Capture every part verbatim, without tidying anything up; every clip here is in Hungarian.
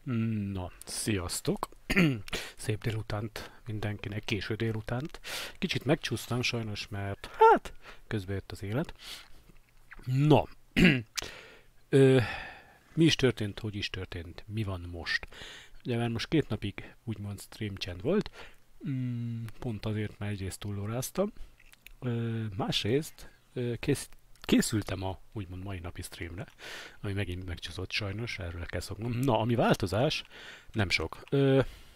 Na, sziasztok! Szép délutánt mindenkinek, késő délutánt. Kicsit megcsúsztam sajnos, mert hát közben jött az élet. Na, ö, mi is történt, hogy is történt, mi van most? Ugye már most két napig úgymond stream csend volt, mm, pont azért, mert egyrészt túllóráztam, ö, másrészt ö, kész, készültem a úgymond mai napi streamre, ami megint megcsúszott sajnos, erről kell szoknom. Na, ami változás, nem sok. Ö,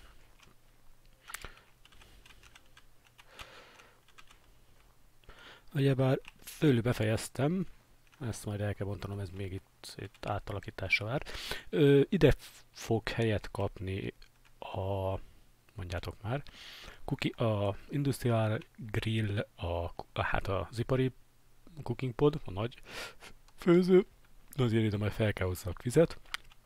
Ugyebár fölül befejeztem, ezt majd el kell bontanom, ez még itt, itt átalakításra vár. Ö, ide fog helyet kapni a, mondjátok már, Cookie, a Industrial Grill, a, a, hát az ipari cooking pod, a nagy főző, azért ide majd fel kell hozzak vizet.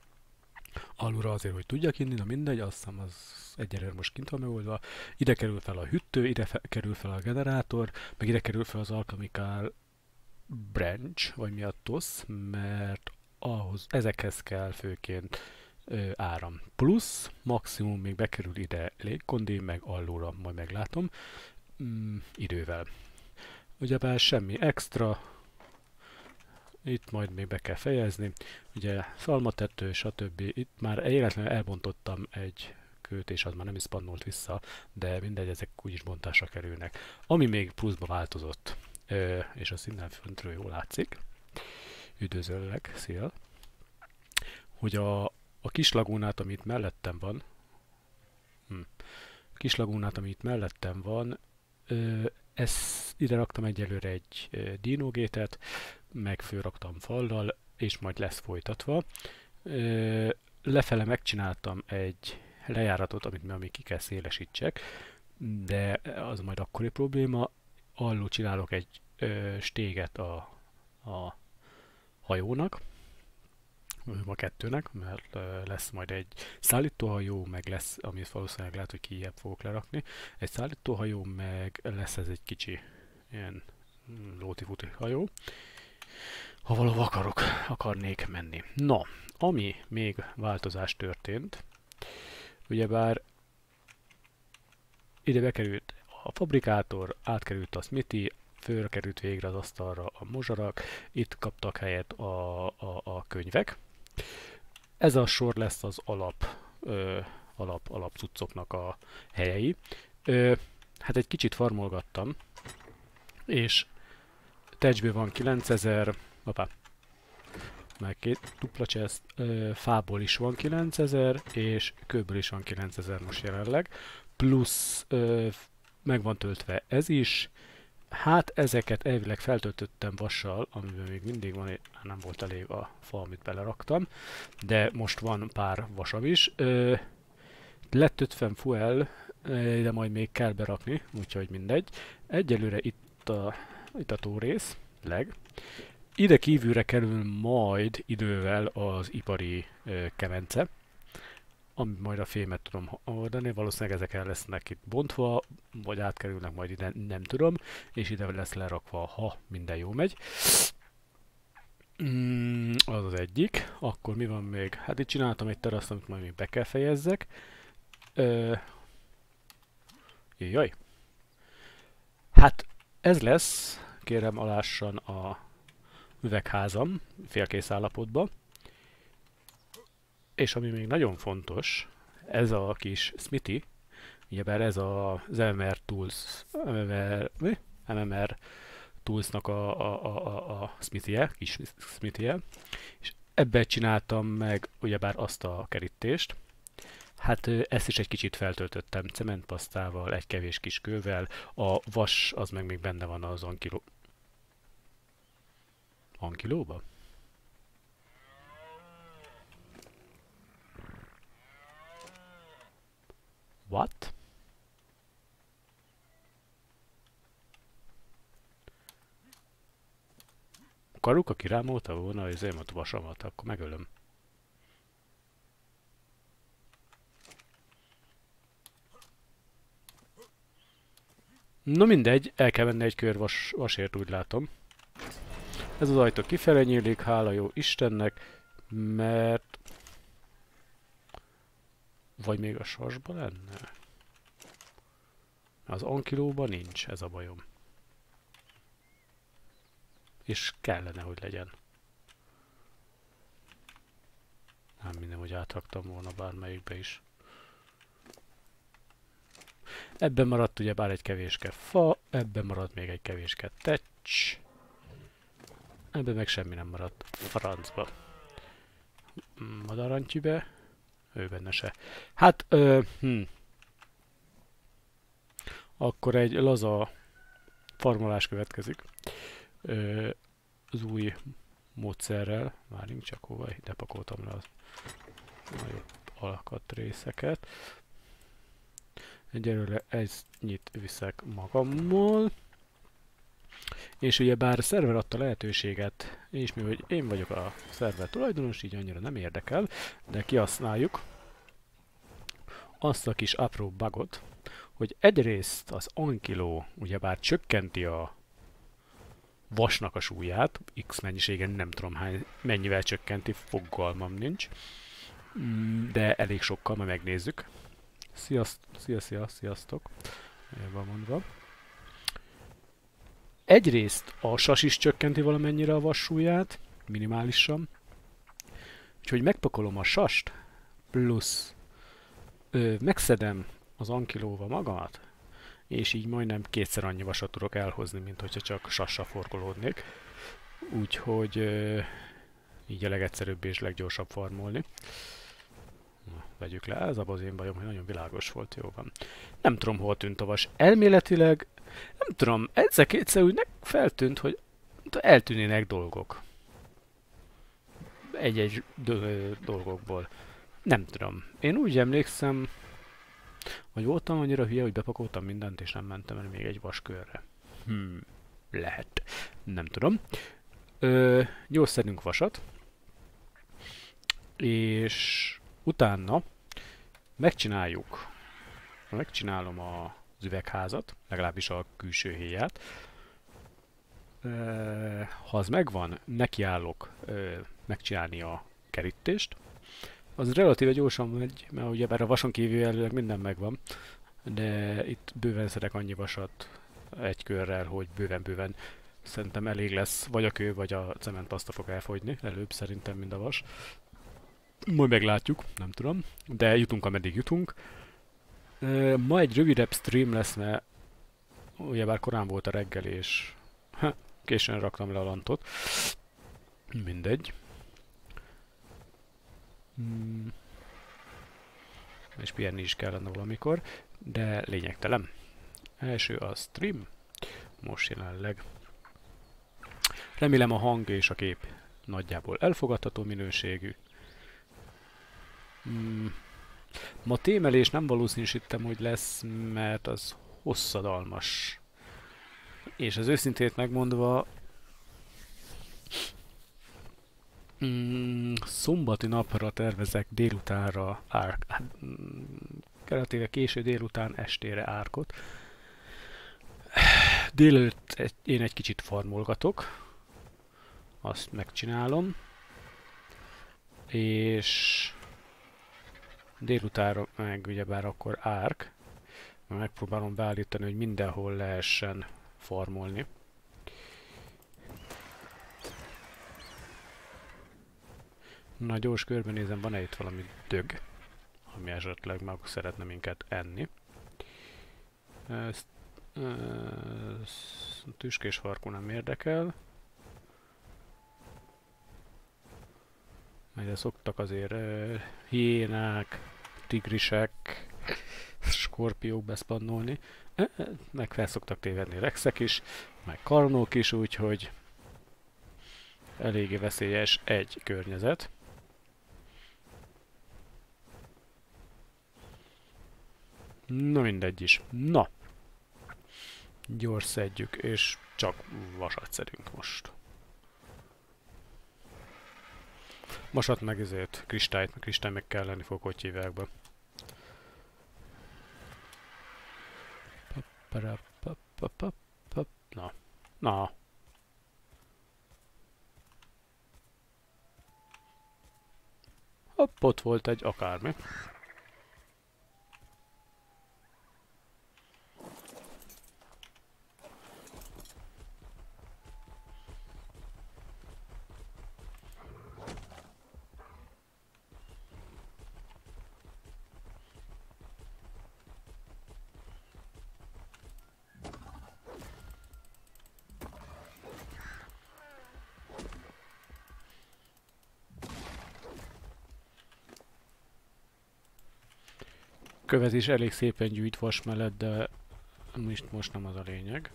Alulra azért, hogy tudjak inni, na mindegy, azt hiszem az egyelőre most kint van megoldva. Ide kerül fel a hűtő, ide fe- kerül fel a generátor, meg ide kerül fel az Alchemical Branch, vagy mi a tosz, mert ahhoz, ezekhez kell főként ö, áram. Plusz maximum még bekerül ide légkondi, meg alulra, majd meglátom, mm, idővel. Ugyebár semmi extra, itt majd még be kell fejezni. Ugye szalmatető, stb. Itt már életlenül elbontottam egy kőt, és az már nem is spannolt vissza, de mindegy, ezek úgyis bontásra kerülnek. Ami még pluszba változott, és azt innen föntről jól látszik, üdvözöllek, szia, hogy a, a kis lagúnát, amit mellettem van, hm, kis lagúnát, amit mellettem van, ezt ide raktam egyelőre egy dinógétet, meg fölraktam fallal, és majd lesz folytatva. Ö, lefele megcsináltam egy lejáratot, amit ami ki kell szélesítsek, de az majd akkori probléma. Alul csinálok egy ö, stéget a, a hajónak, a kettőnek, mert ö, lesz majd egy szállítóhajó, meg lesz, amit valószínűleg lehet, hogy kijebb fogok lerakni, egy szállítóhajó, meg lesz ez egy kicsi ilyen lóti-futi hajó, ha valahol akarok, akarnék menni. Na, ami még változás történt, ugyebár ide bekerült a fabrikátor, átkerült a smithy, fölre került végre az asztalra a mozsarak, itt kaptak helyet a, a, a könyvek. Ez a sor lesz az alap, ö, alap, alap cuccoknak a helyei. Ö, hát egy kicsit farmolgattam, és Tecsből van kilencezer, opá, meg két dupla chest, ö, fából is van kilencezer, és kőből is van kilencezer most jelenleg, plusz ö, meg van töltve ez is, hát ezeket elvileg feltöltöttem vassal, amiben még mindig van, nem volt elég a fa, amit beleraktam, de most van pár vasav is, ö, lett ötven fuel, de majd még kell berakni, úgyhogy mindegy. Egyelőre itt a, itt a tórész, leg. Ide kívülre kerül majd idővel az ipari ö, kemence, amit majd a fémet tudom oldani, valószínűleg ezek el lesznek itt bontva, vagy átkerülnek majd ide, nem tudom, és ide lesz lerakva, ha minden jó megy. Mm, az az egyik. Akkor mi van még? Hát itt csináltam egy teraszt, amit majd még be kell fejezzek. Ö, jaj. Hát ez lesz, kérem alássan a üvegházam félkész állapotban. És ami még nagyon fontos, ez a kis smithy, ugyebár ez az em em er Tools, em em er, mi? em em er Toolsnak a, a, a, a, a smithy-je, kis smithy-je, és ebben csináltam meg ugyebár azt a kerítést. Hát ezt is egy kicsit feltöltöttem cementpasztával, egy kevés kis kővel, a vas az meg még benne van az ankiló... Ankilóba? What? Karuka kirámolta volna az én a vasamat, akkor megölöm. No mindegy, el kell menni egy kör vas, vasért, úgy látom. Ez az ajtó kifele nyílik, hála jó Istennek, mert Vagy még a sasban lenne? Az ankilóban nincs, ez a bajom. És kellene, hogy legyen. Nem minden, hogy átraktam volna bármelyikbe is. Ebben maradt ugyebár egy kevéske fa, ebben maradt még egy kevéske tecs. Ebben meg semmi nem maradt. Francba. Madarantyűbe. Ő benne se. Hát, ö, hm. Akkor egy laza farmolás következik. Ö, az új módszerrel. Várjunk csak hova, ide pakoltam le az nagyobb alkatrészeket. Egyelőre ennyit viszek magammal. És ugye bár a szerver adta lehetőséget, és mivel én vagyok a szerver tulajdonos, így annyira nem érdekel, de kihasználjuk azt a kis apró bugot, hogy egyrészt az ankiló ugyebár csökkenti a vasnak a súlyát, x mennyiségen nem tudom hány, mennyivel csökkenti, fogalmam nincs, de elég sokkal, ma megnézzük. Sziaszt, szia, szia, sziasztok, van mondva. Egyrészt a sas is csökkenti valamennyire a vas súlyát, minimálisan, úgyhogy megpakolom a sast, plusz ö, megszedem az ankilóval magamat, és így majdnem kétszer annyi vasat tudok elhozni, mint hogyha csak sassal forgolódnék. Úgyhogy ö, így a legegyszerűbb és leggyorsabb farmolni. Na, vegyük le, ez az én bajom, hogy nagyon világos volt, jó van. Nem tudom, hol tűnt a vas. Elméletileg, nem tudom, egyszer-kétszer úgy feltűnt, hogy eltűnének dolgok. Egy-egy dolgokból. Nem tudom. Én úgy emlékszem, hogy voltam annyira hülye, hogy bepakoltam mindent, és nem mentem el még egy vaskörre. Hmm, lehet. Nem tudom. Ö, gyors szedünk vasat, és utána megcsináljuk, megcsinálom az üvegházat, legalábbis a külső héját. Ö, ha az megvan, nekiállok ö, megcsinálni a kerítést. Az relatíve gyorsan megy, mert ugye bár a vason kívül előleg minden megvan, de itt bőven szedek annyi vasat egy körrel, hogy bőven-bőven szerintem elég lesz, vagy a kő, vagy a cementpaszta fog elfogyni, előbb szerintem, mind a vas. Majd meglátjuk, nem tudom, de jutunk, ameddig jutunk. Ma egy rövidebb stream lesz, mert ugyebár korán volt a reggel, és ha, későn raktam le a lantot. Mindegy. Hmm. És pihenni is kellene valamikor, de lényegtelen. Első a stream, most jelenleg. Remélem a hang és a kép nagyjából elfogadható minőségű. Hmm. Ma témelés nem valószínűsítem, hogy lesz, mert az hosszadalmas. És az őszintét megmondva, mm, szombati napra tervezek délutánra, árk, hát, mm, relatíve késő délután estére árkot. Délelőtt egy, én egy kicsit farmolgatok, azt megcsinálom, és délutánra meg ugyebár akkor árk, megpróbálom beállítani, hogy mindenhol lehessen farmolni. Na, gyors körbenézem, van-e itt valami dög, ami esetleg meg szeretne minket enni. Ezt, ez, tüskés farkú nem érdekel. Mert szoktak azért uh, hiénák, tigrisek, skorpiók beszpannolni. Meg fel szoktak tévedni rexek is, meg karnók is, úgyhogy eléggé veszélyes egy környezet. Na mindegy is. Na! Gyors szedjük, és csak vasat szedünk most. Vasat meg ezért kristályt, meg kristály meg kell lenni fog, hogy hívják be. Na. Na. Hopp, ott volt egy akármi. követ is elég szépen gyűjt vas mellett, de most, most nem az a lényeg.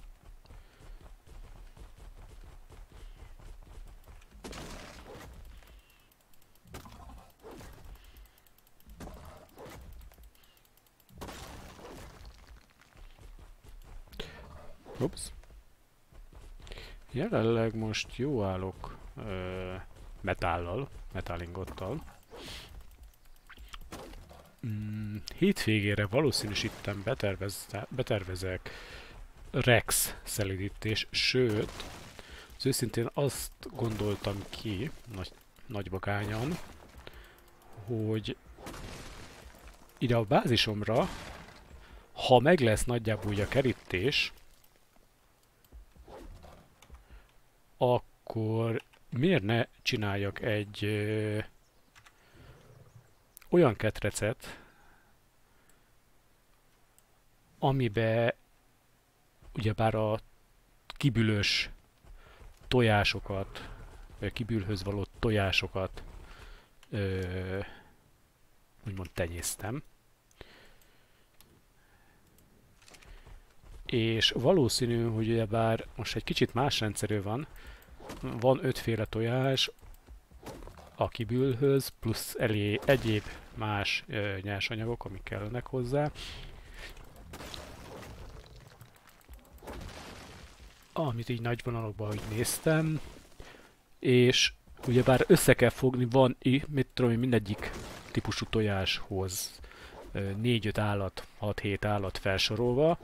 Ups. Jelenleg most jó állok ö, metállal, metálingottal. Mm, hétvégére valószínűsítem betervezek Rex szelidítés, sőt, az őszintén azt gondoltam ki, nagy, nagyvagányan, hogy ide a bázisomra, ha meg lesz nagyjából úgy a kerítés, akkor miért ne csináljak egy ö, olyan ketrecet, amibe ugyebár a kibülös tojásokat, vagy kibülhöz való tojásokat ö, úgymond tenyésztem. És valószínű, hogy ugyebár most egy kicsit más rendszerű van, van ötféle tojás a kibülhöz, plusz elé egyéb más ö, nyersanyagok, amik kellenek hozzá. Amit így nagy vonalokban úgy néztem, és ugyebár össze kell fogni, van, mit tudom én, mindegyik típusú tojáshoz négy-öt állat, hat-hét állat felsorolva,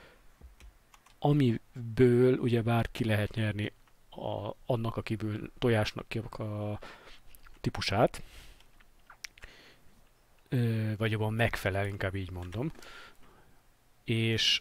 amiből ugyebár ki lehet nyerni a, annak a kiből tojásnak a típusát, vagy abban megfelel, inkább így mondom, és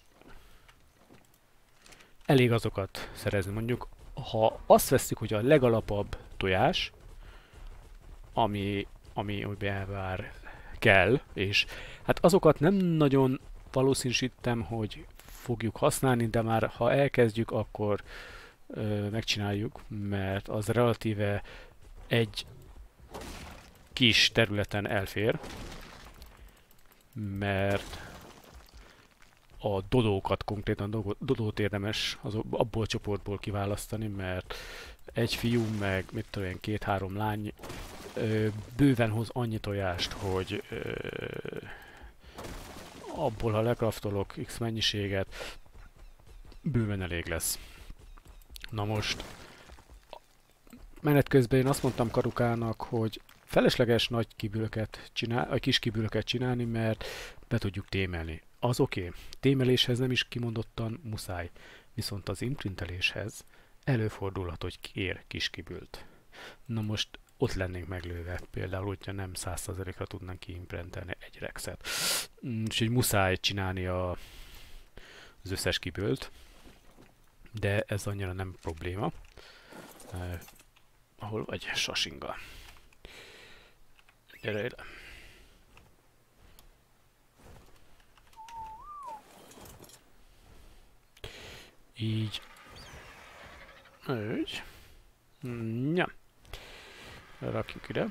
elég azokat szerezni. Mondjuk, ha azt veszik, hogy a legalapabb tojás, ami, ami ugyebár kell, és hát azokat nem nagyon valószínűsítem, hogy fogjuk használni, de már ha elkezdjük, akkor ö, megcsináljuk, mert az relatíve egy kis területen elfér, mert a dodókat konkrétan, dodót érdemes az, abból a csoportból kiválasztani, mert egy fiú meg mit tudom én, két-három lány ö, bőven hoz annyi tojást, hogy ö, abból ha lekraftolok X mennyiséget, bőven elég lesz. Na most menet közben én azt mondtam Karukának, hogy felesleges nagy kibülöket csinál, vagy kis kibülöket csinálni, mert be tudjuk témelni. Az oké, okay. Témeléshez nem is kimondottan muszáj, viszont az imprinteléshez előfordulhat, hogy kér kis kibült. Na most ott lennénk meglőve, például, hogyha nem száz százalékra tudnánk kiimprentelni egy rexet. És így muszáj csinálni a, az összes kibült, de ez annyira nem probléma. Uh, ahol vagy Sasinga. Gyere ide. Így. Úgy. Ja. Rakjuk ide.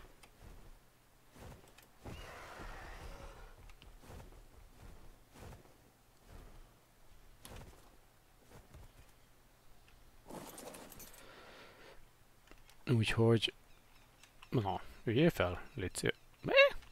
Úgyhogy... Na, üljél fel, légy szíves. Mi?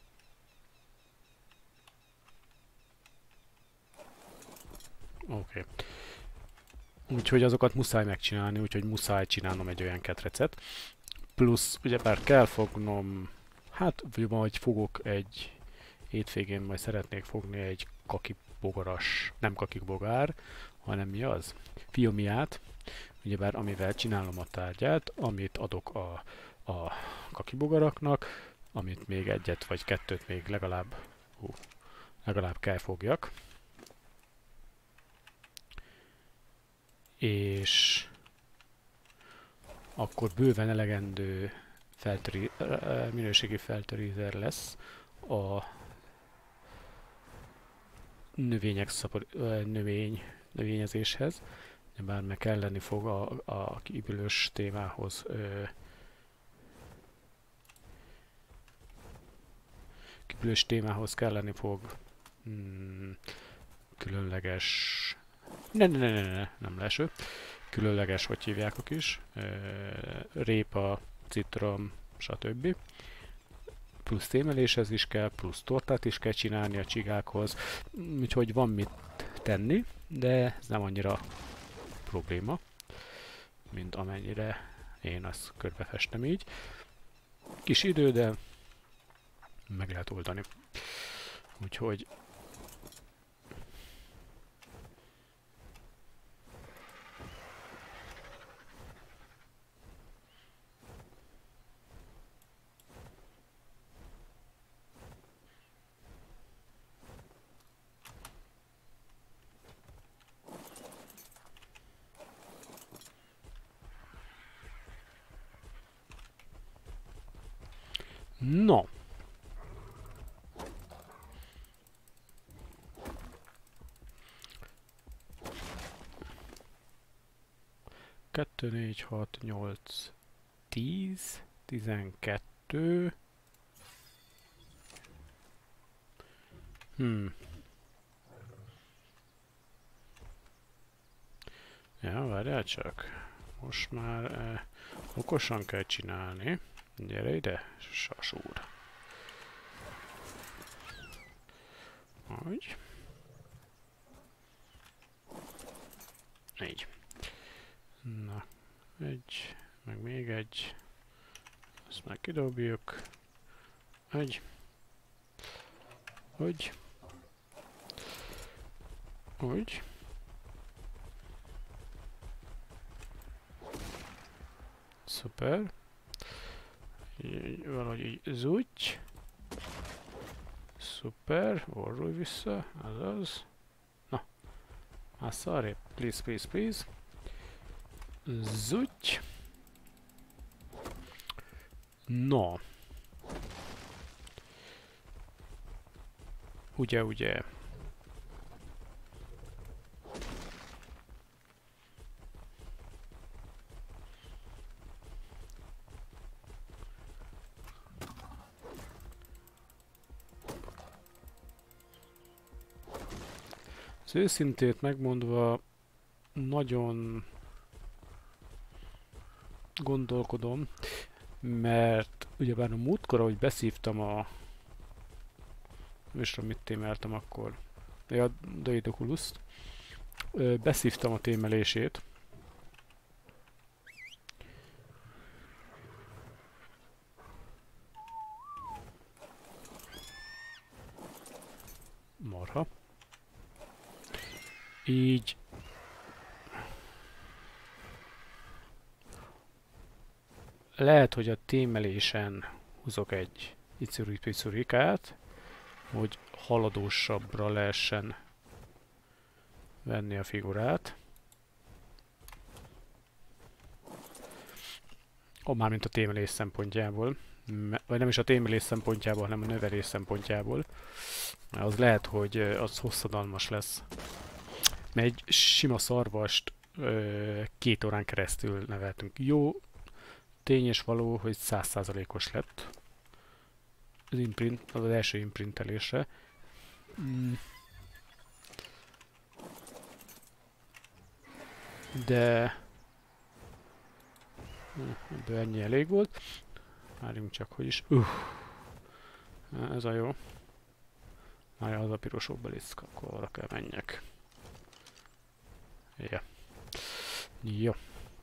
Oké. Okay. Úgyhogy azokat muszáj megcsinálni, úgyhogy muszáj csinálnom egy olyan ketrecet. Plusz, ugyebár kell fognom, hát vagy fogok egy hétvégén, majd szeretnék fogni egy kakibogaras, nem kakibogár, hanem mi az? Fiomiát, ugyebár amivel csinálom a tárgyát, amit adok a, a kakibogaraknak, amit még egyet vagy kettőt még legalább, hú, legalább kell fogjak. És akkor bőven elegendő feltöri, minőségi feltörízer lesz a növények szapor, növény, növényezéshez. Bár meg kelleni fog a, a kibülős témához ö, kibülős témához kelleni fog Hmm, különleges... Ne, ne, ne, ne, ne, nem leső. Különleges, hogy hívják a kis. Répa, citrom, stb. Plusz témeléshez is kell, plusz tortát is kell csinálni a csigákhoz. Úgyhogy van mit tenni, de ez nem annyira probléma, mint amennyire én azt körbefestem így. Kis idő, de meg lehet oldani. Úgyhogy no. kettő, négy, hat, nyolc, tíz, tizenkettő. Hmm. Ja, várjál csak. Most már eh, okosan kell csinálni. Gyere ide, sasúr. Úgy. Így. Na, egy, meg még egy. Ezt meg kidobjuk. Egy. Úgy. Úgy. Szuper. Így, valahogy így zúgy. Szuper. Orrulj vissza. Azaz. Na. Ah, sorry. Please, please, please. Zúgy. No. Ugye, ugye. Az őszintét megmondva nagyon gondolkodom, mert ugyebár a múltkor, ahogy beszívtam a... nem is tudom, mit témeltem akkor. Ja, Daedoculust. Beszívtam a témelését. Marha. Így lehet, hogy a témelésen húzok egy icuri-picurikát, hogy haladósabbra lehessen venni a figurát. Ó, mármint a témelés szempontjából. Vagy nem is a témelés szempontjából, hanem a növelés szempontjából. Az lehet, hogy az hosszadalmas lesz. Mert egy sima szarvast ö, két órán keresztül neveltünk. Jó, tény és való, hogy száz százalékos lett az imprint, az, az első imprintelésre. Mm. De ebből ennyi elég volt. Várjunk csak, hogy is. Uh. Ez a jó. Már az a piros obeliszk, akkor arra kell menjek. Ja. Jó.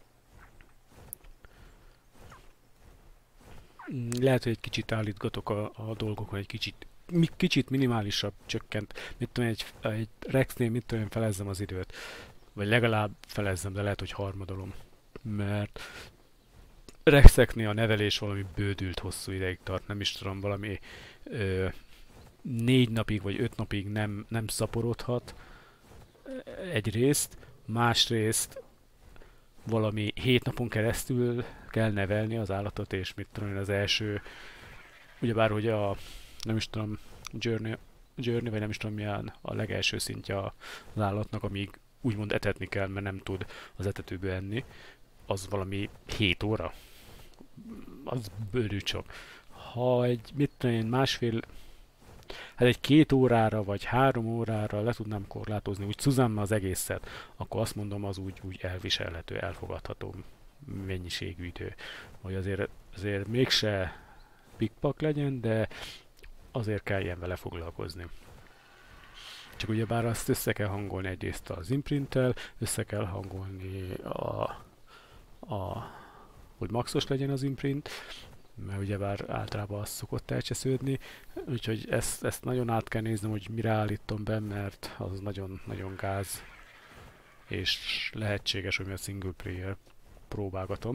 Lehet, hogy egy kicsit állítgatok a, a dolgokon, egy kicsit, mi, kicsit minimálisabb csökkent. Mit tudom, egy, egy Rexnél mit tudom, felezzem az időt. Vagy legalább felezzem, de lehet, hogy harmadolom. Mert Rexeknél a nevelés valami bődült hosszú ideig tart, nem is tudom, valami ö, négy napig vagy öt napig nem, nem szaporodhat egyrészt, másrészt valami hét napon keresztül kell nevelni az állatot, és mit tudom én, az első, ugyebár, hogy a, nem is tudom, journey, journey vagy nem is tudom milyen a legelső szintje az állatnak, amíg úgymond etetni kell, mert nem tud az etetőből enni, az valami hét óra. Az bőrült sok. Ha egy, mit tudom én, másfél Hát egy két órára vagy három órára le tudnám korlátozni, úgy Suzanne az egészet, akkor azt mondom, az úgy, úgy elviselhető, elfogadható mennyiségű idő. Hogy azért, azért mégse pikpak legyen, de azért kell ilyen vele foglalkozni. Csak ugyebár azt össze kell hangolni egyrészt az imprinttel, össze kell hangolni a, a hogy maxos legyen az imprint, mert ugyebár általában az szokott elcsesződni, úgyhogy ezt, ezt nagyon át kell néznem, hogy mire állítom be, mert az nagyon-nagyon gáz, és lehetséges, hogy a single player próbálgatom.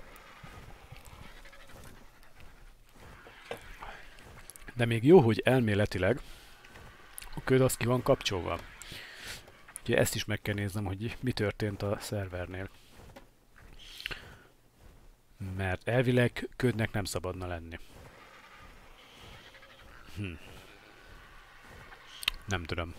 De még jó, hogy elméletileg a köd az ki van kapcsolva. Ugye ezt is meg kell néznem, hogy mi történt a szervernél. Mert elvileg ködnek nem szabadna lenni. Hm. Nem tudom.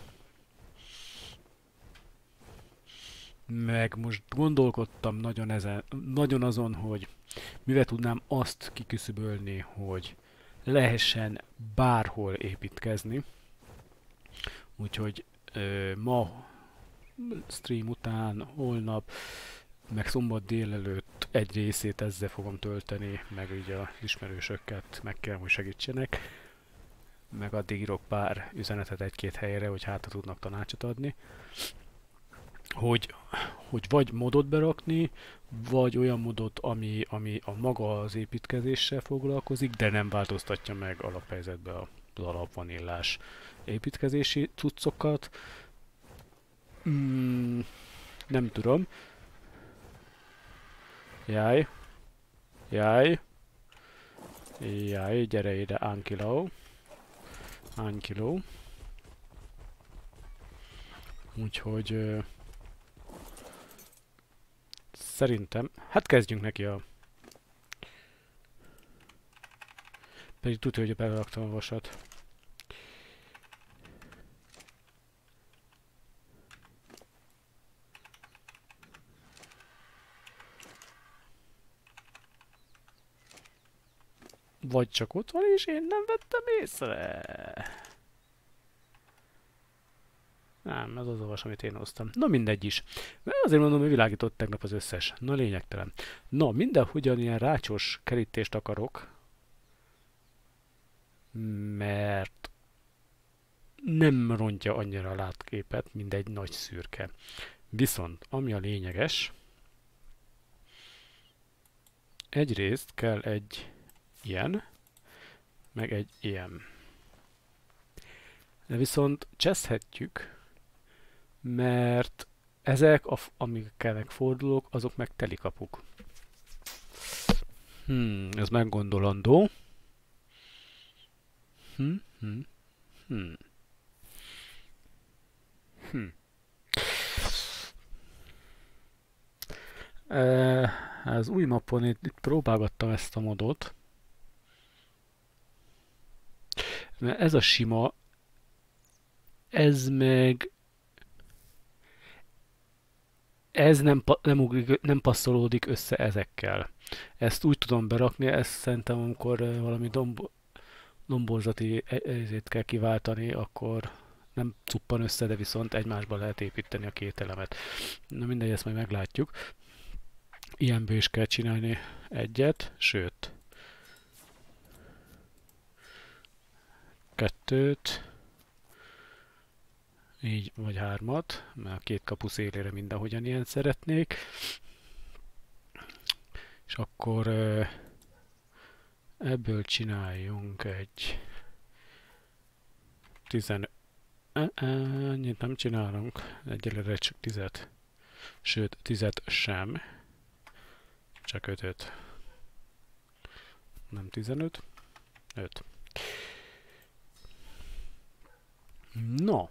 Meg most gondolkodtam nagyon, ezen, nagyon azon, hogy mivel tudnám azt kiküszöbölni, hogy lehessen bárhol építkezni. Úgyhogy ö, ma stream után, holnap, meg szombat délelőtt egy részét ezzel fogom tölteni, meg ugye az ismerősöket meg kell, hogy segítsenek. Meg addig írok pár üzenetet egy-két helyre, hogy hát tudnak tanácsot adni. Hogy, hogy vagy modot berakni, vagy olyan modot, ami, ami a maga az építkezéssel foglalkozik, de nem változtatja meg alaphelyzetbe az alapvanillás építkezési cuccokat. Mm, nem tudom. Jaj. Jaj. Jaj, gyere ide, Ankiló. Ankiló. Úgyhogy... Ö, szerintem... Hát kezdjünk neki a... Pedig tudja, hogy beleraktam a vasat. Vagy csak ott van, és én nem vettem észre. Nem, ez az a vas, amit én hoztam. Na mindegy is. Azért mondom, hogy világított tegnap az összes. Na lényegtelen. Na, mindenhogyan ilyen rácsos kerítést akarok. Mert nem rontja annyira a látképet, mint egy nagy szürke. Viszont, ami a lényeges, egyrészt kell egy ilyen, meg egy ilyen. De viszont cseszhetjük, mert ezek, amikkel megfordulok, azok meg telikapuk. Hmm, ez meggondolandó. Hmm, hmm, hmm. Hmm. E, az új mapon itt, itt próbálgattam ezt a modot. Mert ez a sima, ez meg ez nem, nem, ugrik, nem passzolódik össze ezekkel. Ezt úgy tudom berakni, ezt szerintem amikor valami domb, domborzati ezért kell kiváltani, akkor nem cuppan össze, de viszont egymásba lehet építeni a két elemet. Na mindegy, ezt majd meglátjuk. Ilyenből is kell csinálni egyet, sőt, kettőt, így, vagy hármat, mert a két kapu szélére mindenhogyan ilyen szeretnék. És akkor ebből csináljunk egy tizenöt. Ennyit nem csinálunk, egyelőre csak tizet. Sőt, tizet sem. Csak ötöt. Nem tizenöt. öt. No.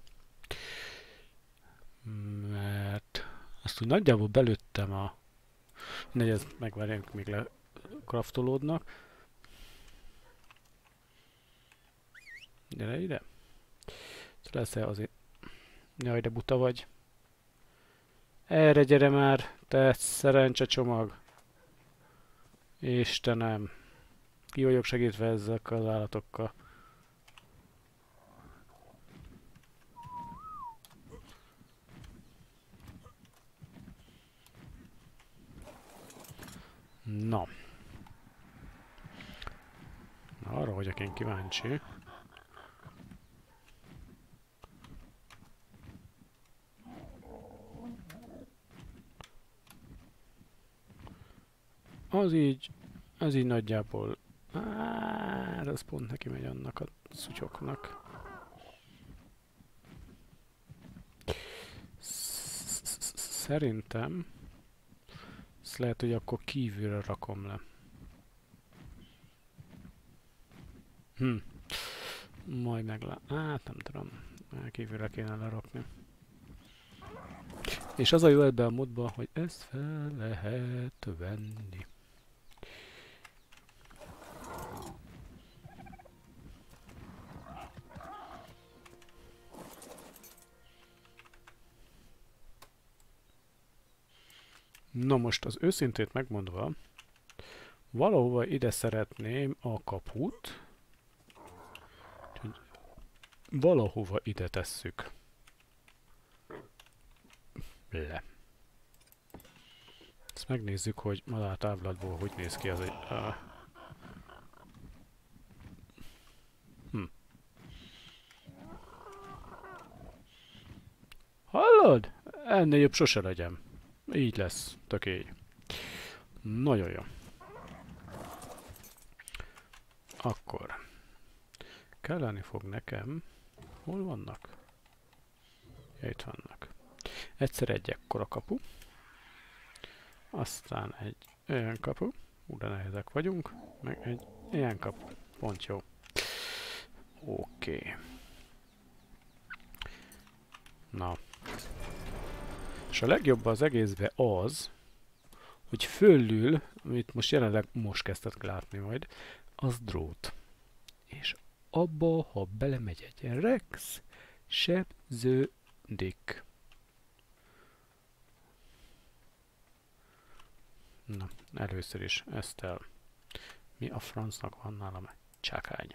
Mert azt úgy nagyjából belőttem a... Mindegy, ez megvárjunk, még lekraftolódnak. Gyere ide. Lesz-e azért... Jaj, de buta vagy. Erre gyere már, te szerencsecsomag. Istenem. Ki vagyok segítve ezzel az állatokkal. Na. Na, arra vagyok én kíváncsi. Az így, az így nagyjából... Hát, az pont neki megy annak a szutyoknak. Szerintem... Ezt lehet, hogy akkor kívülre rakom le. Hm. Majd meglá... Hát nem tudom. Kívülre kéne lerakni. És az a jó ebben a modban, hogy ezt fel lehet venni. Na most az őszintét megmondva, valahova ide szeretném a kaput, úgyhogy valahova ide tesszük le. Ezt megnézzük, hogy madártáblatból hogy néz ki az egy... Uh, hm. Hallod? Ennél jobb sose legyen. Így lesz, tökély. Nagyon jó. Akkor kelleni fog nekem. Hol vannak? Ja, itt vannak. Egyszer egy ekkora kapu. Aztán egy olyan kapu. Ú, de nehezek vagyunk. Meg egy ilyen kapu. Pont jó. Oké. Okay. Na. És a legjobb az egészben az, hogy fölül, amit most jelenleg most kezdtek látni majd, az drót. És abba, ha belemegy egy Rex, sebződik. Na, először is ezt el. Mi a francnak van nálam? Csákány.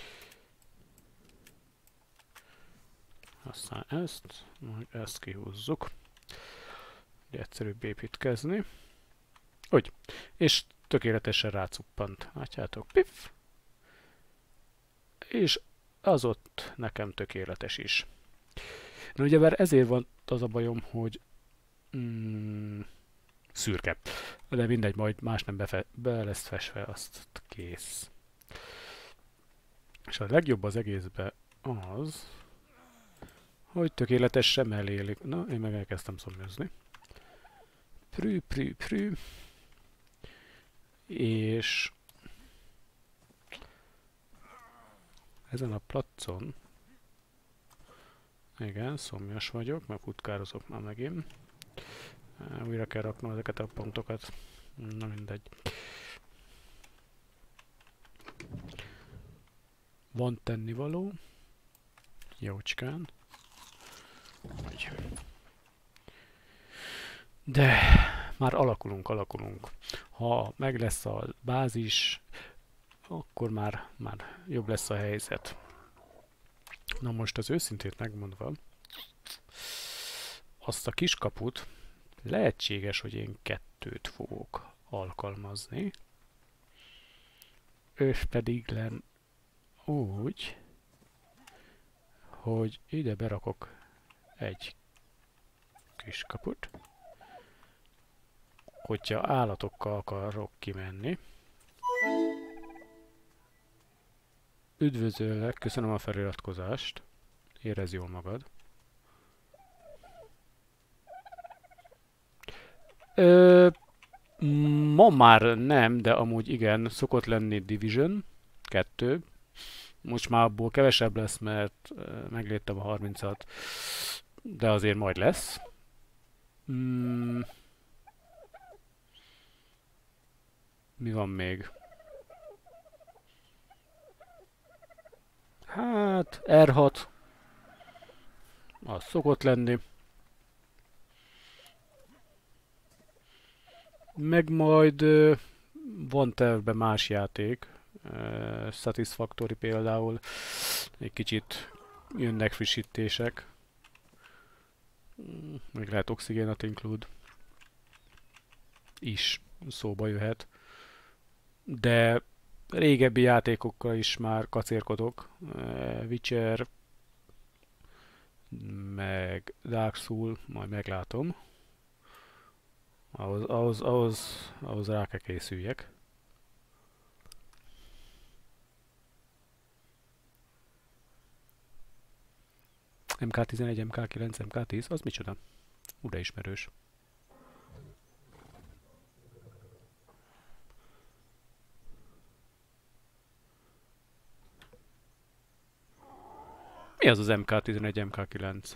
Aztán ezt, majd ezt kihúzzuk. Ugye egyszerűbb építkezni. Úgy. És tökéletesen rácuppant. Látjátok? Piff! És az ott nekem tökéletes is. Na ugye már ezért van az a bajom, hogy mm, szürke. De mindegy, majd más nem befe be lesz fesve, azt kész. És a legjobb az egészben az, hogy tökéletesen mellélik. Na, én meg elkezdtem szomjazni. Prű, prű, prű. És ezen a placon, igen, szomjas vagyok, mert futkározok már megint. Újra kell raknom ezeket a pontokat. Na mindegy. Van tennivaló. Jócskán. De már alakulunk, alakulunk. Ha meg lesz a bázis, akkor már, már jobb lesz a helyzet. Na most az őszintét megmondva, azt a kiskaput lehetséges, hogy én kettőt fogok alkalmazni. És pedig len úgy, hogy ide berakok egy kiskaput. Hogyha állatokkal akarok kimenni. Üdvözöllek, köszönöm a feliratkozást. Érezd jól magad. Ö, ma már nem, de amúgy igen, szokott lenni Division kettő. Most már abból kevesebb lesz, mert megléptem a harmincat, de azért majd lesz. Mm. Mi van még? Hát, er hat. Az szokott lenni. Meg majd uh, van tervben más játék. Uh, Satisfactory például. Egy kicsit jönnek frissítések. Még lehet Oxygenat include is szóba jöhet. de régebbi játékokkal is már kacérkodok. Uh, Witcher, meg Dark Soul, majd meglátom. Ahhoz, ahhoz, ahhoz, ahhoz rá kell készüljek. em ká tizenegy, em ká kilenc, em ká tíz, az micsoda? Ura ismerős. Mi az az em ká tizenegy, em ká kilenc?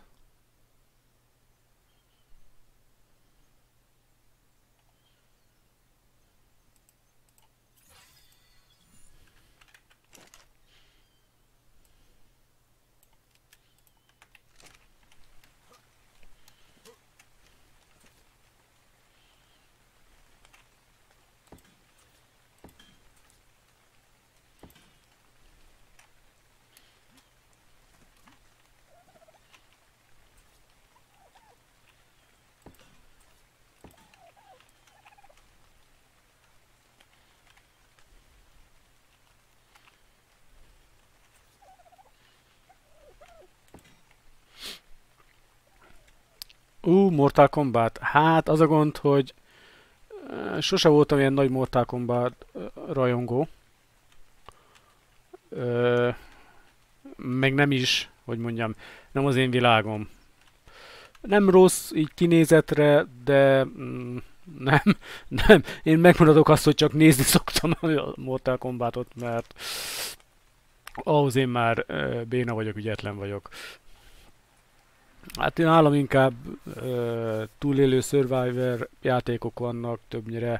Ú, uh, Mortal Kombat. Hát az a gond, hogy uh, sose voltam ilyen nagy Mortal Kombat uh, rajongó. Uh, meg nem is, hogy mondjam, nem az én világom. Nem rossz így kinézetre, de mm, nem, nem. Én megmaradok azt, hogy csak nézni szoktam a Mortal Kombatot, mert ahhoz én már uh, béna vagyok, ügyetlen vagyok. Hát én nálam inkább uh, túlélő Survivor játékok vannak többnyire.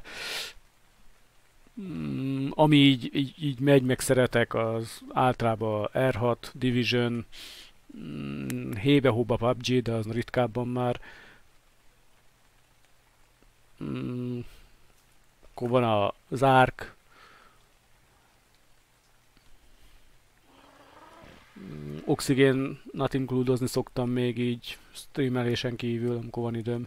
Mm, ami így, így, így megy, meg szeretek, az általában er hat, Division, mm, hébe-hóba pé u bé gé, de az ritkábban már. Mm, akkor van az Ark, mm, Oxygen Not Include-ozni szoktam még így streamelésen kívül, amikor van időm.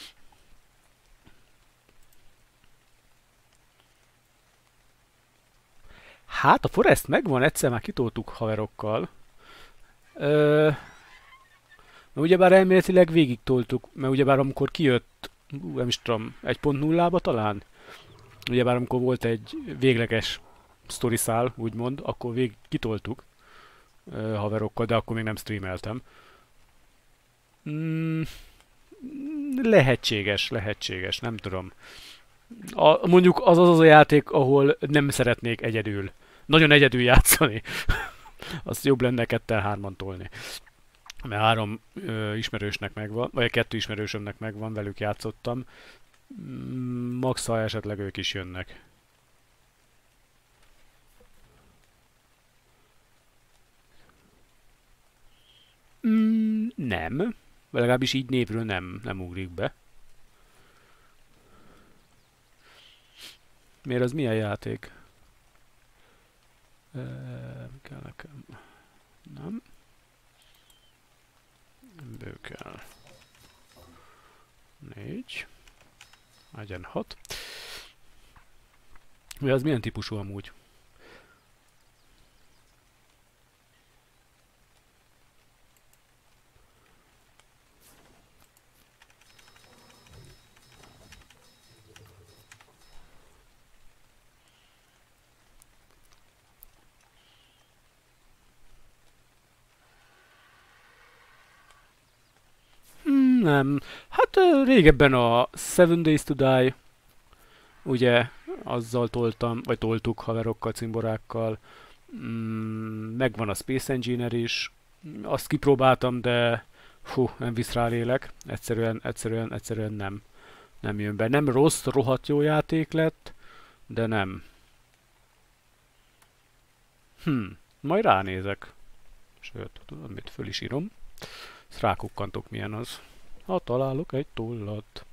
Hát a Forest megvan, egyszer már kitoltuk haverokkal. Ö, mert ugyebár elméletileg végig toltuk, mert ugyebár amikor kijött, ú, nem is tudom, egy pont nullába talán, ugyebár amikor volt egy végleges sztoriszál, úgymond, akkor végig kitoltuk ö, haverokkal, de akkor még nem streameltem. Mm, lehetséges, lehetséges, nem tudom. A, mondjuk az az az a játék, ahol nem szeretnék egyedül. Nagyon egyedül játszani. Az jobb lenne ketten-hárman tolni. Mert három ö, ismerősnek megvan, vagy kettő ismerősömnek megvan, velük játszottam. Mm, max, ha esetleg ők is jönnek. Mm, nem. Vagy legalábbis így névről nem, nem ugrik be. Miért az milyen játék? E, kell nekem. Nem. Bő kell. Négy. Legyen hat. Ugye az milyen típusú amúgy? Hmm, nem. Hát ö, régebben a Seven Days to Die, ugye, azzal toltam, vagy toltuk haverokkal, cimborákkal. Mm, megvan a Space Engineer is. Azt kipróbáltam, de fú, nem visz rá lélek. Egyszerűen, egyszerűen, egyszerűen nem. Nem jön be. Nem rossz, rohadt jó játék lett, de nem. Hm, majd ránézek. Sőt, tudod mit, föl is írom. Ezt rákukkantok, milyen az. Ha találok egy tollat.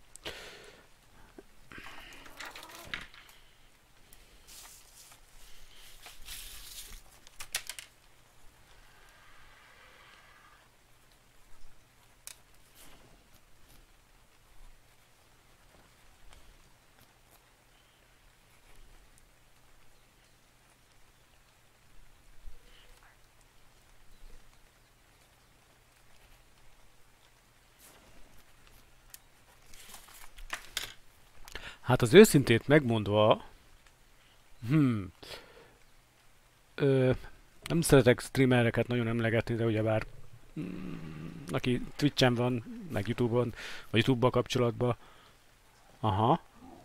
Hát az őszintét megmondva, hmm, ö, nem szeretek streamereket nagyon emlegetni, de ugyebár mm, aki Twitch-en van, meg YouTube-on, vagy YouTube-bal kapcsolatban, aha,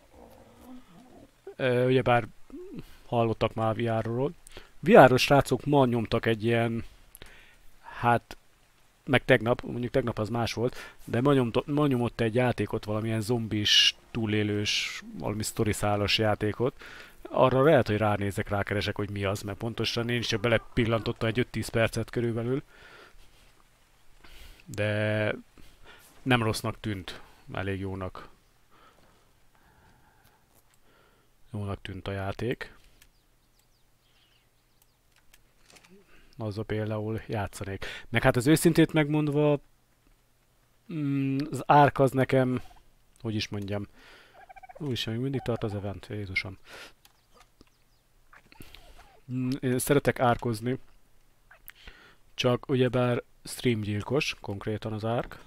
ö, ugyebár hallottak már vé er-ról. vé er-os srácok ma nyomtak egy ilyen, hát meg tegnap, mondjuk tegnap az más volt, de ma, nyomto, ma nyomott egy játékot, valamilyen zombis, túlélős, valami sztoriszálas játékot. Arra lehet, hogy ránézek, rákeresek, hogy mi az, mert pontosan én is csak belepillantottam egy öt-tíz percet körülbelül, de nem rossznak tűnt, elég jónak. Jónak tűnt a játék. Azzal például játszanék. Meg hát az őszintét megmondva, mm, az árk az nekem, hogy is mondjam, úgyis még mindig tart az event, Jézusom. Mm, Én szeretek árkozni, csak ugyebár streamgyilkos, konkrétan az árk.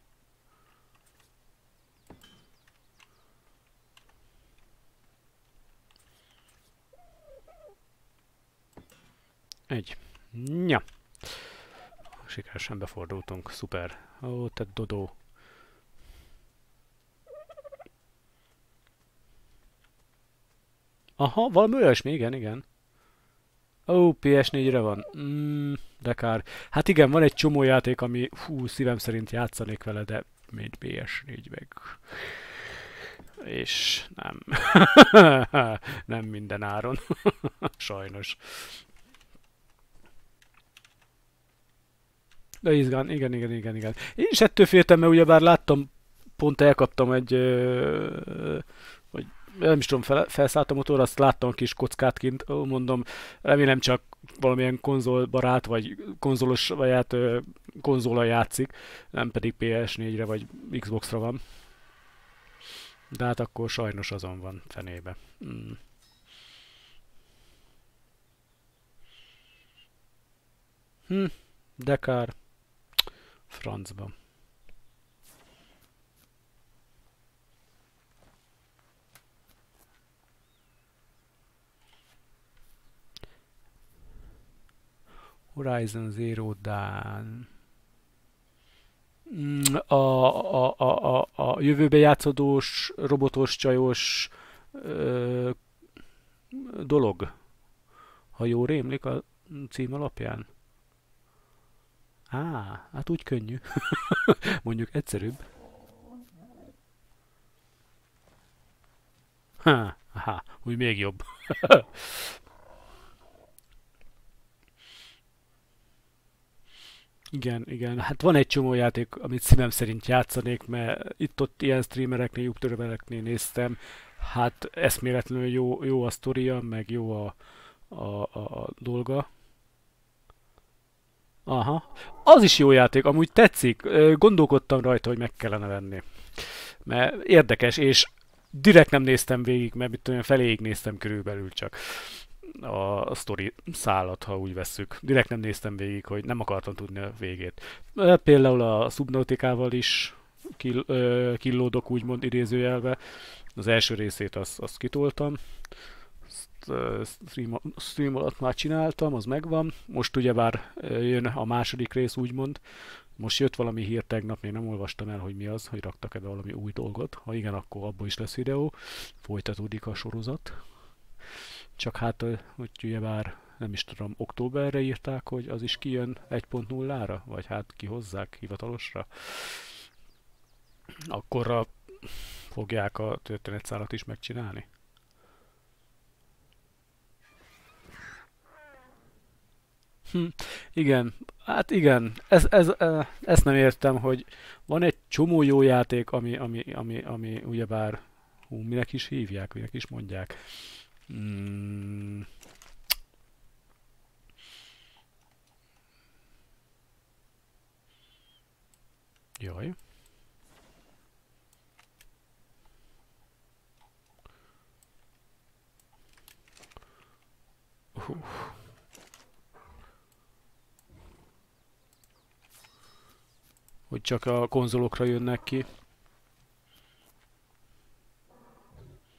Egy. Nya. Sikeresen befordultunk, szuper. Ó, te dodó. Aha, valami olyasmi, igen, igen. Ó, pé es négyre van. Mm, de kár. Hát igen, van egy csomó játék, ami hú, szívem szerint játszanék vele, de még pé es négy meg. És nem. Nem minden áron. Sajnos. De izgán, igen, igen, igen, igen. Én is ettől féltem, mert ugyebár láttam, pont elkaptam egy, ö, vagy nem is tudom, fel, felszállt a motor, azt láttam a kis kockát kint, ó, mondom, remélem csak valamilyen konzolbarát, vagy konzolos, vagy hát ö, konzola játszik, nem pedig pé es négyre, vagy Xboxra van. De hát akkor sajnos azon van fenébe. Mm. Hm, de kár. Francba. Horizon Zero Dawn. Mm, A, a, a, a, a jövőbe játszódós, robotos, csajos ö, dolog, ha jól rémlik a cím alapján. Á, hát úgy könnyű. Mondjuk egyszerűbb. Ha, aha, úgy még jobb. Igen, igen. Hát van egy csomó játék, amit szívem szerint játszanék, mert itt-ott ilyen streamereknél, youtubereknél néztem. Hát eszméletlenül jó, jó a sztoria, meg jó a, a, a, a dolga. Aha. Az is jó játék, amúgy tetszik. Ö, Gondolkodtam rajta, hogy meg kellene venni. Mert érdekes, és direkt nem néztem végig, mert mit tudom, én, feléig néztem körülbelül csak a, a sztori szálat, ha úgy vesszük. Direkt nem néztem végig, hogy nem akartam tudni a végét. Ö, Például a Subnauticával is kill, ö, killódok, úgymond idézőjelbe. Az első részét azt, azt kitoltam. Azt, ö, stream, stream alatt már csináltam, az megvan. Most ugyebár ö, jön a második rész, úgymond. Most jött valami hír tegnap, még nem olvastam el, hogy mi az, hogy raktak ebbe valami új dolgot. Ha igen, akkor abból is lesz videó. Folytatódik a sorozat. Csak hát, ö, hogy ugyebár nem is tudom, októberre írták, hogy az is kijön egy pont nulla-ra, vagy hát kihozzák hivatalosra. Akkorra fogják a történetszálat is megcsinálni. Hm, igen, hát igen, ez, ez, e, ezt nem értem, hogy van egy csomó jó játék, ami, ami, ami, ami ugyebár, hú, minek is hívják, minek is mondják. Mm, jaj. Hú, hogy csak a konzolokra jönnek ki.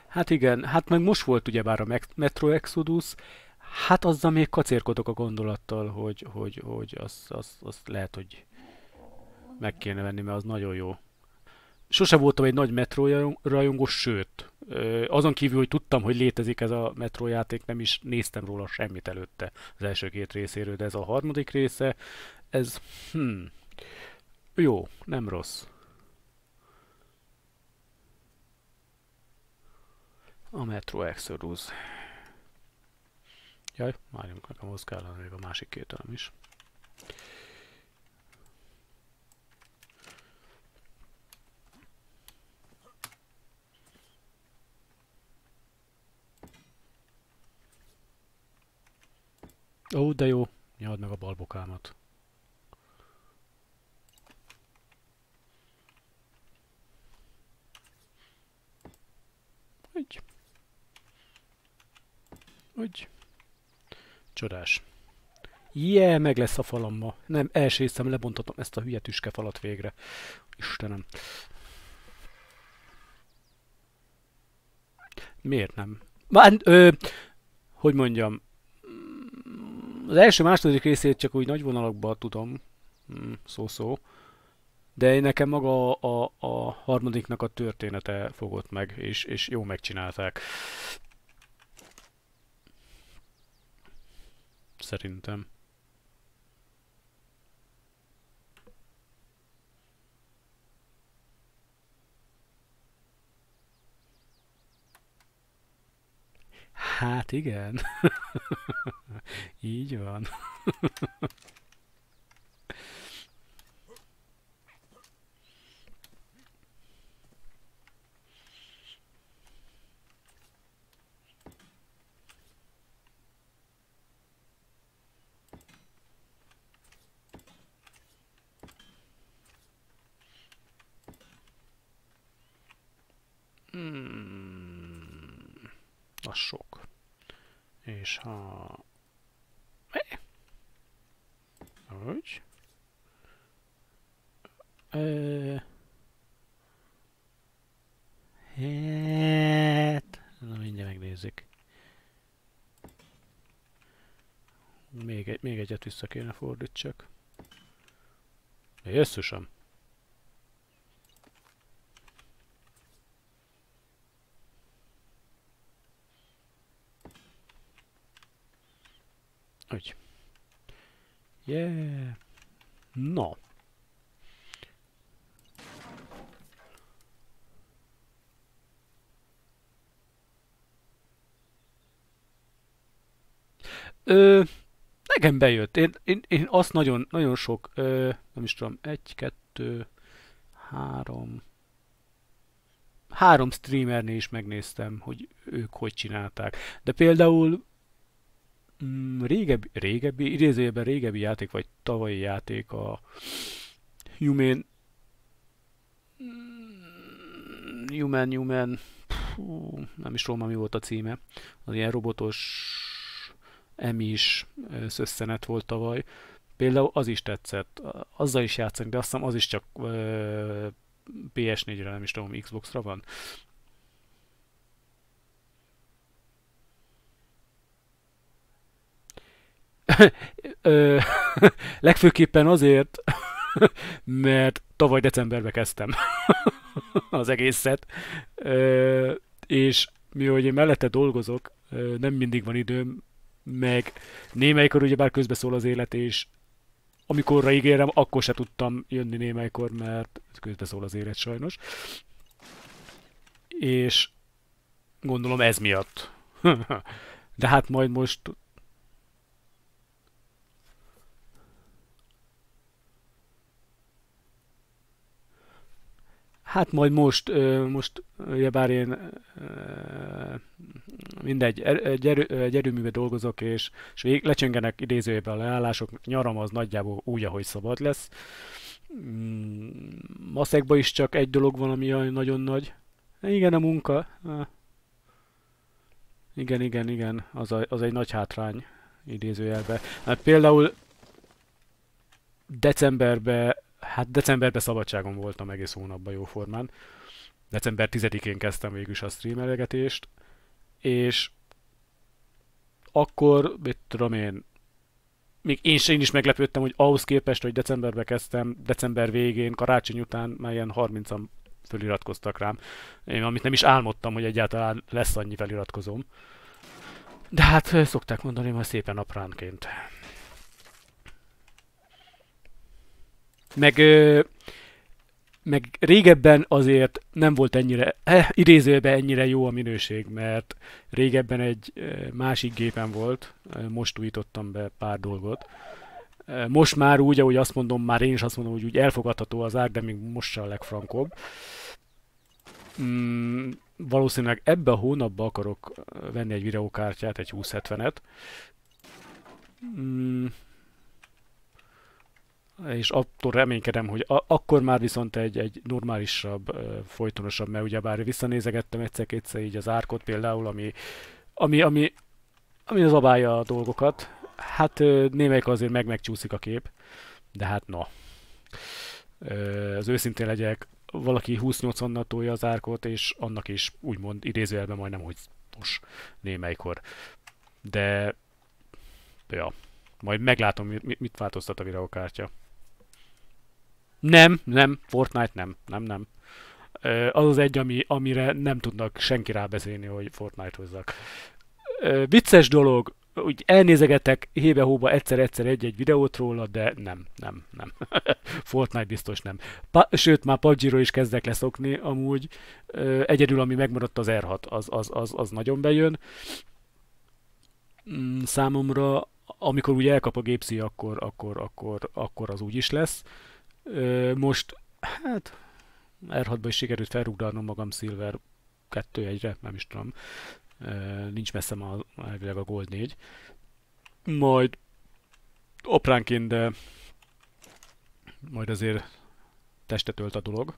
Hát igen, hát meg most volt ugyebár a Meg- Metro Exodus, hát azzal még kacérkodok a gondolattal, hogy, hogy, hogy azt az, az lehet, hogy meg kéne venni, mert az nagyon jó. Sose voltam egy nagy Metro rajongó, sőt, ö, azon kívül, hogy tudtam, hogy létezik ez a Metro játék, nem is néztem róla semmit előtte az első két részéről, de ez a harmadik része, ez, hm, jó, nem rossz. A Metro Exodus. Jaj, várjunk, nekem ahhoz kellene még a másik két elem is. Ó, de jó, nyald meg a balbokámat. Úgy. Úgy. Csodás. Yeah, meg lesz a falam ma. Nem, első hiszem, lebontatom ezt a hülye tüskefalat végre. Istenem. Miért nem? Már, ö, hogy mondjam, az első második részét csak úgy nagy vonalakban tudom, mm, szó-szó, de én nekem maga a, a, a harmadiknak a története fogott meg, és, és jó megcsinálták. Szerintem. Hát igen. Így van. Hmm, az sok. És ha... Úgy. Ö... Hát... Na mindjárt megnézzük. Még, egy, még egyet vissza kéne fordítsak. Jösszusem. Úgy. Yeah. No. Ö, nekem bejött. Én, én, én azt nagyon, nagyon sok, ö, nem is tudom, egy, kettő, három, három streamernél is megnéztem, hogy ők hogy csinálták. De például mm, régebbi, régebbi, idézőjelben régebbi játék, vagy tavalyi játék a Human, mm, Human, Human, pfú, nem is tudom, mi volt a címe. Az ilyen robotos emis szösszenet volt tavaly. Például az is tetszett. Azzal is játszani, de azt hiszem az is csak ö, pé es négyre, nem is tudom, Xbox-ra van. Ö, legfőképpen azért, mert tavaly decemberben kezdtem az egészet, ö, és mivel én mellette dolgozok, ö, nem mindig van időm, meg némelykor ugyebár közbeszól az élet, és amikorra ígérem, akkor se tudtam jönni némelykor, mert közbeszól az élet sajnos. És gondolom ez miatt. De hát majd most... Hát majd most, ö, most ugyebár én ö, mindegy, er- egy, erő, egy erőműve dolgozok, és, és vég- lecsengenek idézőjében a leállások, nyaram az nagyjából úgy, ahogy szabad lesz. Mm, Maszekban is csak egy dolog van, ami olyan nagyon nagy. Igen, a munka. Ah, igen, igen, igen, az, a, az egy nagy hátrány idézőjelbe. Hát például decemberben, hát decemberben szabadságon voltam egész hónapban jóformán. december tizedikén kezdtem végül is a streamelgetést, és akkor, mit tudom én, még én, én is meglepődtem, hogy ahhoz képest, hogy decemberben kezdtem, december végén, karácsony után már ilyen harmincan föliratkoztak rám. Én amit nem is álmodtam, hogy egyáltalán lesz annyi feliratkozóm. De hát szokták mondani, majd szépen apránként. Meg, meg régebben azért nem volt ennyire, eh, idézőben ennyire jó a minőség, mert régebben egy másik gépen volt, most újítottam be pár dolgot. Most már úgy, ahogy azt mondom, már én is azt mondom, hogy úgy elfogadható az ár, de még most sem a legfrankóbb. Mm, valószínűleg ebbe a hónapban akarok venni egy videókártyát, egy húsz hetvenet. Mm, és attól reménykedem, hogy a- akkor már viszont egy, egy normálisabb, folytonosabb, mert ugyebár visszanézegettem egyszer-kétszer így az árkot például, ami, ami, ami, ami zabálja a dolgokat. Hát némelyik azért meg megcsúszik a kép, de hát na. Az őszintén legyek, valaki húsz nyolcvannal tolja az árkot, és annak is úgymond idézőjelben majdnem, hogy most némelykor. De, ja, majd meglátom, mit, mit változtat a videókártya. Nem, nem, Fortnite nem, nem, nem. Az az egy, ami, amire nem tudnak senki rábeszélni, hogy Fortnite hozzak. Vicces dolog, úgy elnézegetek hébe-hóba egyszer-egyszer egy-egy videót róla, de nem, nem, nem. Fortnite biztos nem. Pa- sőt, már pé u bé gé-ről is kezdek leszokni, amúgy. Egyedül, ami megmaradt az er hat, az, az, az, az nagyon bejön. Számomra, amikor úgy elkap a gépszi, akkor, akkor, akkor, akkor az úgy is lesz. Most, hát, er hatban is sikerült felrugdalnom magam Silver kettő egyre, nem is tudom. Nincs messze már elvileg a Gold négy. Majd apránként, de majd azért testet ölt a dolog.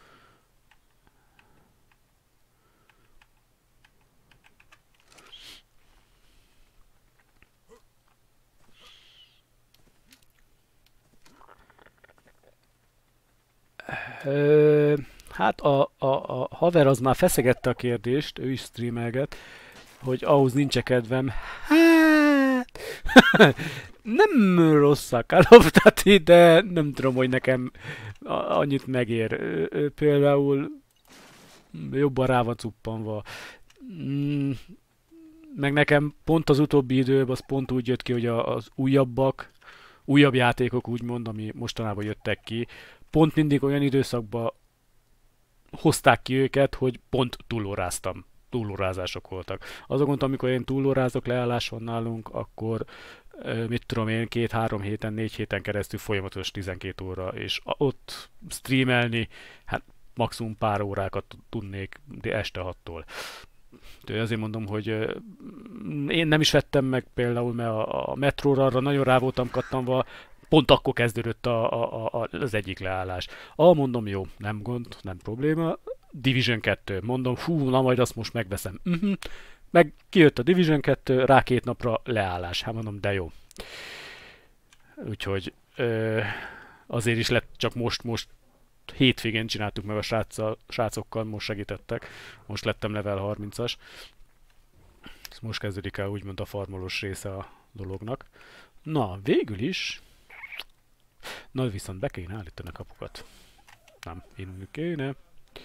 Ö, hát a, a, a haver az már feszegette a kérdést, ő is streamelget, hogy ahhoz nincs kedvem. Hát... nem rossz a Call of Duty, de nem tudom, hogy nekem annyit megér. Ö, ö, például jobban rá van cuppanva. Mm, meg nekem pont az utóbbi időben az pont úgy jött ki, hogy a, az újabbak, újabb játékok úgymond, ami mostanában jöttek ki, pont mindig olyan időszakban hozták ki őket, hogy pont túlóráztam. Túlórázások voltak. Azon, amikor én túlórázok, leállás van nálunk, akkor mit tudom én, két-három héten, négy héten keresztül folyamatos tizenkét óra, és ott streamelni, hát maximum pár órákat tudnék, de este hattól. De azért mondom, hogy én nem is vettem meg például, mert a, a metróra arra nagyon rá voltam kattanva, pont akkor kezdődött a, a, a, az egyik leállás. Ah, mondom, jó, nem gond, nem probléma. Division kettő, mondom, hú, na majd azt most megveszem. Uh-huh. Meg kijött a Division kettő, rá két napra leállás. Hát mondom, de jó. Úgyhogy ö, azért is lett csak most-most hétvégén csináltuk meg a sráccal, srácokkal, most segítettek. Most lettem level harmincas. Most kezdődik el úgymond a farmolós része a dolognak. Na, végül is... Na, viszont be kéne állítani a kapukat. Nem, innen kéne.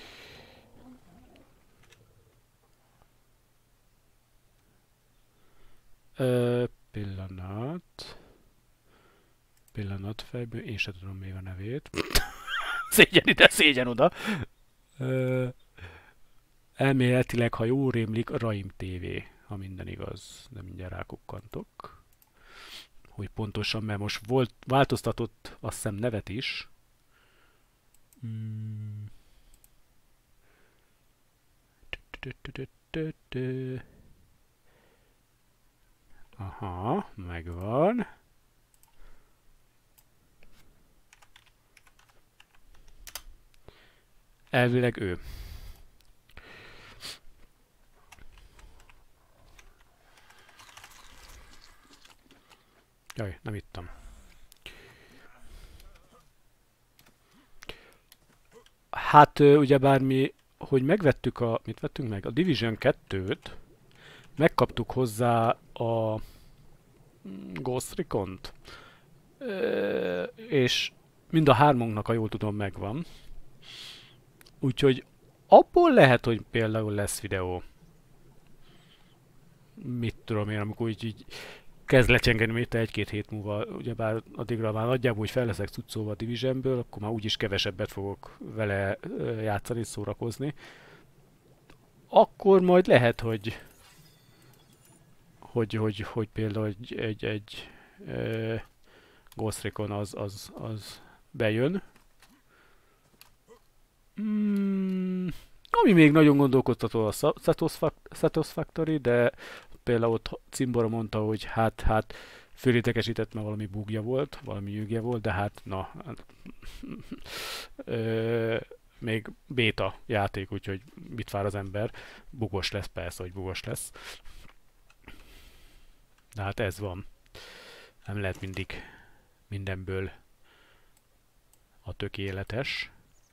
Ö, pillanat. Pillanat fejből. Én sem tudom még a nevét. Szégyen ide, szégyen oda. Ö, elméletileg, ha jól rémlik, Raim té vé, ha minden igaz. De mindjárt rákukkantok. Hogy pontosan, mert most volt, változtatott azt hiszem nevet is. Hmm. Aha, megvan. Elvileg ő. Jaj, nem ittam. Hát ugyebár mi hogy megvettük a... Mit vettünk meg? A Division kettőt, megkaptuk hozzá a Ghost Recon-t, Ö, és mind a hármunknak, ha jól tudom, megvan. Úgyhogy abból lehet, hogy például lesz videó. Mit tudom én, amikor így, így kezd lecsengeni még egy-két hét múlva, ugyebár addigra már nagyjából úgy fel leszek cuccolva a Divisionből, akkor már úgyis kevesebbet fogok vele játszani, szórakozni. Akkor majd lehet, hogy hogy, hogy, hogy például egy, egy, egy ö, Ghost Recon az, az, az bejön. Mm, ami még nagyon gondolkodtató a Satisfactory, de például ott Cimbora mondta, hogy hát, hát fölétekesített, mert valami bugja volt, valami jügje volt, de hát na, ö, még béta játék, úgyhogy mit vár az ember? Bugos lesz, persze, hogy bugos lesz. De hát ez van. Nem lehet mindig mindenből a tökéletes.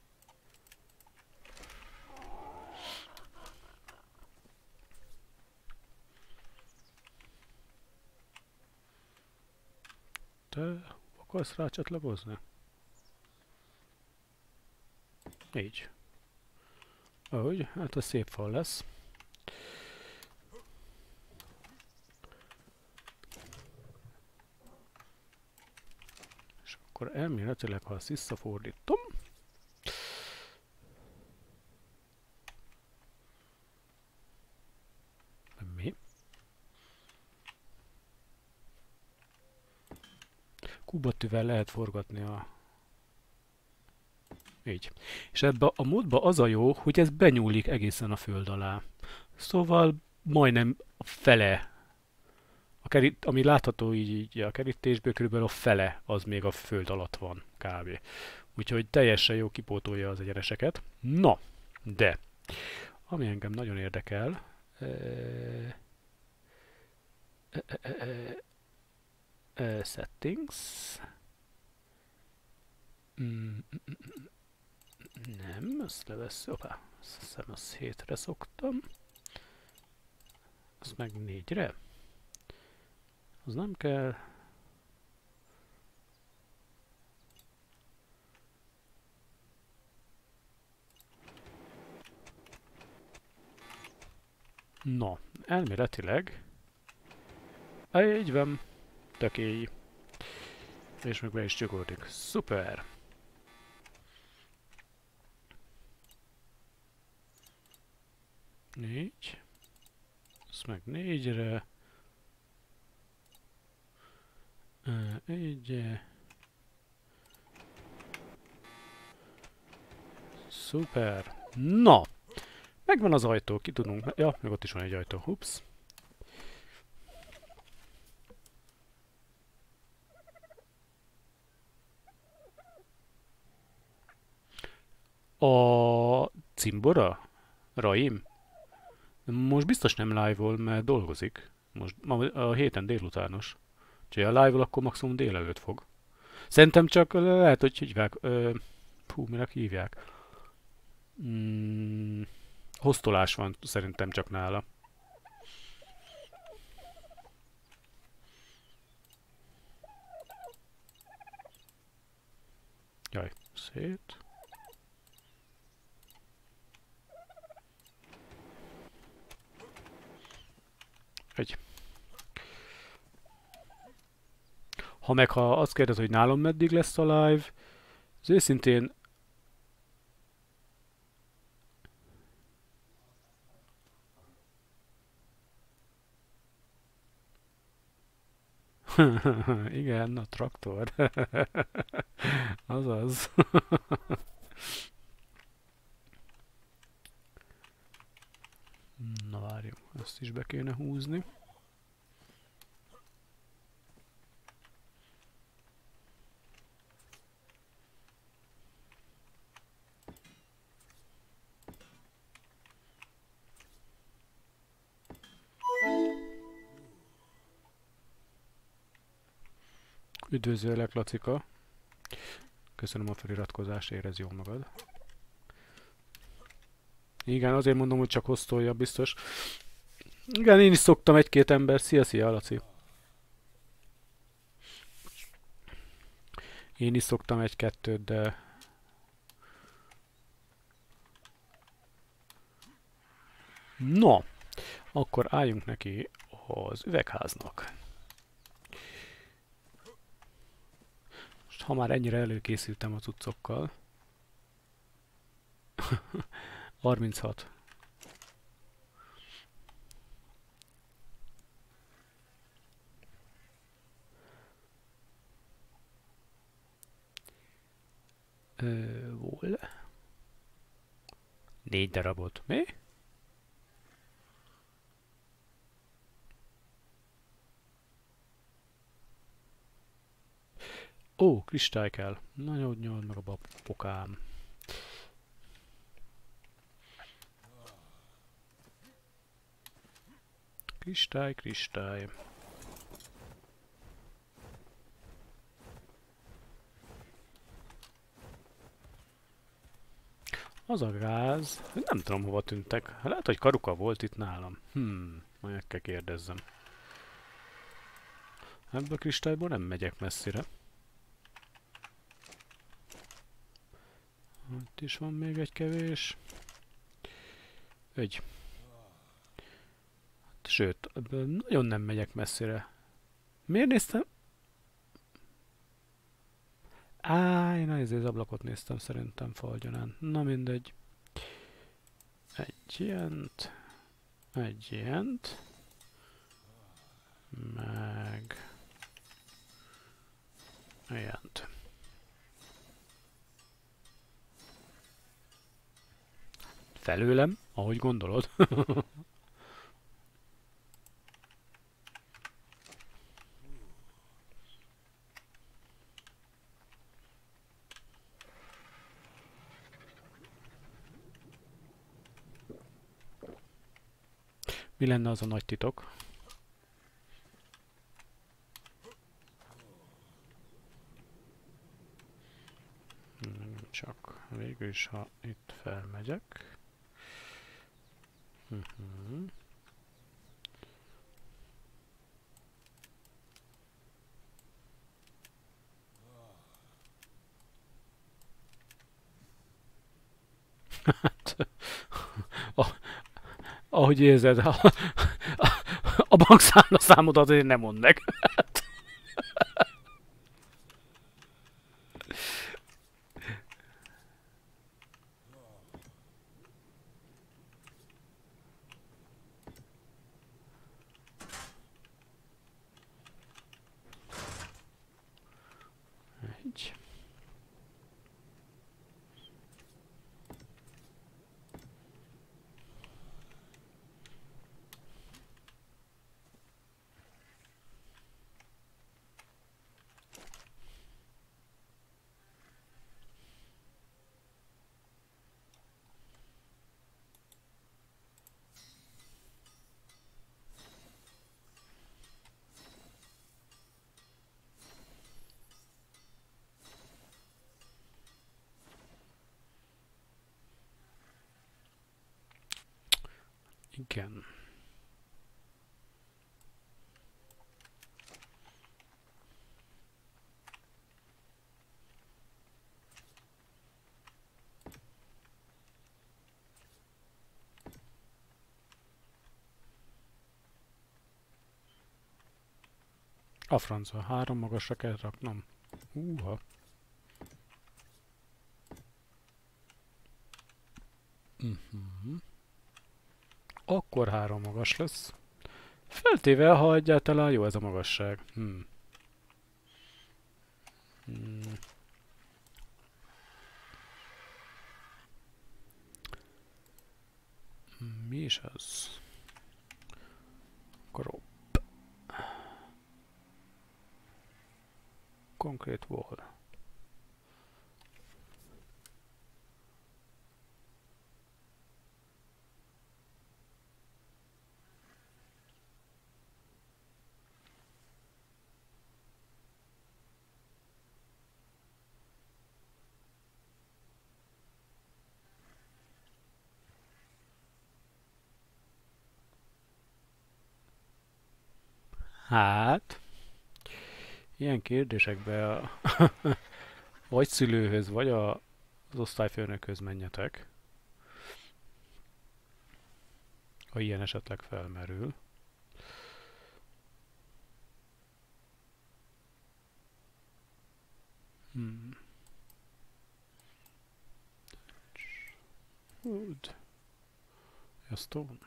Te akarsz rácsatlakozni? Így. Ahogy, hát a szép fal lesz. És akkor elméletileg, ha ezt visszafordítom, mi? Kubatűvel lehet forgatni a... Így. És ebbe a módba az a jó, hogy ez benyúlik egészen a föld alá. Szóval majdnem a fele, a kerít, ami látható így, így a kerítésből, körülbelül a fele az még a föld alatt van kb. Úgyhogy teljesen jó kipótolja az egyeneseket. Na, de, ami engem nagyon érdekel, e, e, e, e, e, settings, mm, nem, azt levesz, opá, azt hiszem azt hétre szoktam, azt meg négyre, az nem kell. No, elméletileg, így van, tökély, és meg be is csökoltik, szuper! Négy. Ezt meg négyre. Egy. Szuper. Na! Megvan az ajtó, ki tudunk... Ja, meg ott is van egy ajtó. Ups. A Cimbora? Raim? Most biztos nem live-ol, mert dolgozik. Most ma a héten délutános. Úgyhogy a live-ol akkor maximum délelőtt fog. Szerintem csak lehet, hogy hívják. Ö, hú, minek hívják? Hmm, hoztolás van szerintem csak nála. Jaj, szét. Egy. Ha meg ha azt kérdez, hogy nálam meddig lesz a live, az őszintén igen, a traktor. Azaz. Na várjunk, ezt is be kéne húzni. Üdvözöllek, Lacika. Köszönöm a feliratkozást, érezd jól magad. Igen, azért mondom, hogy csak hoztolja, biztos. Igen, én is szoktam egy-két ember. Szia, szia, Laci. Én is szoktam egy-kettőt, de... No, akkor álljunk neki az üvegháznak. Most ha már ennyire előkészültem a cuccokkal. harminchat. Ö, hol? Négy darabot. Mi? Ó, kristály kell. Na nyolc nyolc meg a babokám. Kristály, kristály. Az a gáz, nem tudom hova tűntek. Lehet, hogy karuka volt itt nálam. Hmm, majd meg kell kérdezzem. Ebből a kristályból nem megyek messzire. Itt is van még egy kevés. Egy. Sőt, ebből nagyon nem megyek messzire. Miért néztem? Á, én ezért az ablakot néztem szerintem falgyanán. Na mindegy. Egy ilyent. Egy ilyent. Meg... ilyent. Felőlem, ahogy gondolod. Mi lenne az a nagy titok? Csak végül is, ha itt felmegyek. Uh-huh. Hát, ah, ahogy érzed, a, a, a bankszámla számodat én nem mond meg. Egy. Igen. A francba, három magasra kell raknom. Húha. Uh-huh. Akkor három magas lesz. Feltéve, ha egyáltalán jó ez a magasság. Hmm. Hmm. Mi is az? Krop. Concrete wall. Hát, ilyen kérdésekbe a vagy szülőhöz, vagy a, az osztályfőnökhöz menjetek, ha ilyen esetleg felmerül. Hmm. Wood. A stone.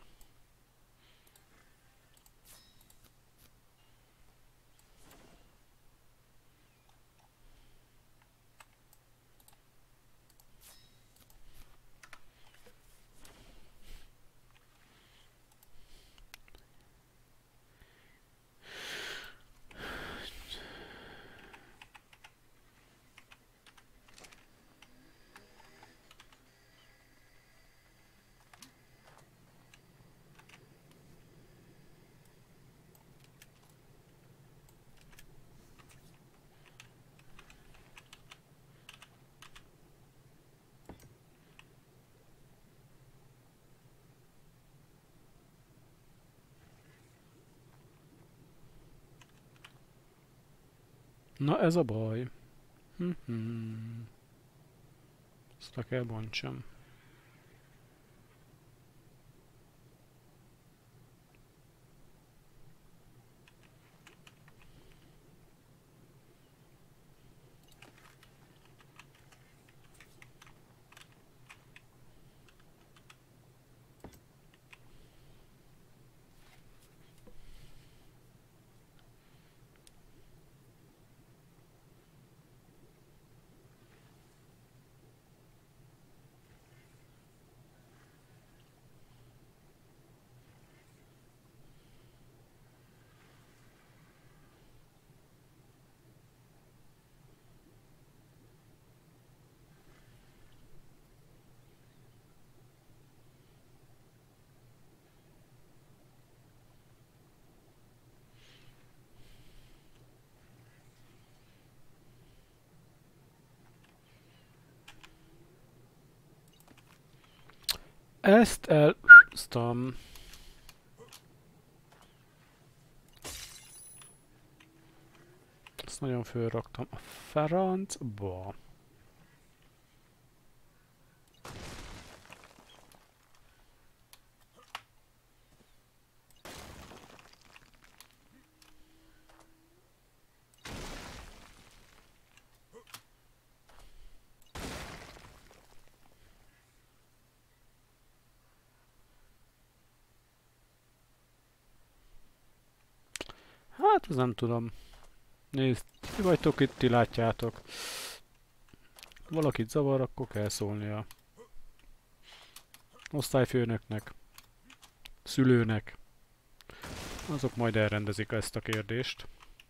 Na ez a baj. Mhm. Ezt le kell bontsam. Ezt elhúztam. Ezt nagyon fölraktam a francba. Hát, ez nem tudom. Nézd, ti vagytok itt, ti látjátok. Valakit zavar, akkor kell szólnia. Osztályfőnöknek, szülőnek. Azok majd elrendezik ezt a kérdést.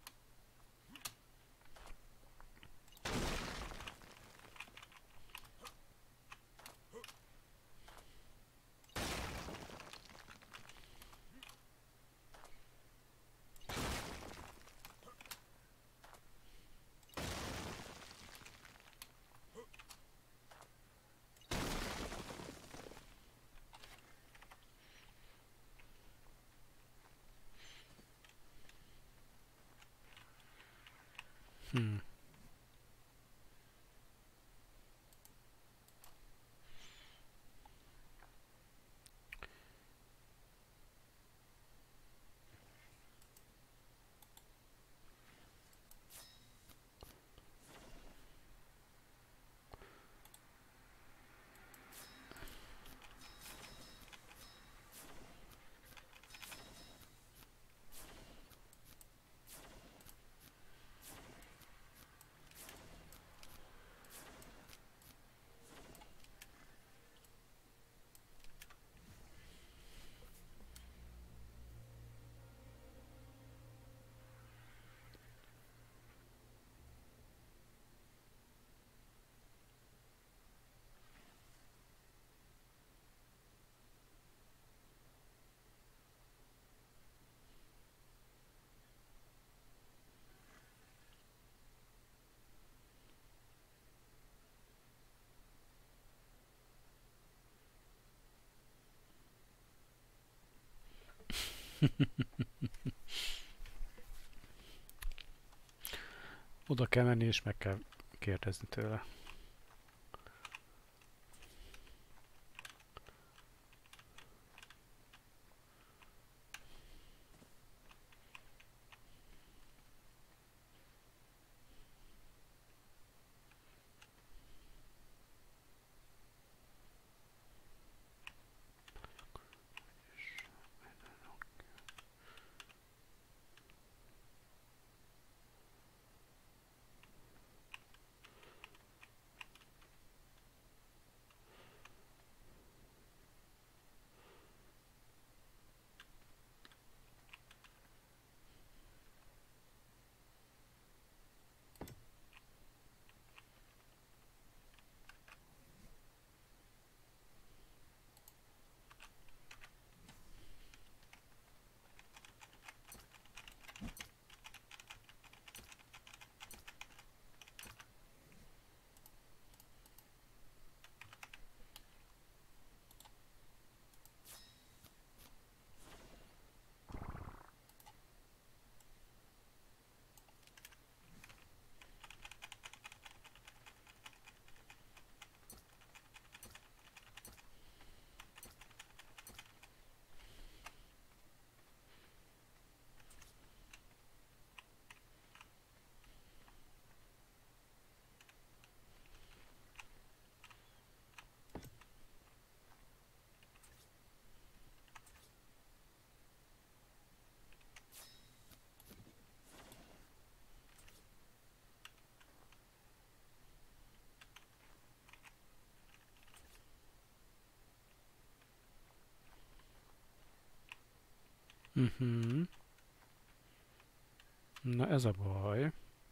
Hmm. Oda kell menni és meg kell kérdezni tőle. Uh-huh. Na ez a baj.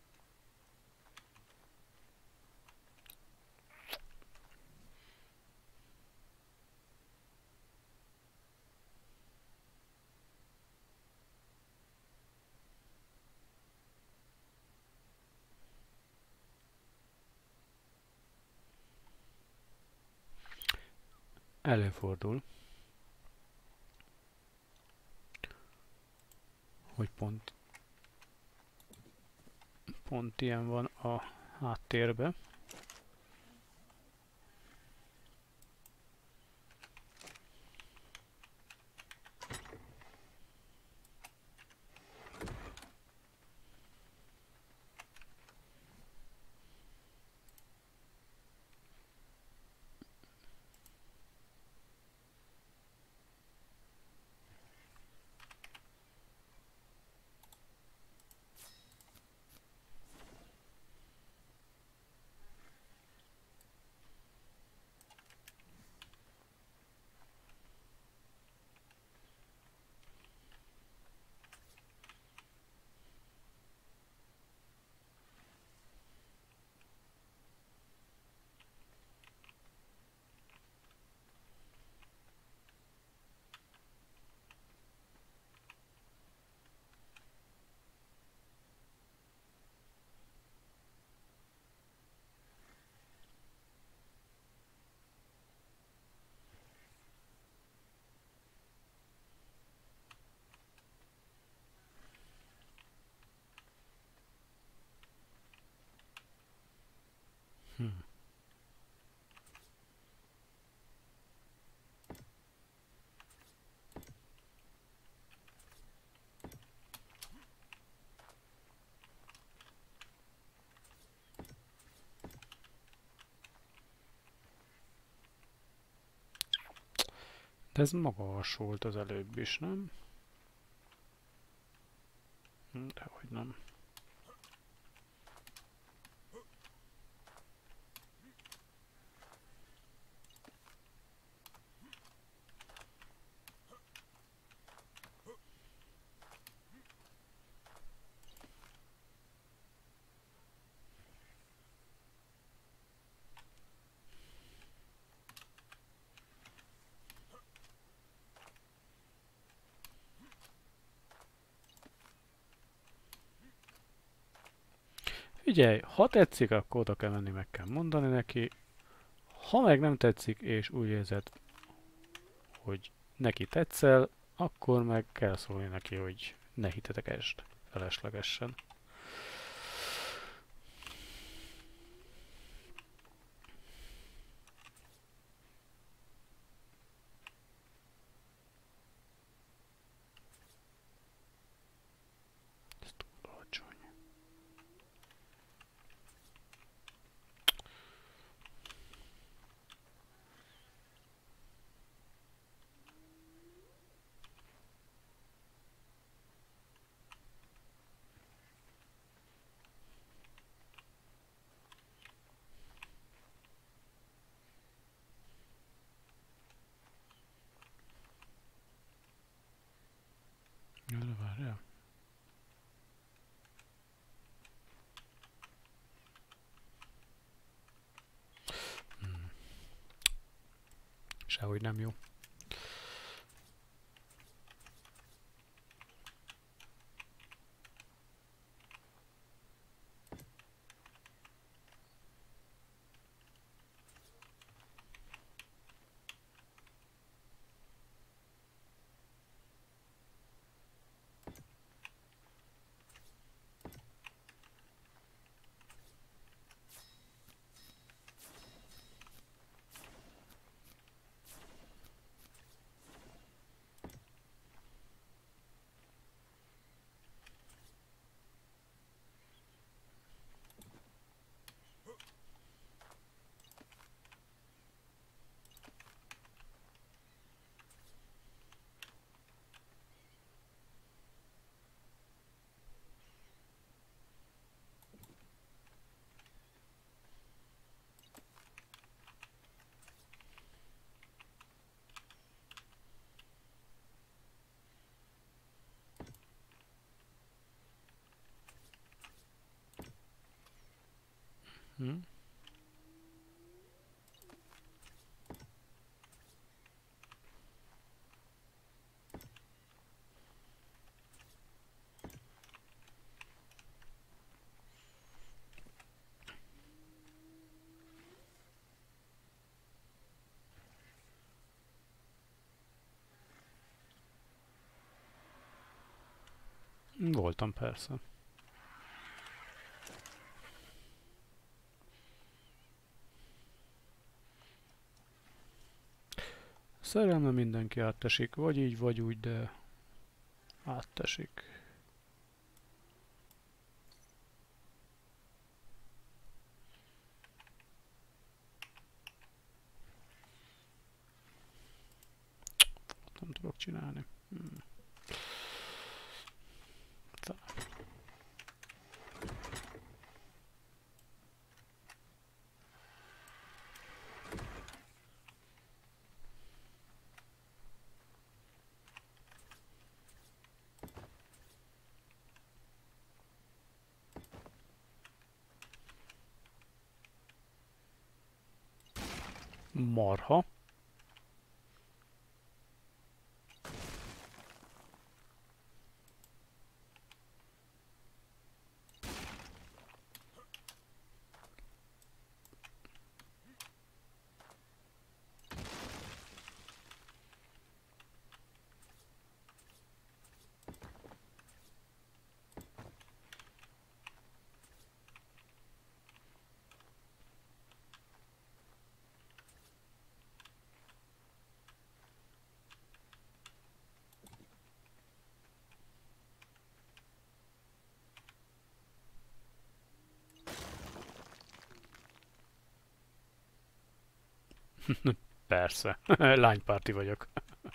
Előfordul, hogy pont, pont ilyen van a háttérben. Hm. De ez magas volt az előbb is, nem? Dehogy nem. Figyelj, ha tetszik, akkor oda kell menni, meg kell mondani neki. Ha meg nem tetszik, és úgy érzed, hogy neki tetszel, akkor meg kell szólni neki, hogy ne hitetekesd feleslegesen. Sehogy nem jó. Hm? Voltam persze. Szerelme mindenki áttesik, vagy így, vagy úgy, de áttesik. Nem tudok csinálni. Hmm. Marha. Persze. Lánypárti vagyok.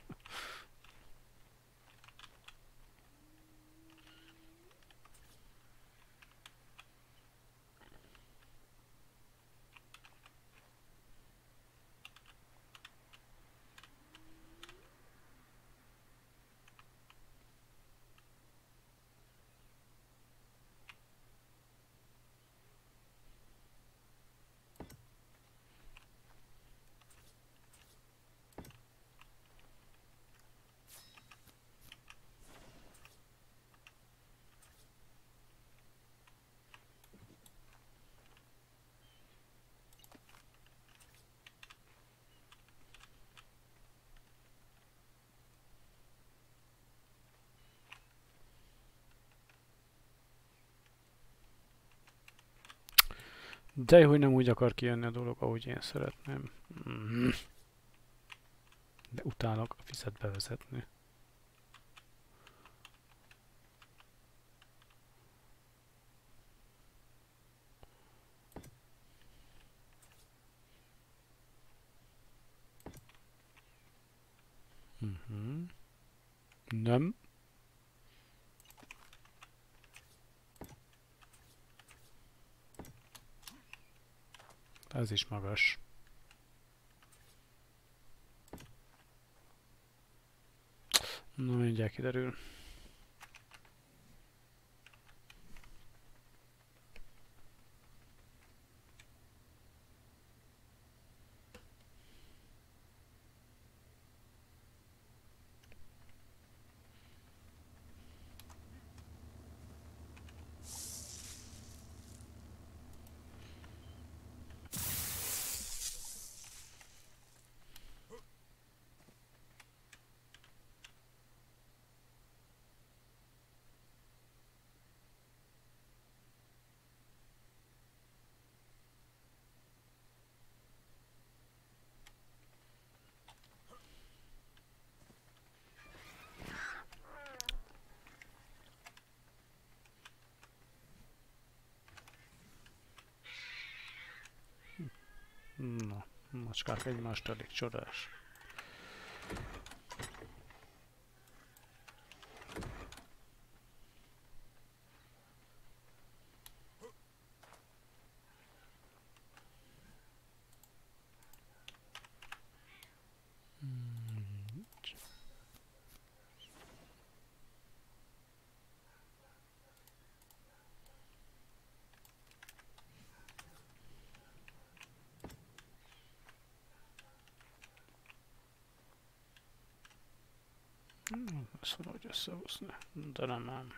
De hogy nem úgy akar kijönni a dolog, ahogy én szeretném. Mm. De utálok a fizet bevezetni. Mm-hmm. Nem. Ez is magas. Na, mindjárt kiderül. Na, macskák egymást elég csodás. Ezt valahogy összehúzni, de nem ám.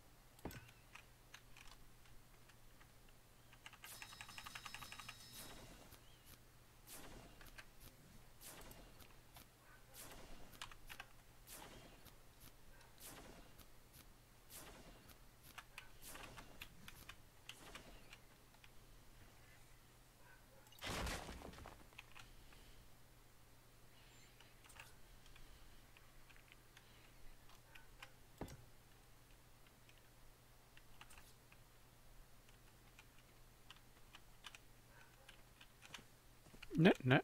Ne, ne.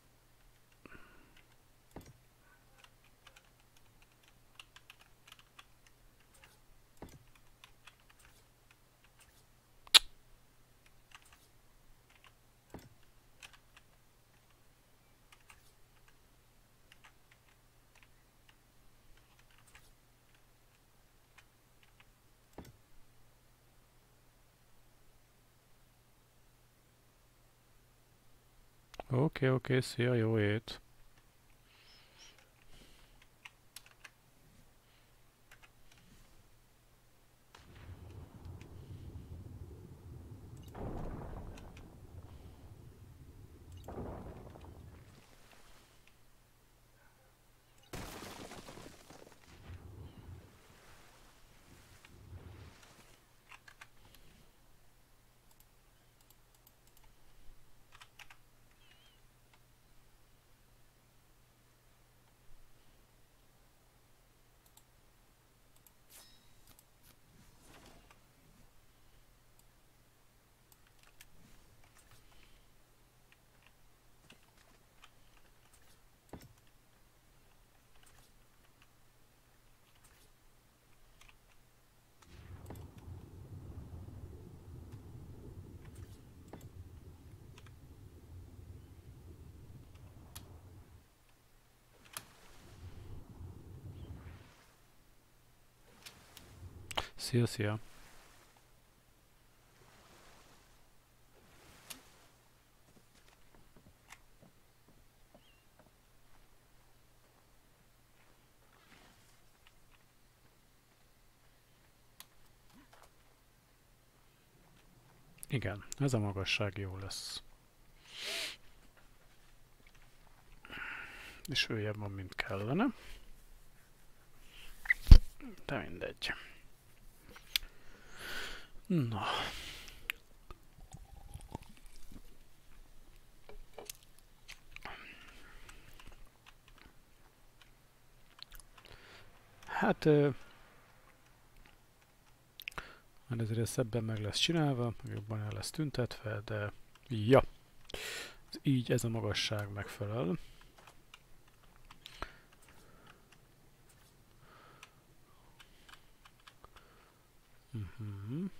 Oké, okay, oké, okay, szia, jó ét. Szia, szia. Igen, ez a magasság jó lesz. És följebb van, mint kellene. De mindegy. Na. Hát... Már ezért szebben meg lesz csinálva, jobban el lesz tüntetve, de... Ja! Így ez a magasság megfelel. Uh-huh.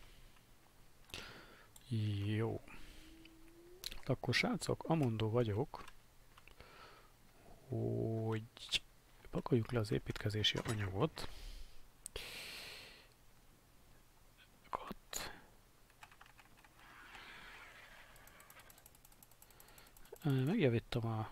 Jó. Akkor srácok, amondó vagyok, hogy pakoljuk le az építkezési anyagot. Ott. Megjavítom a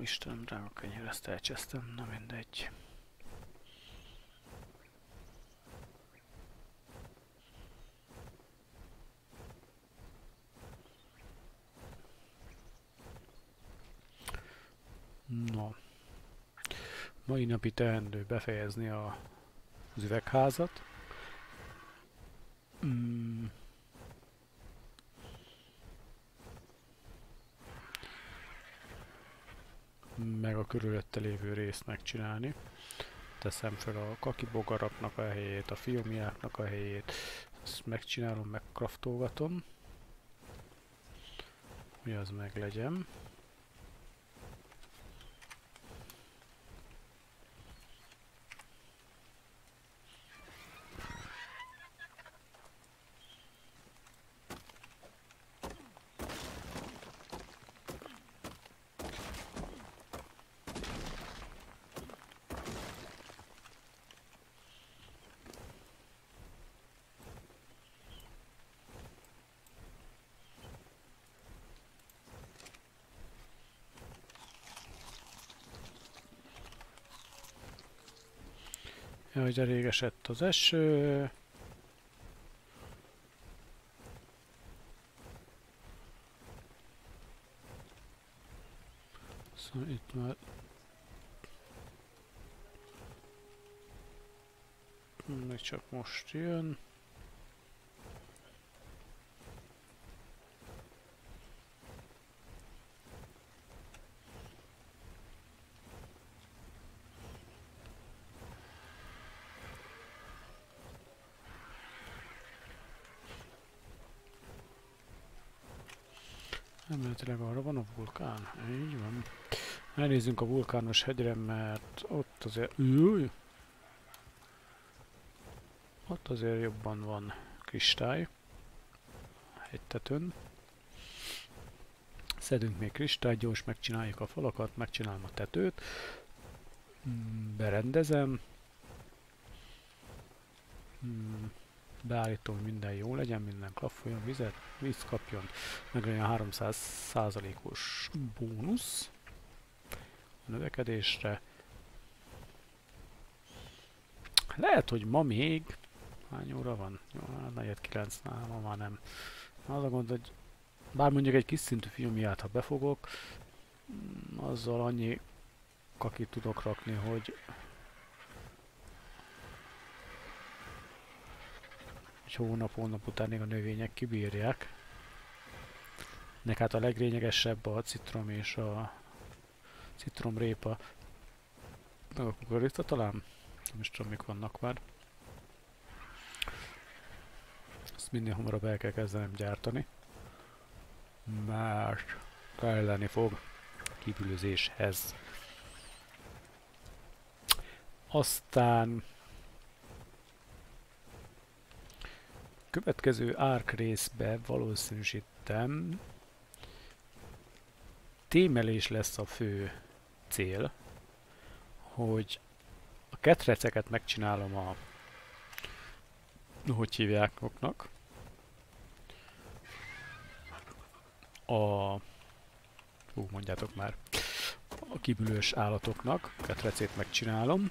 Istenem, drága kenyér, ezt elcsesztem, na mindegy. No. Mai napi teendő befejezni a, az üvegházat. Mm. Meg a körülötte lévő részt megcsinálni. Teszem fel a kakibogaraknak a helyét, a filmiáknak a helyét. Ezt megcsinálom, megkraftolgatom. Hogy az meg legyen. Jaj, de rég esett az eső. Szóval itt már... Még csak most jön. Emléletileg arra van a vulkán. Így van. Elnézzünk a vulkános hegyre, mert ott azért... Új! Ott azért jobban van kristály. Hegytetőn. Szedünk még kristályt, gyors megcsináljuk a falakat, megcsinálom a tetőt. Berendezem. Beállítom, hogy minden jó legyen, minden klaffoljon, vizet, víz kapjon, meg olyan háromszáz százalékos bónusz a növekedésre. Lehet, hogy ma még... Hány óra van? Jó, negyed kilencnál, ma már nem. Az a gond, hogy bár mondjuk egy kis szintű filmiát, ha befogok, azzal annyi kakit tudok rakni, hogy hónap, hónap után még a növények kibírják. Nek hát a leglényegesebb a citrom és a citromrépa. Meg a kukorica talán? Nem is tudom, mik vannak már. Ezt minél hamarabb el kell kezdenem gyártani. Mert kelleni fog kibülözéshez. Aztán következő árk részbe valószínűsítem témelés lesz a fő cél, hogy a ketreceket megcsinálom a hogy hívják oknak a hú, mondjátok már a kibülős állatoknak a ketrecét megcsinálom.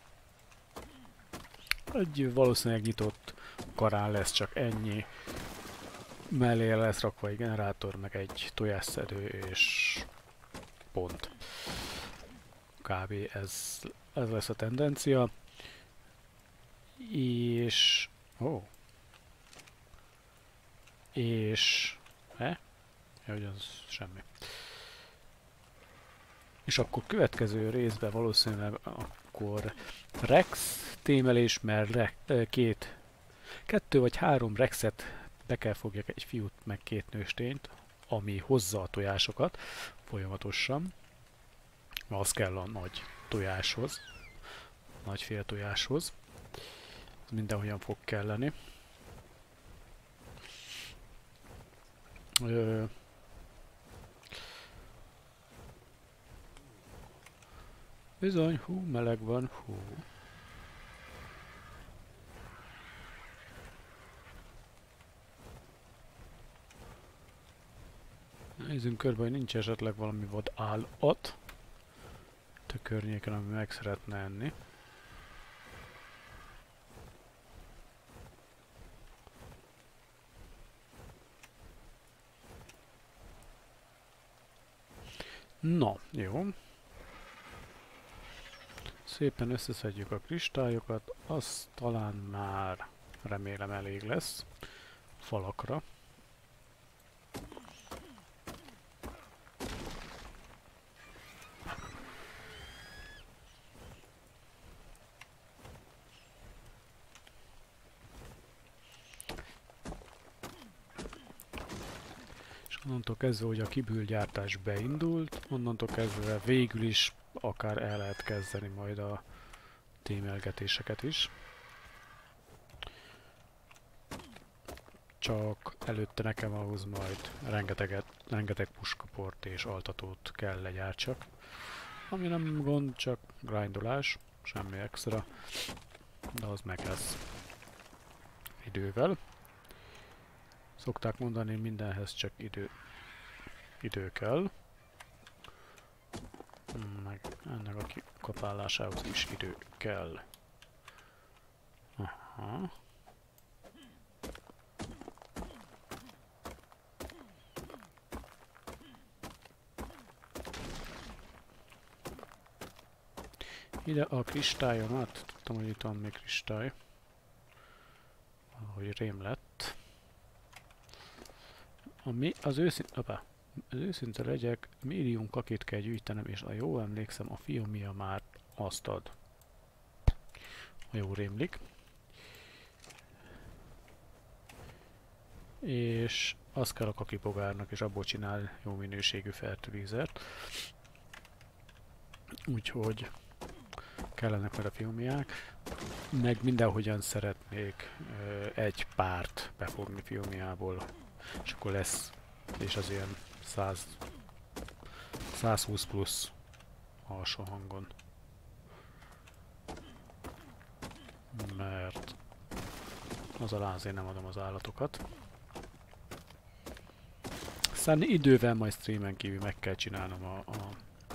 Egy valószínűleg nyitott karán lesz csak ennyi. Mellé lesz rakva egy generátor, meg egy tojásszedő, és pont. Kb. ez, ez lesz a tendencia. És... Ó. Oh. És... Eh? Ja, hogy az semmi. És akkor következő részben valószínűleg akkor Rex témelés, mert re, két, kettő vagy három Rexet be kell fogjak, egy fiút meg két nőstényt, ami hozza a tojásokat folyamatosan. Az kell a nagy tojáshoz, nagy fél tojáshoz. Ez mindenhogyan fog kelleni. Ö, Bizony, hú, meleg van, hú. Nézzünk körbe, hogy nincs esetleg valami vad állat. a környéken, ami meg szeretne enni. Na, jó. Szépen összeszedjük a kristályokat, az talán már remélem elég lesz falakra. Onnantól kezdve, hogy a kibőrgyártás beindult, onnantól kezdve végül is akár el lehet kezdeni majd a témelgetéseket is. Csak előtte nekem ahhoz majd rengeteget, rengeteg puskaport és altatót kell legyártsak. Ami nem gond, csak grindolás, semmi extra, de az meg lesz idővel. Szokták mondani, mindenhez csak idő, idő kell. Meg ennek a kapálásához is idő kell. Aha. Ide a kristályomat, tudtam, hogy itt van még kristály. Ahogy rém lett. Ami az őszinte, apá, az őszinte legyek, millió kakét kell gyűjtenem, és ha jól emlékszem, a fiomia már azt ad. Ha jól rémlik. És azt kell a kakipogárnak, és abból csinál jó minőségű fertővízert. Úgyhogy kellenek majd a fiómiák. Meg mindenhogyan szeretnék ö, egy párt befogni fiómiából. És akkor lesz, és az ilyen száz, százhúsz plusz alsó hangon. Mert az alá azért nem adom az állatokat. Aztán idővel majd streamen kívül meg kell csinálnom a, a,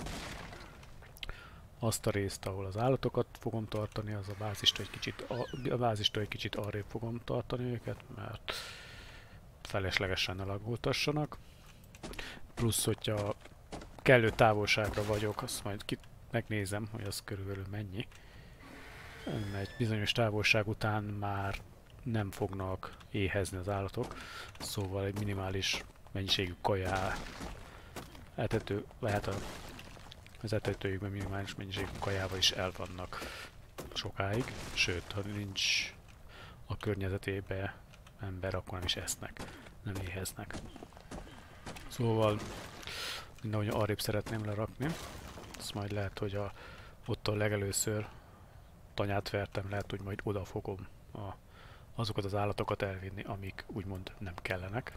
azt a részt, ahol az állatokat fogom tartani, az a bázistól egy kicsit, a, a bázistól egy kicsit arrébb fogom tartani őket, mert feleslegesen ne laggoltassanak. Plusz, hogyha kellő távolságra vagyok, azt majd ki megnézem, hogy az körülbelül mennyi. Egy bizonyos távolság után már nem fognak éhezni az állatok, szóval egy minimális mennyiségű kajá etető, lehet a, az etetőjükben minimális mennyiségű kajával is el vannak sokáig, sőt, ha nincs a környezetében ember, akkor nem is esznek, nem éheznek. Szóval mindenhogy arrébb szeretném lerakni, azt majd lehet, hogy a, ott a legelőször tanyát vertem, lehet, hogy majd oda fogom a, azokat az állatokat elvinni, amik úgymond nem kellenek.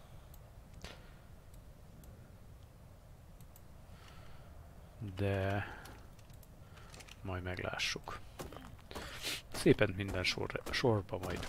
De majd meglássuk. Szépen minden sor, sorba majd.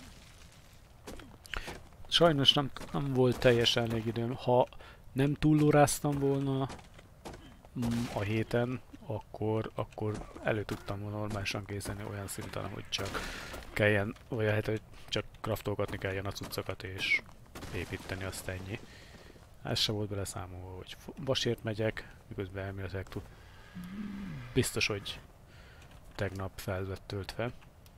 Sajnos nem, nem volt teljesen elég időm. Ha nem túllóráztam volna a héten, akkor, akkor elő tudtam volna normálisan készíteni olyan szinten, hogy csak kelljen, olyan hát, hogy csak kraftolgatni kelljen a cuccokat és építeni, azt ennyi. Ez se volt beleszámolva, hogy vasért megyek, miközben elméletileg tud. Biztos, hogy tegnap fel lett töltve.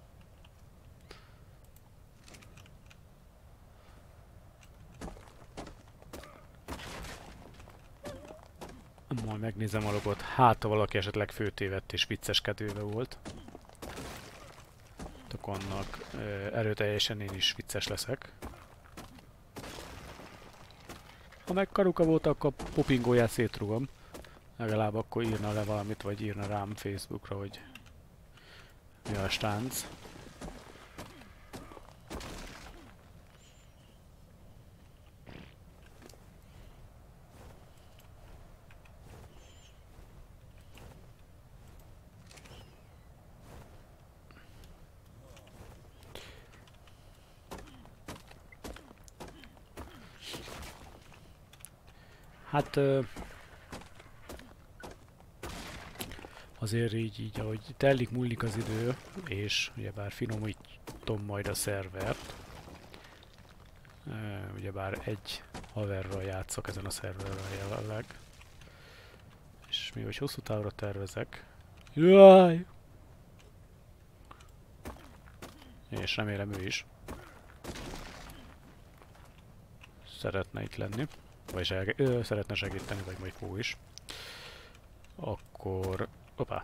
Majd megnézem a logot, hát ha valaki esetleg főtévedt és vicceskedőve volt. Akkor annak erőteljesen én is vicces leszek. Ha meg Karuka volt, akkor a popingóját szétrugom. Legalább akkor írna le valamit, vagy írna rám Facebookra, hogy mi a stánc. Hát... Uh, azért így, így ahogy telik múlik az idő, és ugyebár finomítom majd a szervert, uh, ugyebár egy haverral játszok ezen a szerverrel jelenleg, és mi hogy hosszú távra tervezek, jaj! És remélem ő is szeretne itt lenni, vagy seg ö, szeretne segíteni, vagy majd fog is. Akkor... Opá!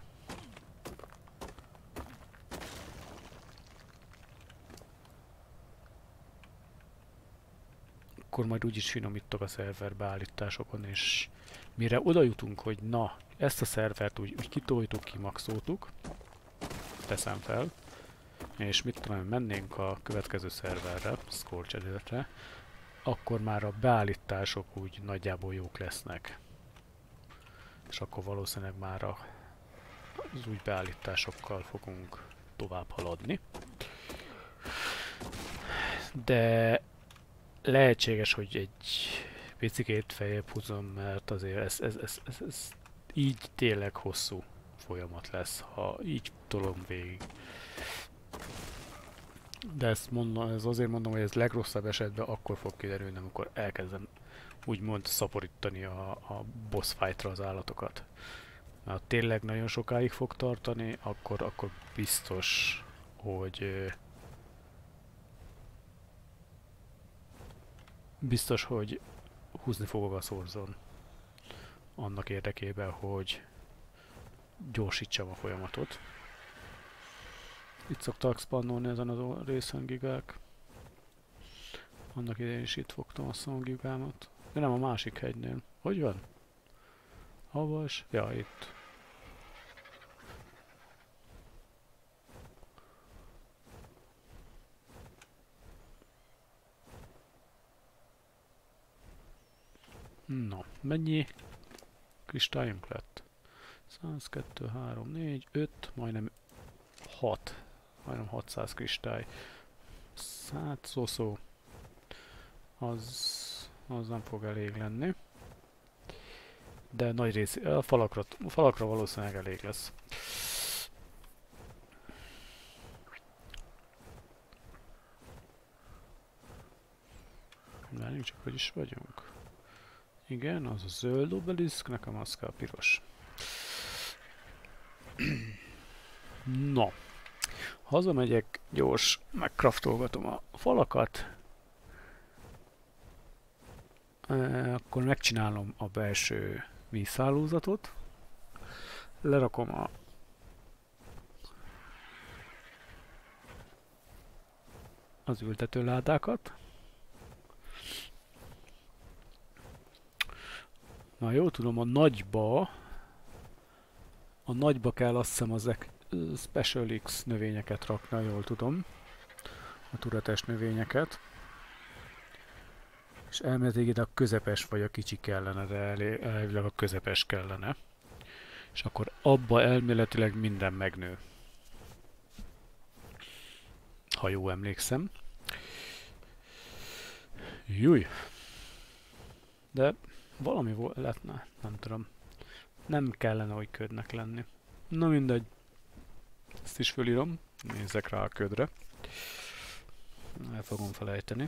Akkor majd úgyis finomítok a szerver beállításokon, és mire oda jutunk, hogy na, ezt a szervert úgy, úgy kitoltuk, kimaxoltuk, teszem fel, és mit tudom, mennénk a következő szerverre, Scorch Editre, akkor már a beállítások úgy nagyjából jók lesznek. És akkor valószínűleg már a, az új beállításokkal fogunk tovább haladni. De lehetséges, hogy egy picikét feljebb húzom, mert azért ez, ez, ez, ez, ez így tényleg hosszú folyamat lesz, ha így tolom végig. De ezt mondom, ez azért mondom, hogy ez legrosszabb esetben akkor fog kiderülni, amikor elkezdem úgymond szaporítani a, a boss fightra az állatokat. Ha tényleg nagyon sokáig fog tartani, akkor, akkor biztos, hogy biztos, hogy húzni fogok a szorzon annak érdekében, hogy gyorsítsam a folyamatot. Itt szoktak spannolni ezen a részen gigák. Annak idején is itt fogtam azt a gigámat. De nem a másik hegynél. Hogy van? Havas? Ja, itt. Na, mennyi kristályunk lett? száz, kettő, három, négy, öt, majdnem hat. Majdnem hatszáz kristály. Hát szó-szó. Az, az nem fog elég lenni. De nagy rész, a falakra, a falakra valószínűleg elég lesz. Várjunk csak, hogy is vagyunk. Igen, az a zöld obeliszk, nekem az kell a piros. No. Hazamegyek, gyors, megkraftolgatom a falakat. E, akkor megcsinálom a belső vízhálózatot. Lerakom a az ültetőládákat. Na jól tudom, a nagyba a nagyba kell azt hiszem az Special X növényeket rakni, jól tudom. A tudates növényeket. És elméletileg a közepes vagy a kicsi kellene, de elvileg a közepes kellene. És akkor abba elméletileg minden megnő. Ha jól emlékszem. Júj! De valami volt, lehetne, nem tudom. Nem kellene, hogy ködnek lenni. Na mindegy. Ezt is fölírom. Nézzek rá a ködre. El fogom felejteni.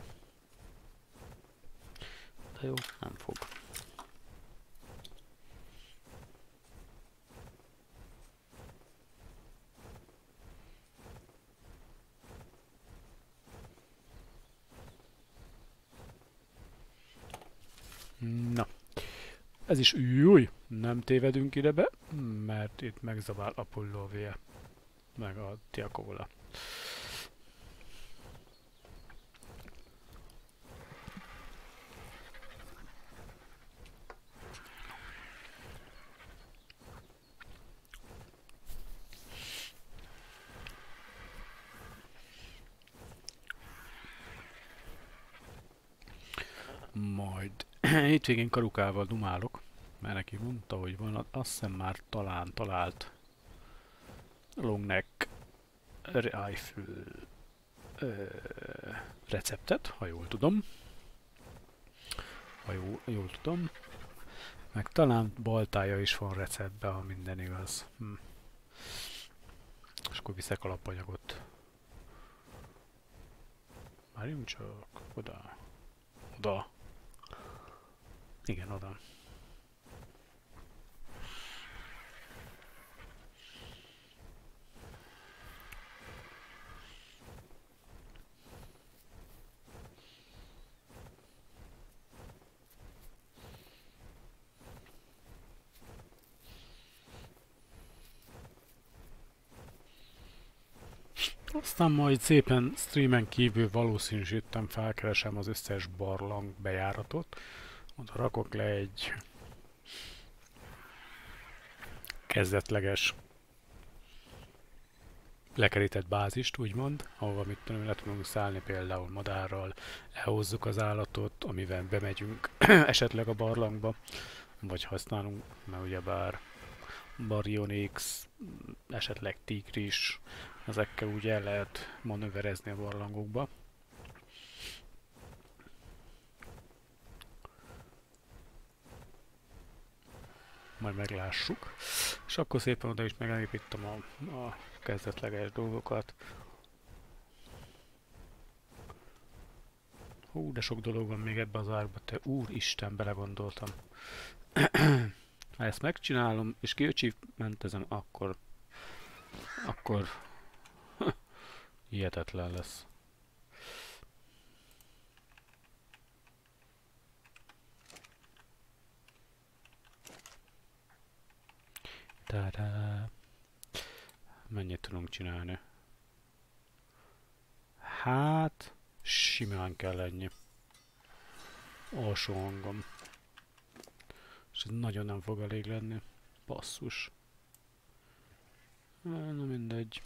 De jó, nem fog. Na. Ez is új, nem tévedünk ide be, mert itt megzabál Apollóvia, meg a Diakovola. Majd hétvégén Karukával dumálok, mert neki mondta, hogy van, azt hiszem már talán talált Longneck Rifle ö, receptet, ha jól tudom. Ha jól, jól tudom. Meg talán baltája is van receptben, ha minden igaz. Hm. És akkor viszek alapanyagot. Várjunk csak. Oda. Oda. Igen, oda. Aztán majd szépen streamen kívül valószínűsítem, felkeresem az összes barlang bejáratot. Oda rakok le egy kezdetleges lekerített bázist, úgymond, ahova mit tudom, le tudunk szállni például madárral, elhozzuk az állatot, amivel bemegyünk esetleg a barlangba, vagy használunk, mert ugyebár Baryonyx, esetleg tigris, ezekkel úgy el lehet manőverezni a barlangokba. Majd meglássuk. És akkor szépen oda is megelépítem a, a kezdetleges dolgokat. Hú, de sok dolog van még ebbe az árba, te úristen, belegondoltam. Ha ezt megcsinálom, és kiachievement-ezem, akkor... akkor... hihetetlen lesz. Tada! Mennyit tudunk csinálni? Hát... simán kell ennyi. Alsó hangom. És ez nagyon nem fog elég lenni. Basszus. Na mindegy.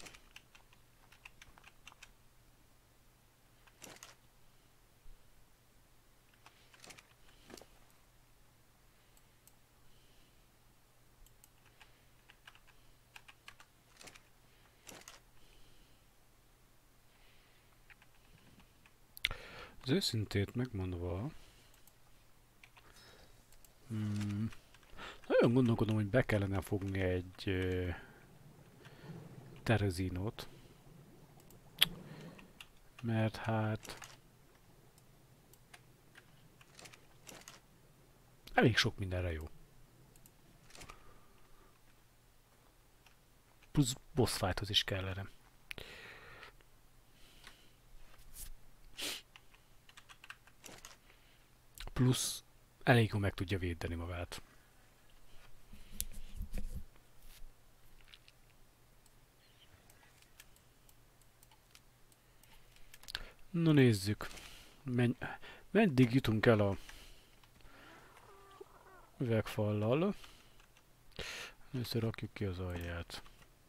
Az őszintét megmondva, hmm, nagyon gondolkodom, hogy be kellene fogni egy uh, Terezinót, mert hát elég sok mindenre jó. Plusz boss fighthoz is kellene. Plusz elég jól meg tudja védeni magát. Na nézzük. Men meddig jutunk el a üvegfallal? Először rakjuk ki az alját.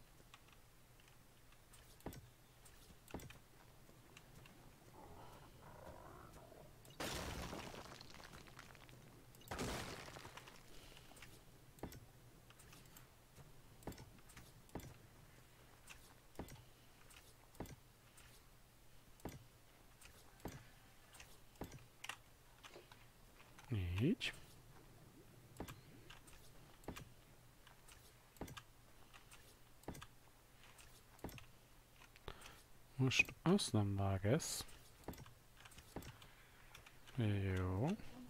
Így. Most azt nem vág ez. Jó.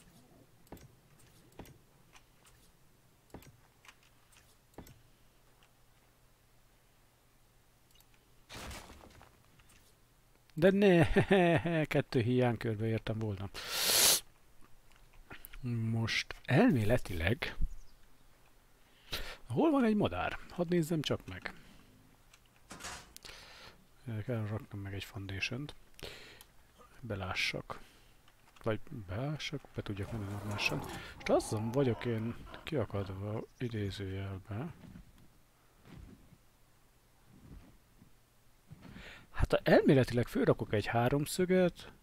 De ne, kettő hiány körbe értem volna. Most elméletileg... Hol van egy madár? Hadd nézzem csak meg. Kell raknom meg egy foundation-t. Belássak. Vagy belássak, be tudjak menni normálisan. És azon vagyok én kiakadva idézőjelbe. Hát ha elméletileg fölrakok egy háromszöget,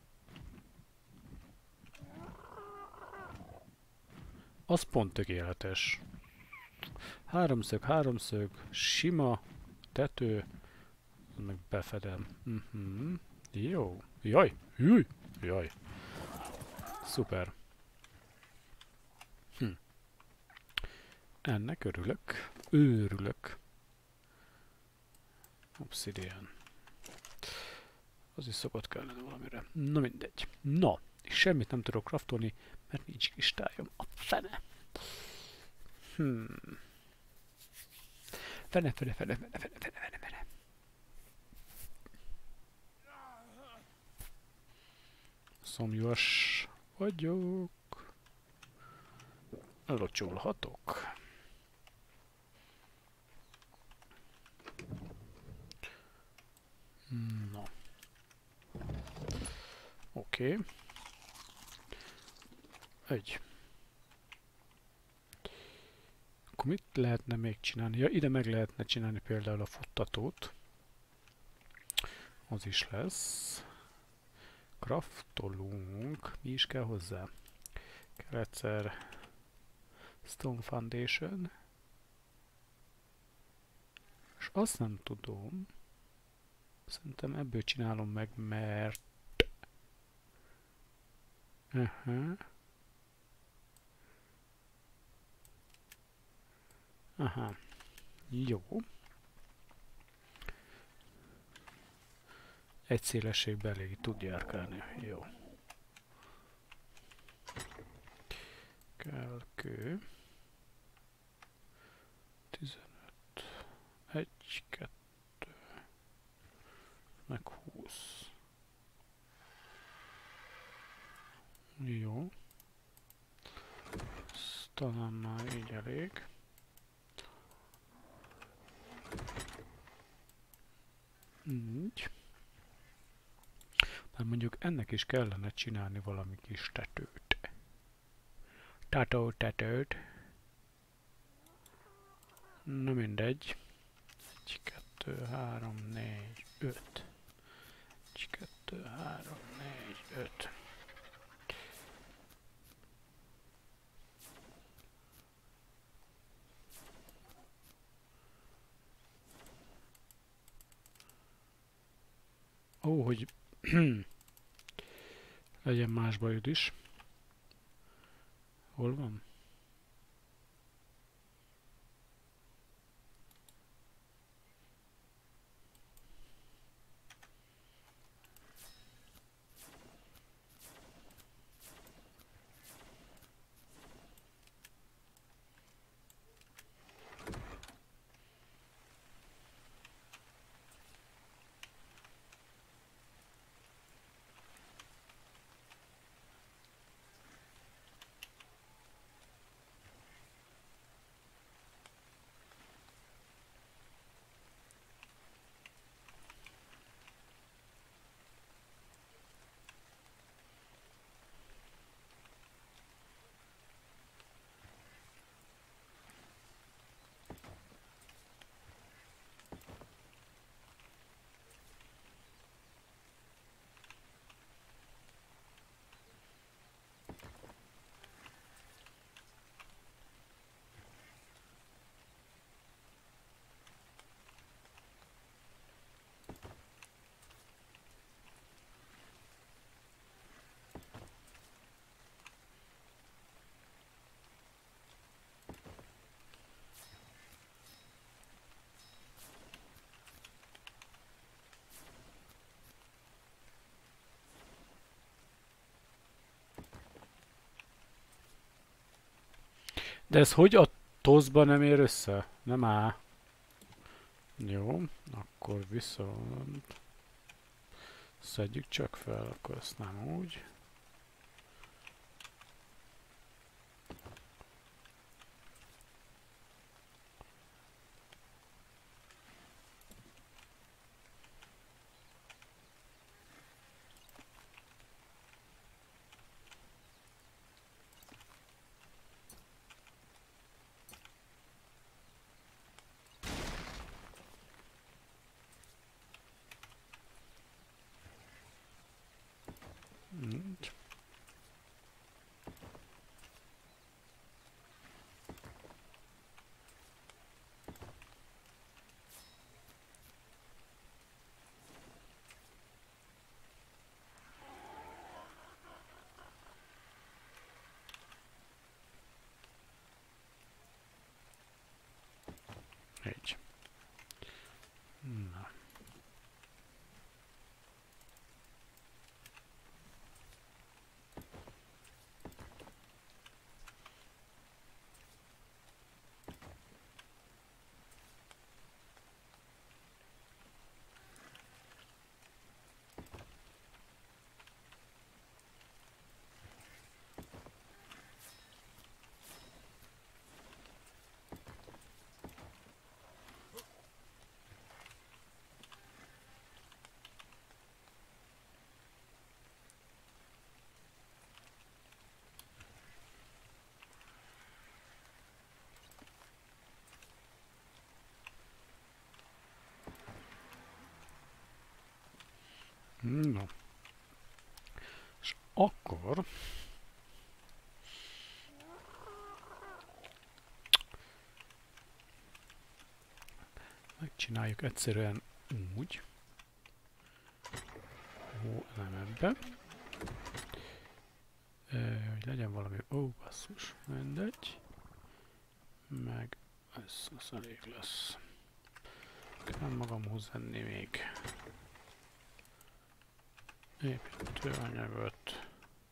az pont tökéletes. Háromszög, háromszög, sima, tető, meg befedem. Uh-huh. Jó. Jaj, jaj, jaj. Szuper. Hm. Ennek örülök. Őrülök. Obsidian. Az is szokott kellene valamire. Na mindegy. Na, és semmit nem tudok craftolni, mert nincs kristályom. A fene. Hmm. Fene, fene, fene, fene, fene, fene, fene, fene. Szomjas vagyok. Locsolhatok. No. Oké. Okay. Egy. Akkor mit lehetne még csinálni? Ja, ide meg lehetne csinálni például a futtatót. Az is lesz. Craftolunk. Mi is kell hozzá? Kell egyszer Stone Foundation. És azt nem tudom. Szerintem ebből csinálom meg, mert... Aha. Aha. Jó. Egy szélességben elég tud járkálni. Jó. Kell kő. tizenöt. Egy, kettő. Meg húsz. Jó. Ezt talán már így elég. Így. Mert mondjuk ennek is kellene csinálni valami kis tetőt. Tató, tetőt. Na mindegy. Egy, kettő, három, négy, öt. Egy, kettő, három, négy, öt. Ó, hogy legyen más bajod is. Hol van? De ez hogy a toszba nem ér össze? Nem áll. Jó, akkor viszont szedjük csak fel, akkor ezt nem úgy. Így. Így. Na. akkor. Megcsináljuk egyszerűen úgy. Ó, nem ebbe. E, hogy legyen valami... Ó, basszus, mindegy. Meg ez az elég lesz. Kell magamhoz venni még építőanyagot.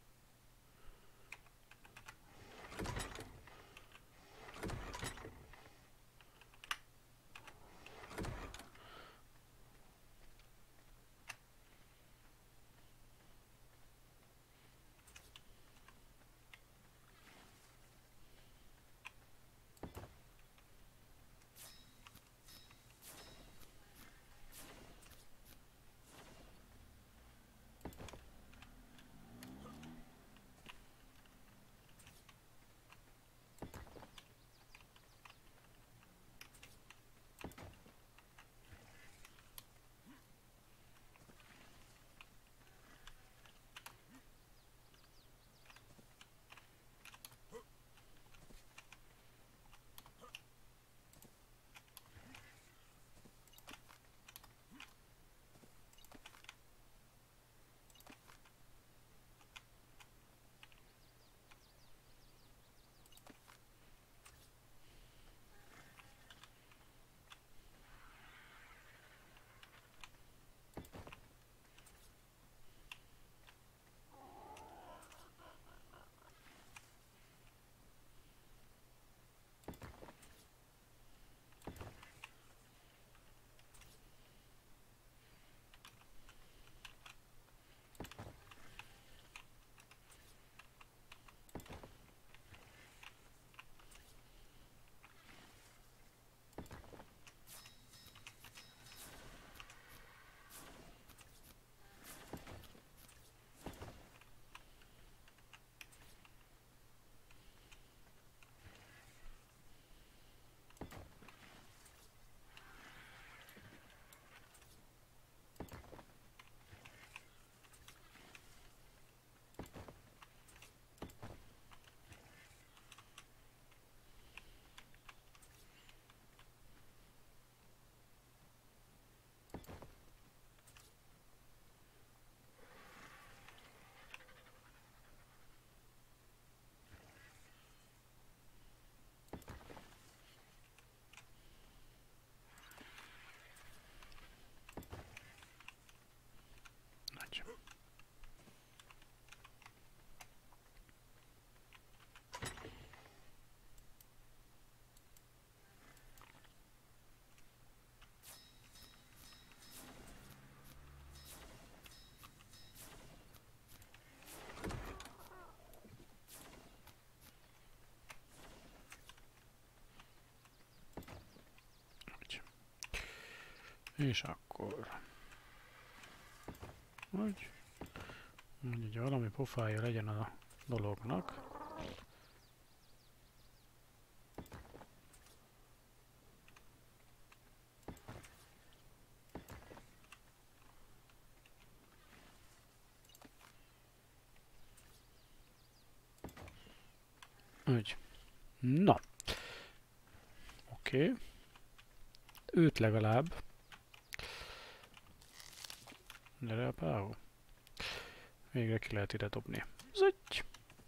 És akkor... Hogy... Ugye valami pofája legyen a dolognak. Úgy. Na. Oké. Okay. Őt legalább. Gyere a páhó. Végre ki lehet ide dobni. Zögy!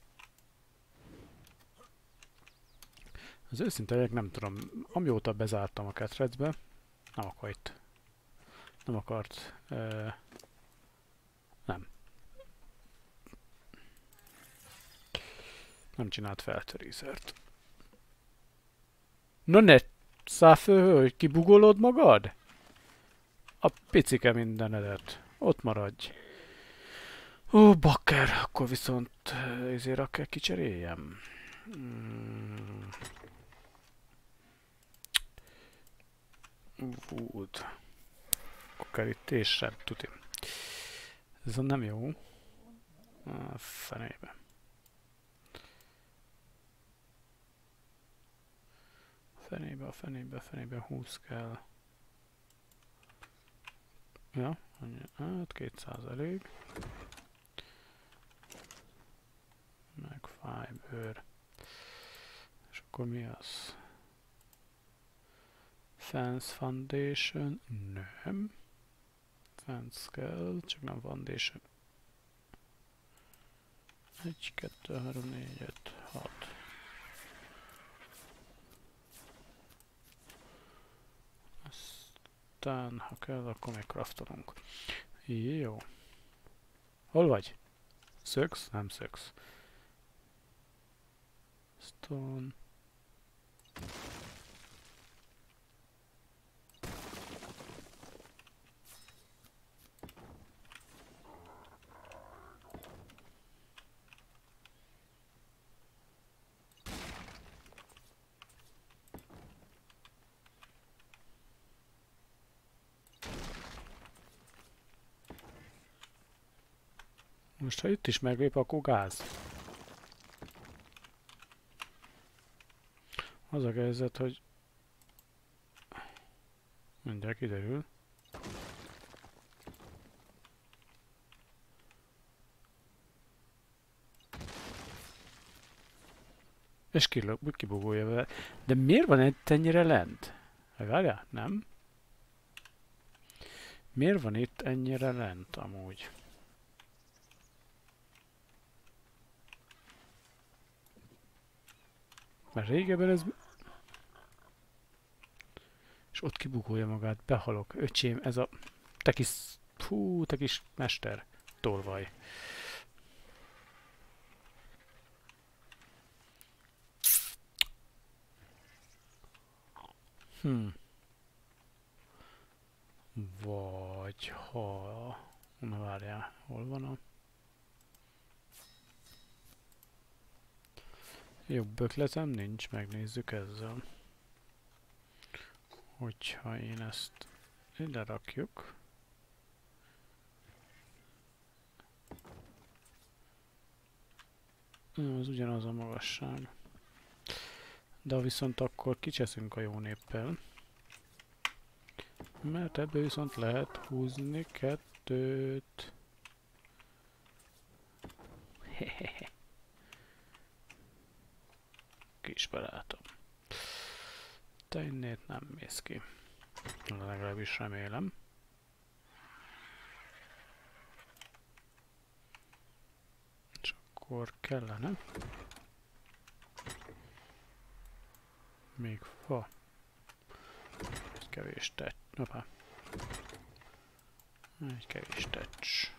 Az őszinte nem tudom, amióta bezártam a ketrecbe, nem akart. Nem akart. Uh, nem. Nem csinált feltörészert. Na ne száll föl, hogy kibugolod magad? A picike mindenedet. Ott maradj. Ó, bakker, akkor viszont ezért kell kicseréljem. Hmm. Wood. Kerítésre, tuti. Ez nem jó. A fenébe. Fenébe, a fenébe, a fenébe húsz kell. Ja, hát kétszáz elég. Fiber. És akkor mi az? Fence Foundation? Nem. Fence kell, csak nem Foundation. egy, kettő, három, négy, öt, hat. Aztán, ha kell, akkor még craftolunk. Jó. Hol vagy? Szöksz? Nem szöksz. Stone. Most ha itt is meglép, akkor gáz. Az a helyzet, hogy mindjárt kiderül. És kibugolja vele. De miért van itt ennyire lent? Várjál, nem? Miért van itt ennyire lent amúgy? Mert régebben ez... És ott kibugolja magát, behalok. Öcsém, ez a... Te kis... Hú, te kis mester. Tolvaj. Hm. Vagy ha... Na várjál, hol van a... Jobb ötletem nincs, megnézzük ezzel. Hogyha én ezt ide rakjuk. Ez ugyanaz a magasság. De viszont akkor kicseszünk a jó néppel. Mert ebből viszont lehet húzni kettőt. Hehehe. Kis barátom. Te innét nem mész ki. Legalábbis remélem. És akkor kellene még fa. Egy kevés tecs. Hoppá. Egy kevés tecs.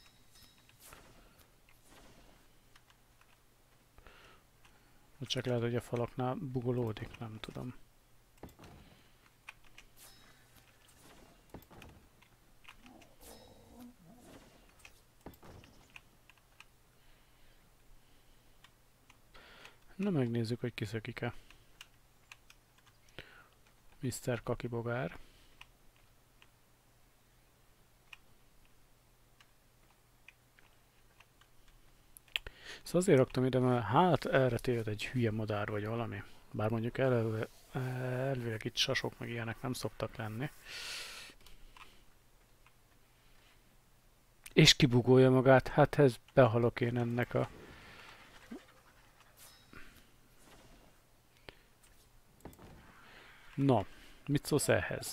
Csak lehet, hogy a falaknál bugolódik, nem tudom. Na megnézzük, hogy kiszökik-e. miszter Kakibogár. Szóval azért raktam ide, mert hát erre téved egy hülye madár vagy valami. Bár mondjuk elvileg, elvileg itt sasok meg ilyenek nem szoktak lenni. És kibugolja magát, hát ez behalok én ennek a... No, mit szólsz ehhez?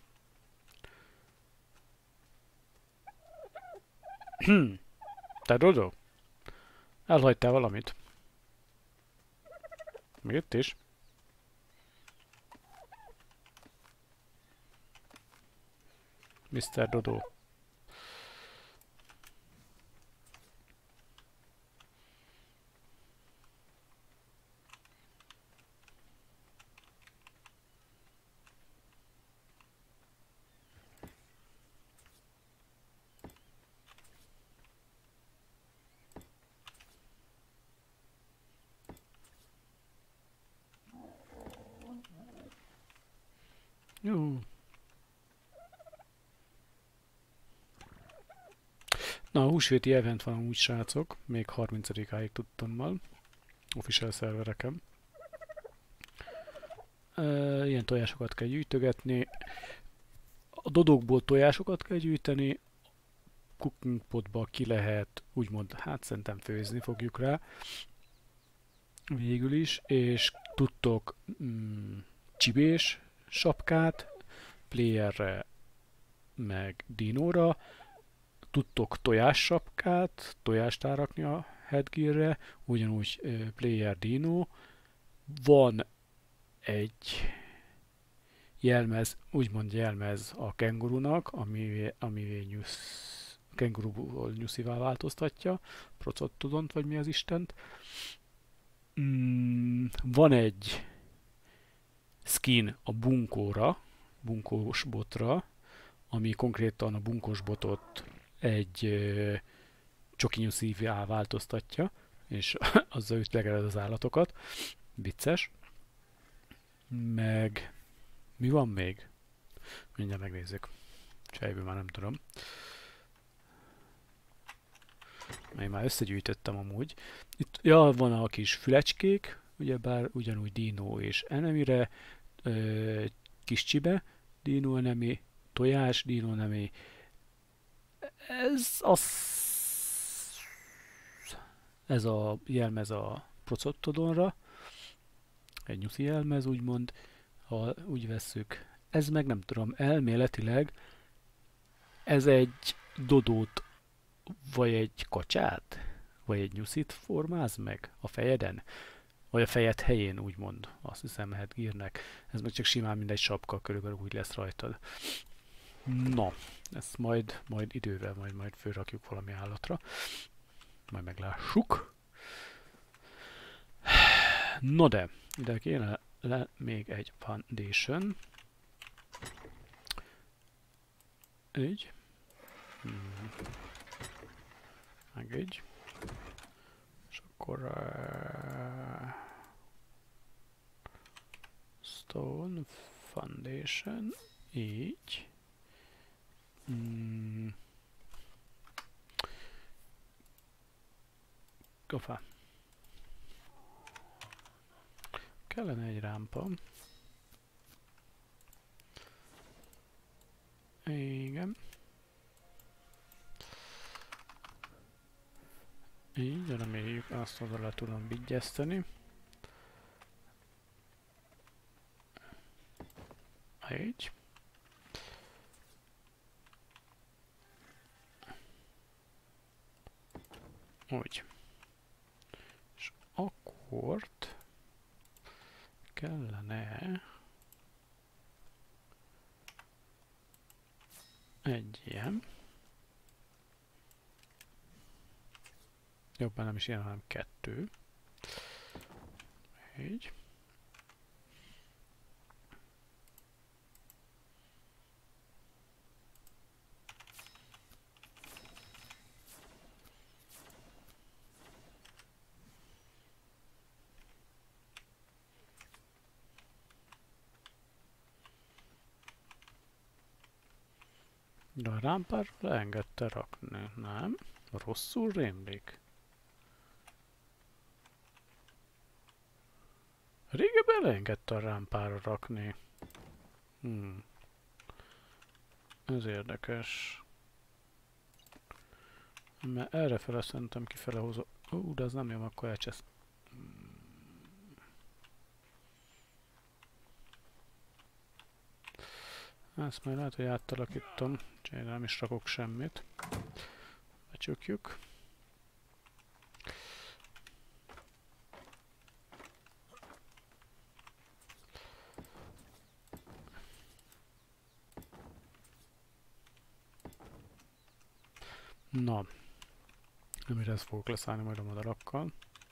Te Dodo? Elhagytál valamit? Még itt is? miszter Dodo. Jó. Na, a húsvéti event van úgy, srácok, még harmincadikáig tudtommal, official szervereken. E, ilyen tojásokat kell gyűjtögetni, a dodókból tojásokat kell gyűjteni, cooking potba ki lehet, úgymond, hát szerintem főzni fogjuk rá. végül is, és tudtok mm, csibés sapkát, playerre meg dinóra, tudtok tojássapkát, tojást rárakni a headgearre, ugyanúgy uh, player dino, van egy jelmez, úgymond jelmez a kengurunak, ami, ami nyusz, kenguruból nyuszivá változtatja, procotodont, vagy mi az istent. Mm, van egy skin a bunkóra, bunkós botra, ami konkrétan a bunkós botot egy ö, csoki nyuszivá változtatja, és azzal ütlegeled az állatokat. Vicces. Meg mi van még? Mindjárt megnézzük. Sejből már nem tudom. Én már összegyűjtöttem amúgy. Itt ja, van a kis fülecskék, ugyebár ugyanúgy Dino és Enemire, ö, kis csibe, Dino Enemi, tojás, Dino Enemi. Ez az... Ez a jelmez a Procotodonra. Egy nyuszi jelmez, úgymond, ha úgy vesszük. Ez meg nem tudom, elméletileg ez egy dodót, vagy egy kacsát, vagy egy nyuszit formáz meg a fejeden, vagy a fejed helyén, úgymond, azt hiszem lehet gírnek. Ez meg csak simán mindegy sapka, körülbelül úgy lesz rajtad. Na, ezt majd, majd idővel, majd, majd fölrakjuk valami állatra. Majd meglássuk. No de, ide kéne le még egy foundation. Így. Hmm. Meg így. És akkor... Uh, stone foundation. Így. Hmm. Kofa. Kellene egy rámpa. Igen. Így, reméljük azt oda le tudom vigyeszteni. Így. Úgy. És akkor kellene egy ilyen. Jobban nem is ilyen, hanem kettő. Így. De a rámpára leengedte rakni, nem? Rosszul rémlik. Régebben leengedte a rámpára rakni. Hmm. Ez érdekes. Mert errefele szerintem kifele hozom. Ó, uh, de az nem jó, akkor elcsesz. Ezt majd lehet, hogy áttalakítom. Úgyhogy nem is rakok semmit. Becsukjuk. Na. Amire ezt fogok leszállni majd a madarakkal.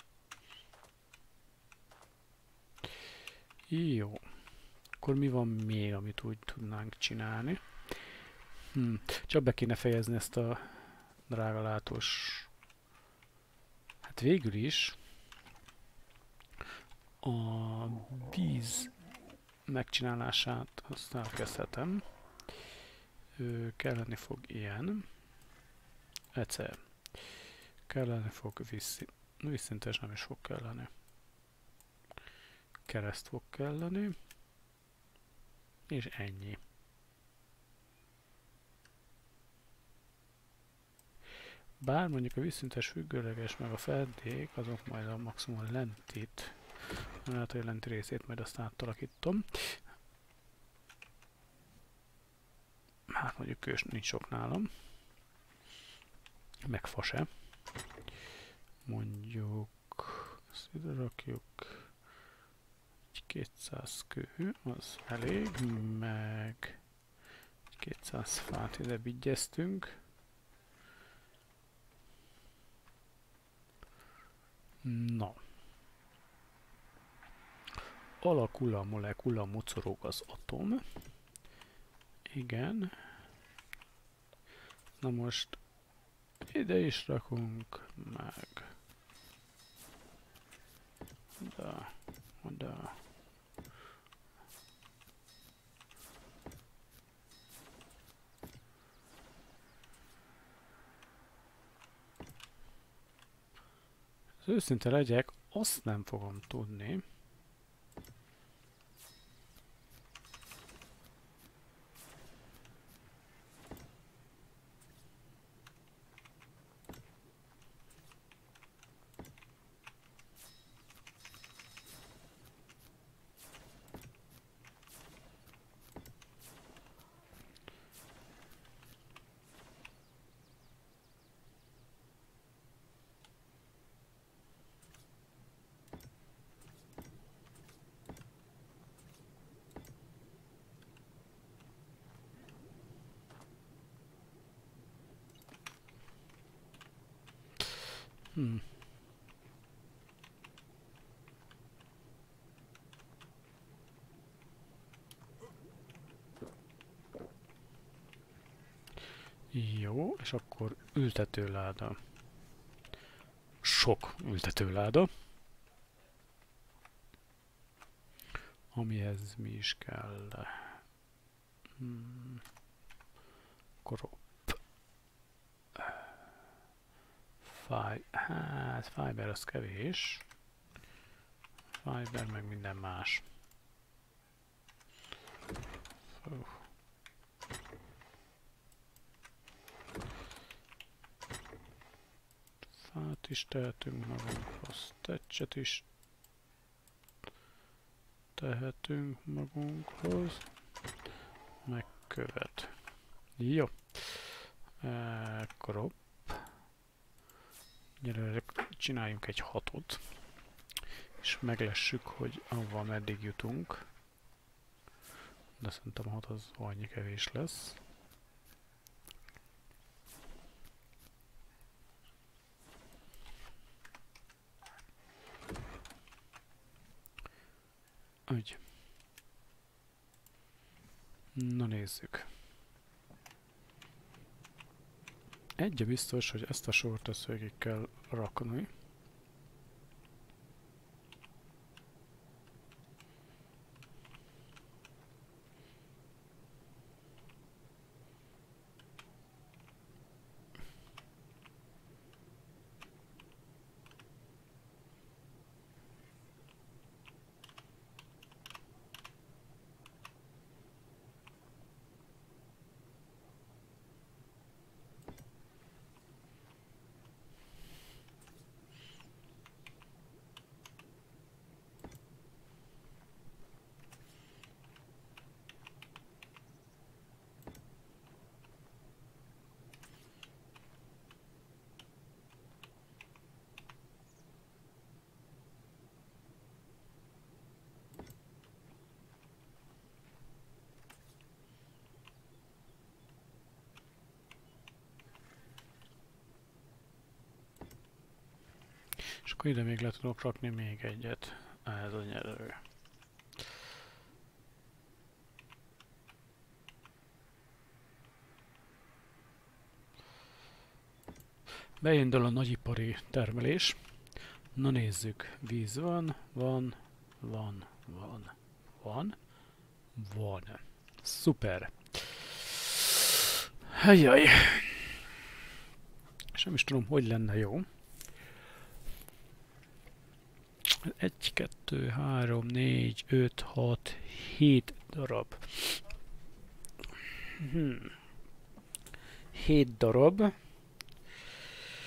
Jó. Akkor mi van még, amit úgy tudnánk csinálni? Hm. Csak be kéne fejezni ezt a drágalátós... Hát végül is a víz megcsinálását azt elkezdhetem. Ö, kelleni fog ilyen. Egyszer. Kelleni fog vízszint. Vízszintes nem is fog kelleni. Kereszt fog kelleni. És ennyi. Bár mondjuk a vízszintes függőleges meg a fedék, azok majd a maximum lentit, lehet, hogy a lenti részét majd azt átalakítom. Hát mondjuk kős nincs sok nálam. Meg fa se. Mondjuk ezt ide rakjuk. kétszáz kő, az elég, meg kétszáz fát ide vigyeztünk. Na. Alakul a molekula, mocorog az atom. Igen. Na most ide is rakunk, meg oda, oda. Az őszinte legyek, azt nem fogom tudni. Hmm. Jó, és akkor ültetőláda. Sok ültetőláda. Amihez mi is kell. Hmm. Korop. Fi hát, fiber az kevés. Fiber meg minden más. Uh. Fát is tehetünk magunkhoz, tetcset is tehetünk magunkhoz, meg követ. Jó. Akkor hopp. Gyere, csináljunk egy hatot, és meglessük, hogy avval meddig jutunk. De szerintem a hat az annyi kevés lesz. Úgy. Na nézzük. Egy biztos, hogy ezt a sort ezt végig kell rakni. És akkor ide még le tudok rakni még egyet, ehhez a nyelő. Beindul a nagyipari termelés. Na nézzük, víz van, van, van, van, van, van. Szuper. Helyjaj. És nem is tudom, hogy lenne jó. egy, kettő, három, négy, öt, hat, hét darab. Hmm. hét darab.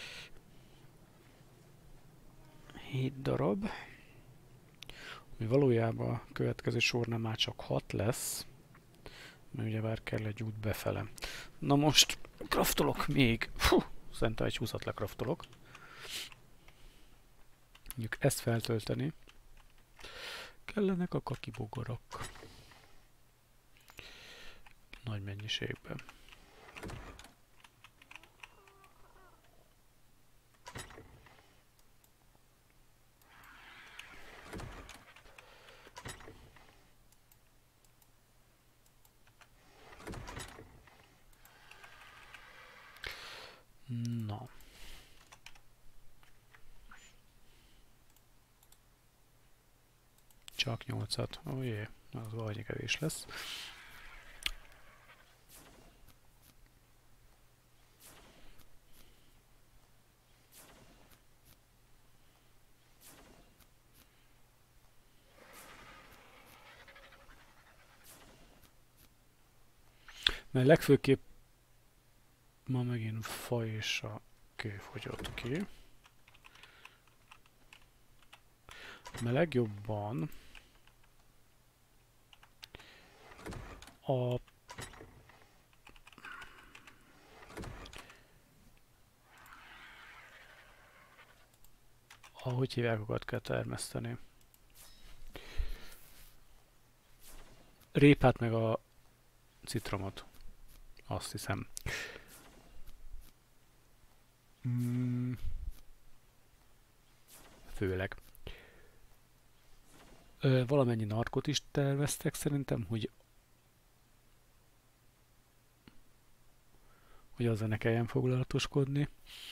hét darab. Ami valójában a következő sornál már csak hat lesz. Mert ugyebár kell egy út befele. Na most kraftolok még. Fú, szerintem egy húszat lekraftolok. Mondjuk ezt feltölteni. Kellenek a kakibogarak. Nagy mennyiségben. Na. Csak nyolcat. Ó, jé, az valahogy kevés lesz. Mert legfőképp ma megint fa és a kő fogyott ki. Mert legjobban a ahogy hívják, kell termeszteni. Répát meg a citromot. Azt hiszem. Mm. Főleg. Ö, valamennyi narkot is terveztek szerintem, hogy hogy azzal ne kelljen foglalatoskodni.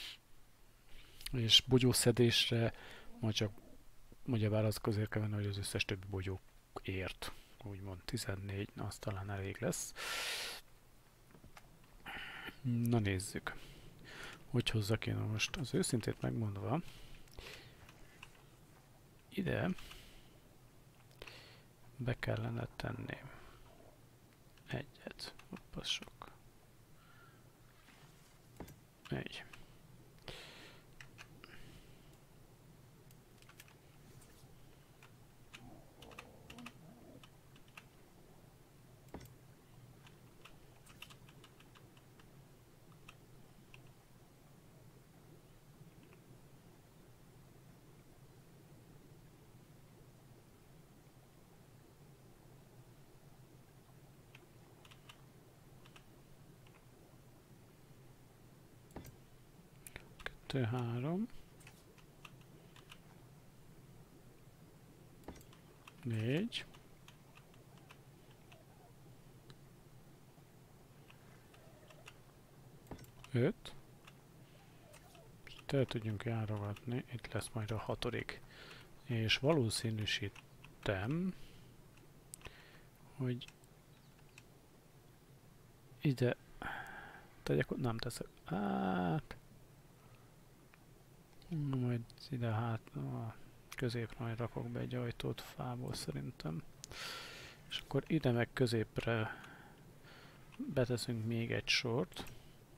És bogyószedésre majd csak ugyebár az közé kell venni, hogy az összes többi bogyó ért. Úgymond tizennégy, na az talán elég lesz. Na nézzük. Hogy hozzak én most az őszintét megmondva. Ide be kellene tenni egyet. Hopp, az sok. Egy. Kettő, három. Négy. Öt. El tudjunk járogatni, itt lesz majd a hatodik. És valószínűsítem, hogy ide tegyek, nem teszek, hát majd ide hát a középre majd rakok be egy ajtót fából szerintem. És akkor ide meg középre beteszünk még egy sort.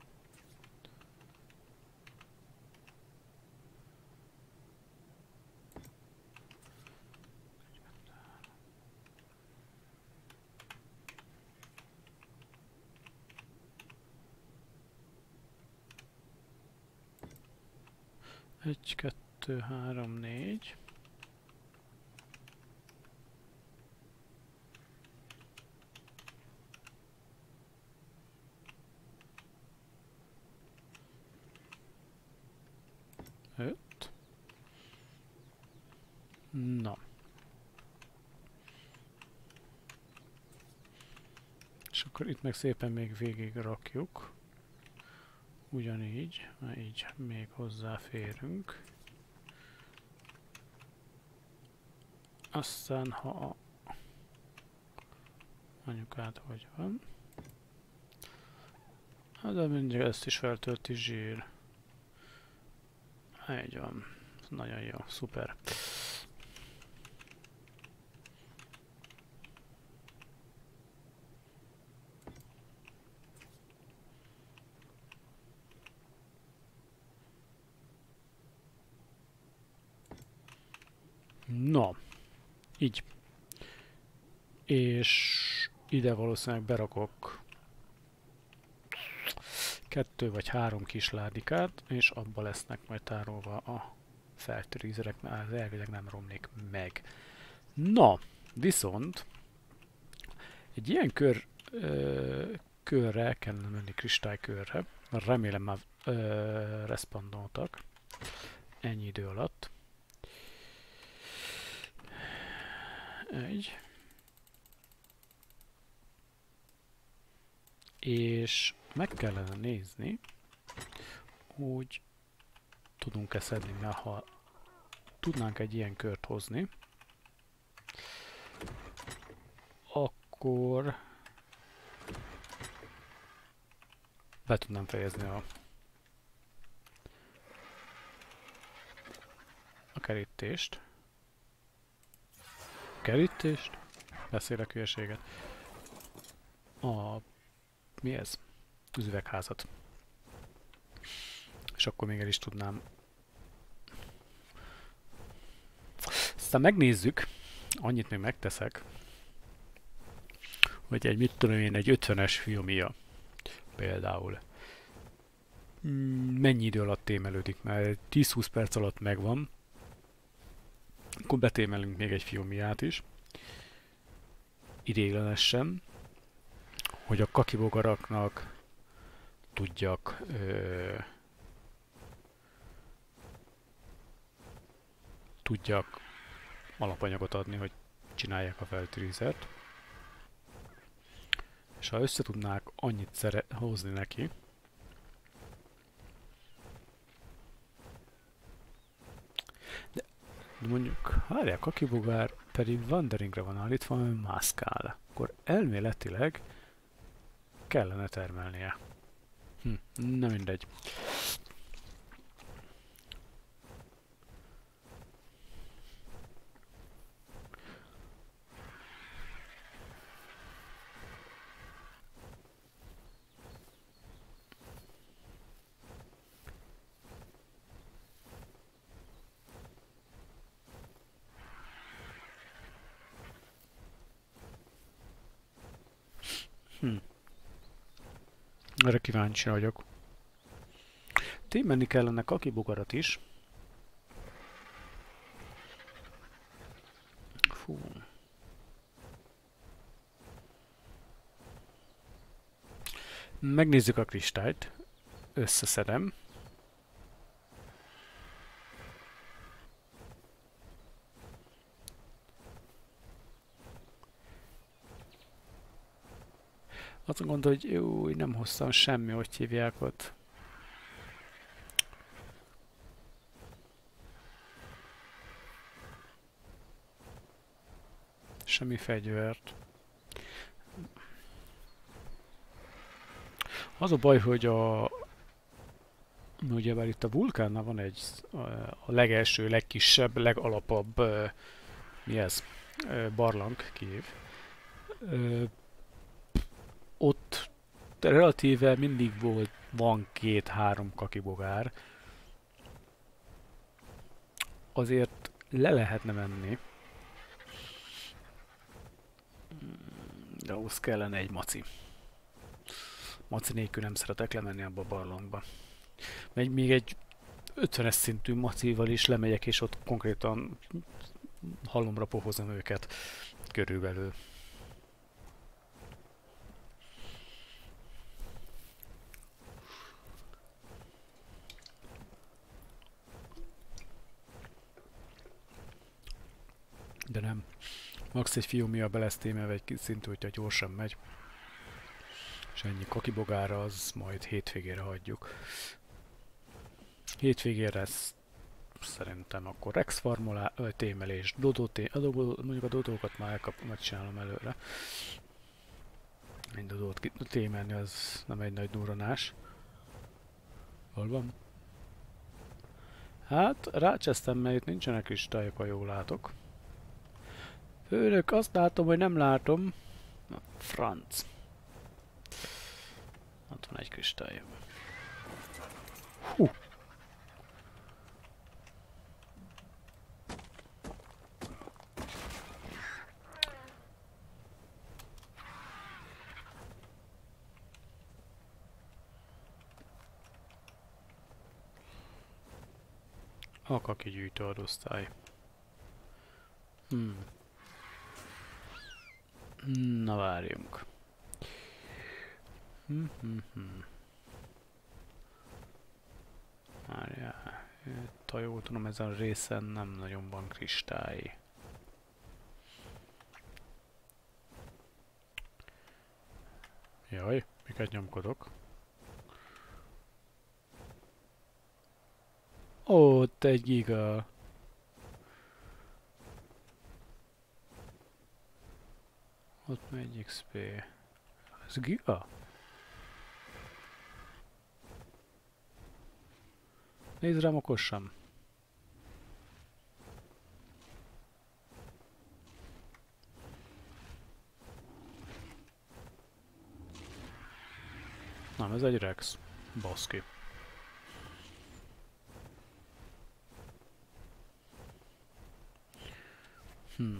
Egy, kettő, három, négy. Öt. Na. És akkor itt meg szépen még végig rakjuk. Ugyanígy, mert így még hozzáférünk. Aztán, ha a anyukát hogy van. Hát de mindjárt ezt is feltölti zsír. Így van. Nagyon jó, szuper. Na, így. És ide valószínűleg berakok kettő vagy három kis ládikát, és abba lesznek majd tárolva a feltűzerek, mert elvileg nem romlik meg. Na, viszont egy ilyen kör, ö, körre kellene menni, kristálykörre. Remélem már ö, respondoltak ennyi idő alatt. Egy. És meg kellene nézni, hogy tudunk-e szedni, mert ha tudnánk egy ilyen kört hozni, akkor be tudnám fejezni a, a kerítést. Kerítést? Beszélek hülyeséget. A... mi ez? Az üvegházat. És akkor még el is tudnám. Aztán megnézzük, annyit még megteszek, hogy egy, mit tudom én, egy ötvenes Fiumia például mennyi idő alatt témelődik, mert tíz-húsz perc alatt megvan, akkor betémelünk még egy Fiumiát is, ideiglenesen, hogy a kakibogaraknak tudjak ö, tudjak alapanyagot adni, hogy csinálják a feltűzert. És ha össze tudnák annyit szere- hozni neki, de, de mondjuk, várják, kakibogár pedig wanderingre van állítva, ami mászkál, akkor elméletileg kellene termelnie. Hm, nem mindegy. Hm. Erre kíváncsi vagyok. Témenni kellene kakibogarat is. Fú. Megnézzük a kristályt. Összeszedem. Azt gondolom, hogy jó, nem hoztam semmi, hogy hívják ott. Semmi fegyvert. Az a baj, hogy a... ugyebár itt a vulkánnál van egy a legelső, legkisebb, legalapabb mi ez? Barlang kiév. Ott relatíve mindig volt, van két-három kakibogár. Azért le lehetne menni. De ahhoz kellene egy maci. Maci nélkül nem szeretek lemenni abba a barlangba. Még, még egy ötvenes szintű macival is lemegyek, és ott konkrétan halomra pohozom őket körülbelül. De nem. Max egy Fiumia be lesz témelve egy kis szintű, hogyha gyorsan megy. És ennyi kakibogára, az majd hétvégére hagyjuk. Hétvégére ezt szerintem akkor Rex farmolá, vagy témelés, dodó té, a dodó, mondjuk a dodókat már elkap, megcsinálom előre. Egy dodót témelni, az nem egy nagy durranás. Hol van? Hát, rácsesztem, mert itt nincsenek kristályok, ha jól látok. Főnök, azt látom, hogy nem látom. Na, franc. Ott van egy kristály. Hú! Akaki gyűjtő adosztály. Hmm. Na várjunk. Hmm, hmm, hmm. Várjál. Itt, ha jól tudom, ezen a részen nem nagyon van kristály. Jaj, miket nyomkodok? Ó, te egy giga. Ott megy iksz pé. Ez giga? Nézd rám okosan. Nem, ez egy Rex. Baszki. Hm.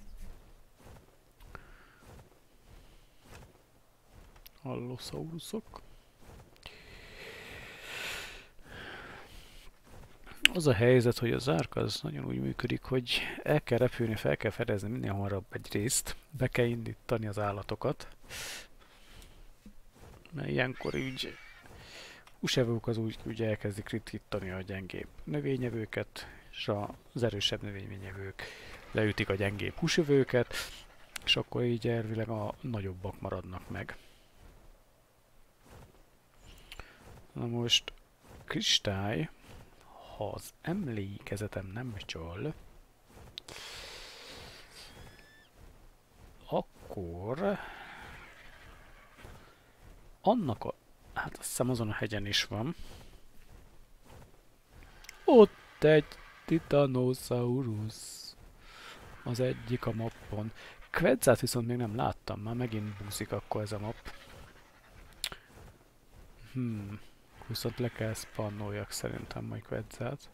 Allosaurusok. Az a helyzet, hogy a zárka az nagyon úgy működik, hogy el kell repülni, fel kell fedezni minél hamarabb egy részt, be kell indítani az állatokat. Mert ilyenkor így húsevők az úgy, úgy elkezdik ritkítani a gyengébb növényevőket, és az erősebb növényevők leütik a gyengébb húsevőket, és akkor így elvileg a nagyobbak maradnak meg. Na most kristály, ha az emlékezetem nem csal, akkor annak a... hát azt hiszem azon a hegyen is van. Ott egy Titanosaurus. Az egyik a mappon. Quetzát viszont még nem láttam, már megint búszik akkor ez a map. Hmm. Viszont le kell spannoljak szerintem majd Quetzát.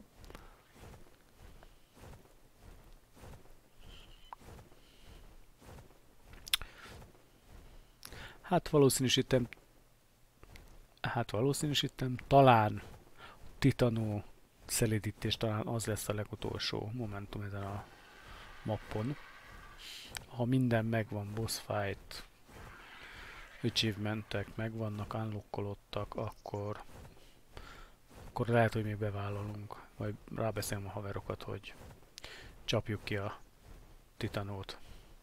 Hát valószínűsítem... Hát valószínűsítem talán Titanó szelidítés talán az lesz a legutolsó momentum ezen a mappon. Ha minden megvan, boss fight, achievementek megvannak, unlockolódtak, akkor akkor lehet, hogy még bevállalunk, vagy rábeszélem a haverokat, hogy csapjuk ki a Titanót.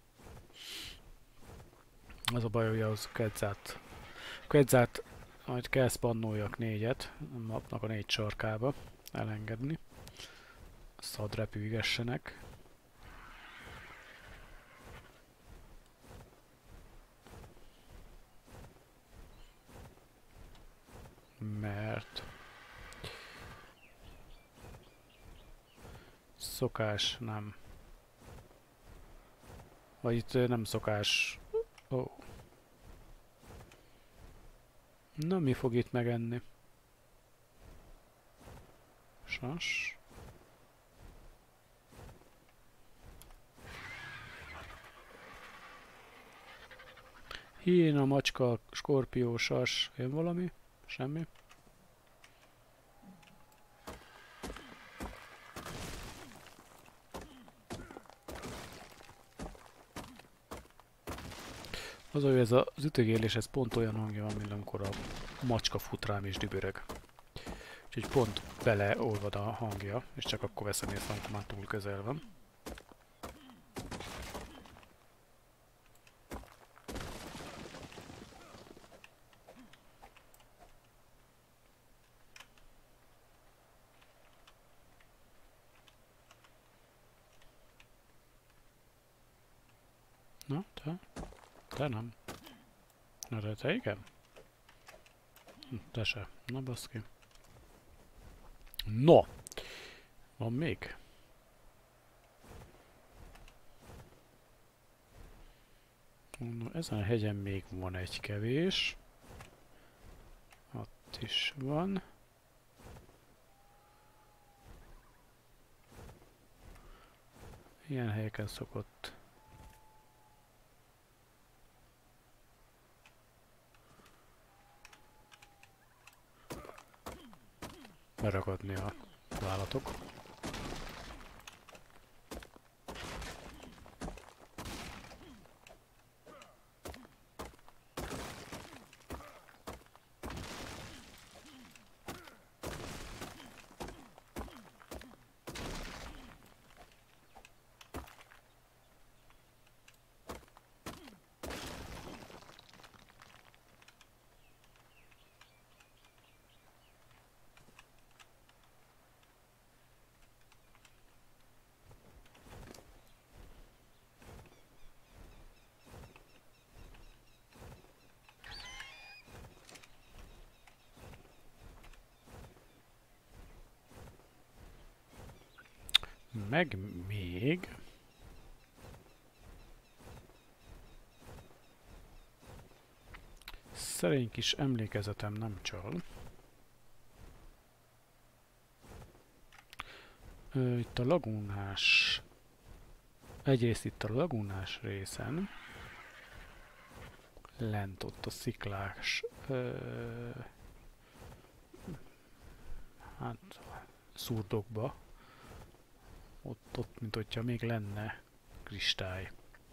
Az a baj, hogy az Quetzát, Quetzát majd kell spannoljak négyet, a mapnak a négy sarkába elengedni. Szad repülgessenek. Mert szokás nem. Vagy itt nem szokás. Ó. Oh. Na, mi fog itt megenni? Sas. Hiéna, macska, skorpió, sas. Jön valami? Semmi? Az, hogy ez a, az ütögélés, ez pont olyan hangja van, mint amikor a macska fut rám és dübörög. Úgyhogy pont beleolvad a hangja, és csak akkor veszem észre, amikor már túl közel van. Na, te? Te nem. Na, de te igen? Te se. Na, baszki. No! Van még? No, ezen a hegyen még van egy kevés. Ott is van. Ilyen helyeken szokott beragadni a hosszú állatok. Meg még... Szerény kis emlékezetem nem csal. Ö, itt a lagúnás... Egyrészt itt a lagúnás részen. Lent ott a sziklás... Ö, hát... szurdokba. Ott, ott, mint hogyha még lenne kristály.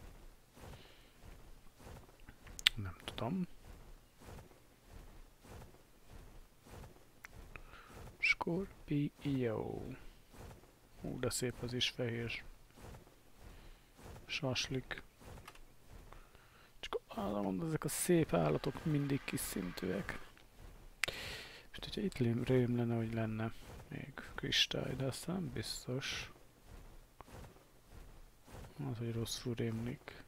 Nem tudom. Skorpió. Hú, de szép az is fehér. Saslik. Csak arra mondom, ezek a szép állatok mindig kis szintűek. És hogyha itt rém lenne, hogy lenne még kristály, de aztán nem biztos. Az, hogy rosszul rémlik.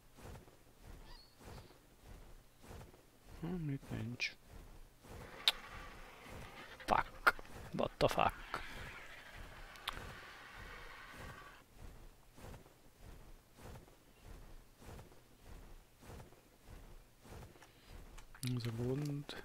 Hm, itt nincs. Fuck. What the fuck? Ez a gond.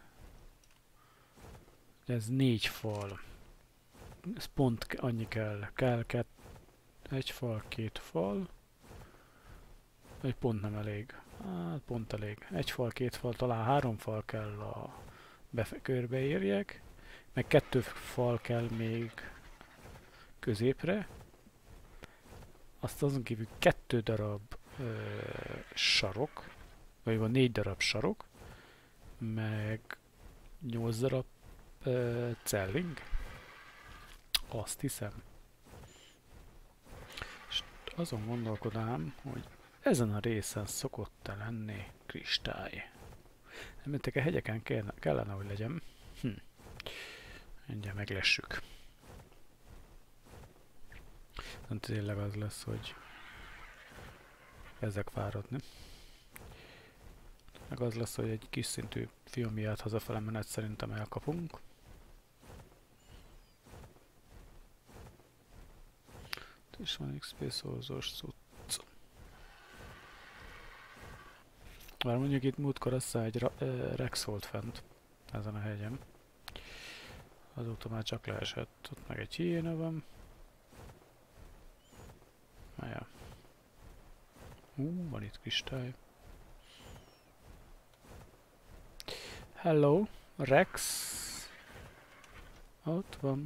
Ez négy fal. Ez pont annyi kell. Kell kett, egy fal, két fal. Egy pont nem elég. Hát pont elég. Egy fal, két fal, talán három fal kell a körbeérjek. Meg kettő fal kell még középre. Azt azon kívül kettő darab ö, sarok. Vagy van négy darab sarok. Meg nyolc darab ö, celling. Azt hiszem. És azon gondolkodám, hogy ezen a részen szokott-e lenni kristály. Nem a hegyeken kellene, kellene, hogy legyen. Hm. Mindjárt meglessük. Nem tényleg az lesz, hogy ezek fáradni. Meg az lesz, hogy egy kis szintű filmiát hazafele menet szerintem elkapunk. Itt is van iksz pé szorzós cucc. Már mondjuk itt múltkor össze egy Rex volt fent ezen a hegyen. Azóta már csak leesett. Ott meg egy hiéna van. Mája. Hú, van itt kristály. Hello, Rex. Ott van.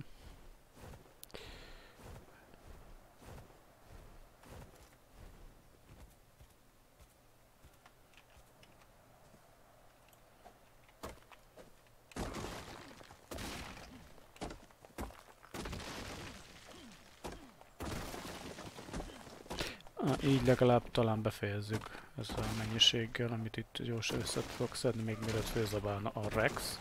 Ah, így legalább talán befejezzük ezzel a mennyiséggel, amit itt gyorsan össze tudok szedni, még mielőtt főzabálna a Rex.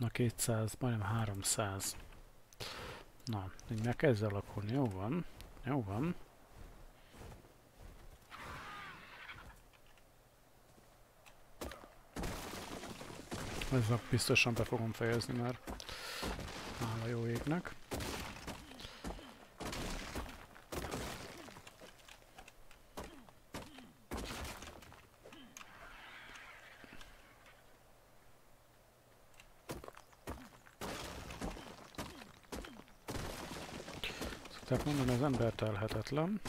Na kétszáz, majdnem háromszáz. Na, így meg kezd alakulni. Jó van. Jó van. Ezzel biztosan be fogom fejezni már. Hála jó égnek. Tehát mondom, ez embertelhetetlen.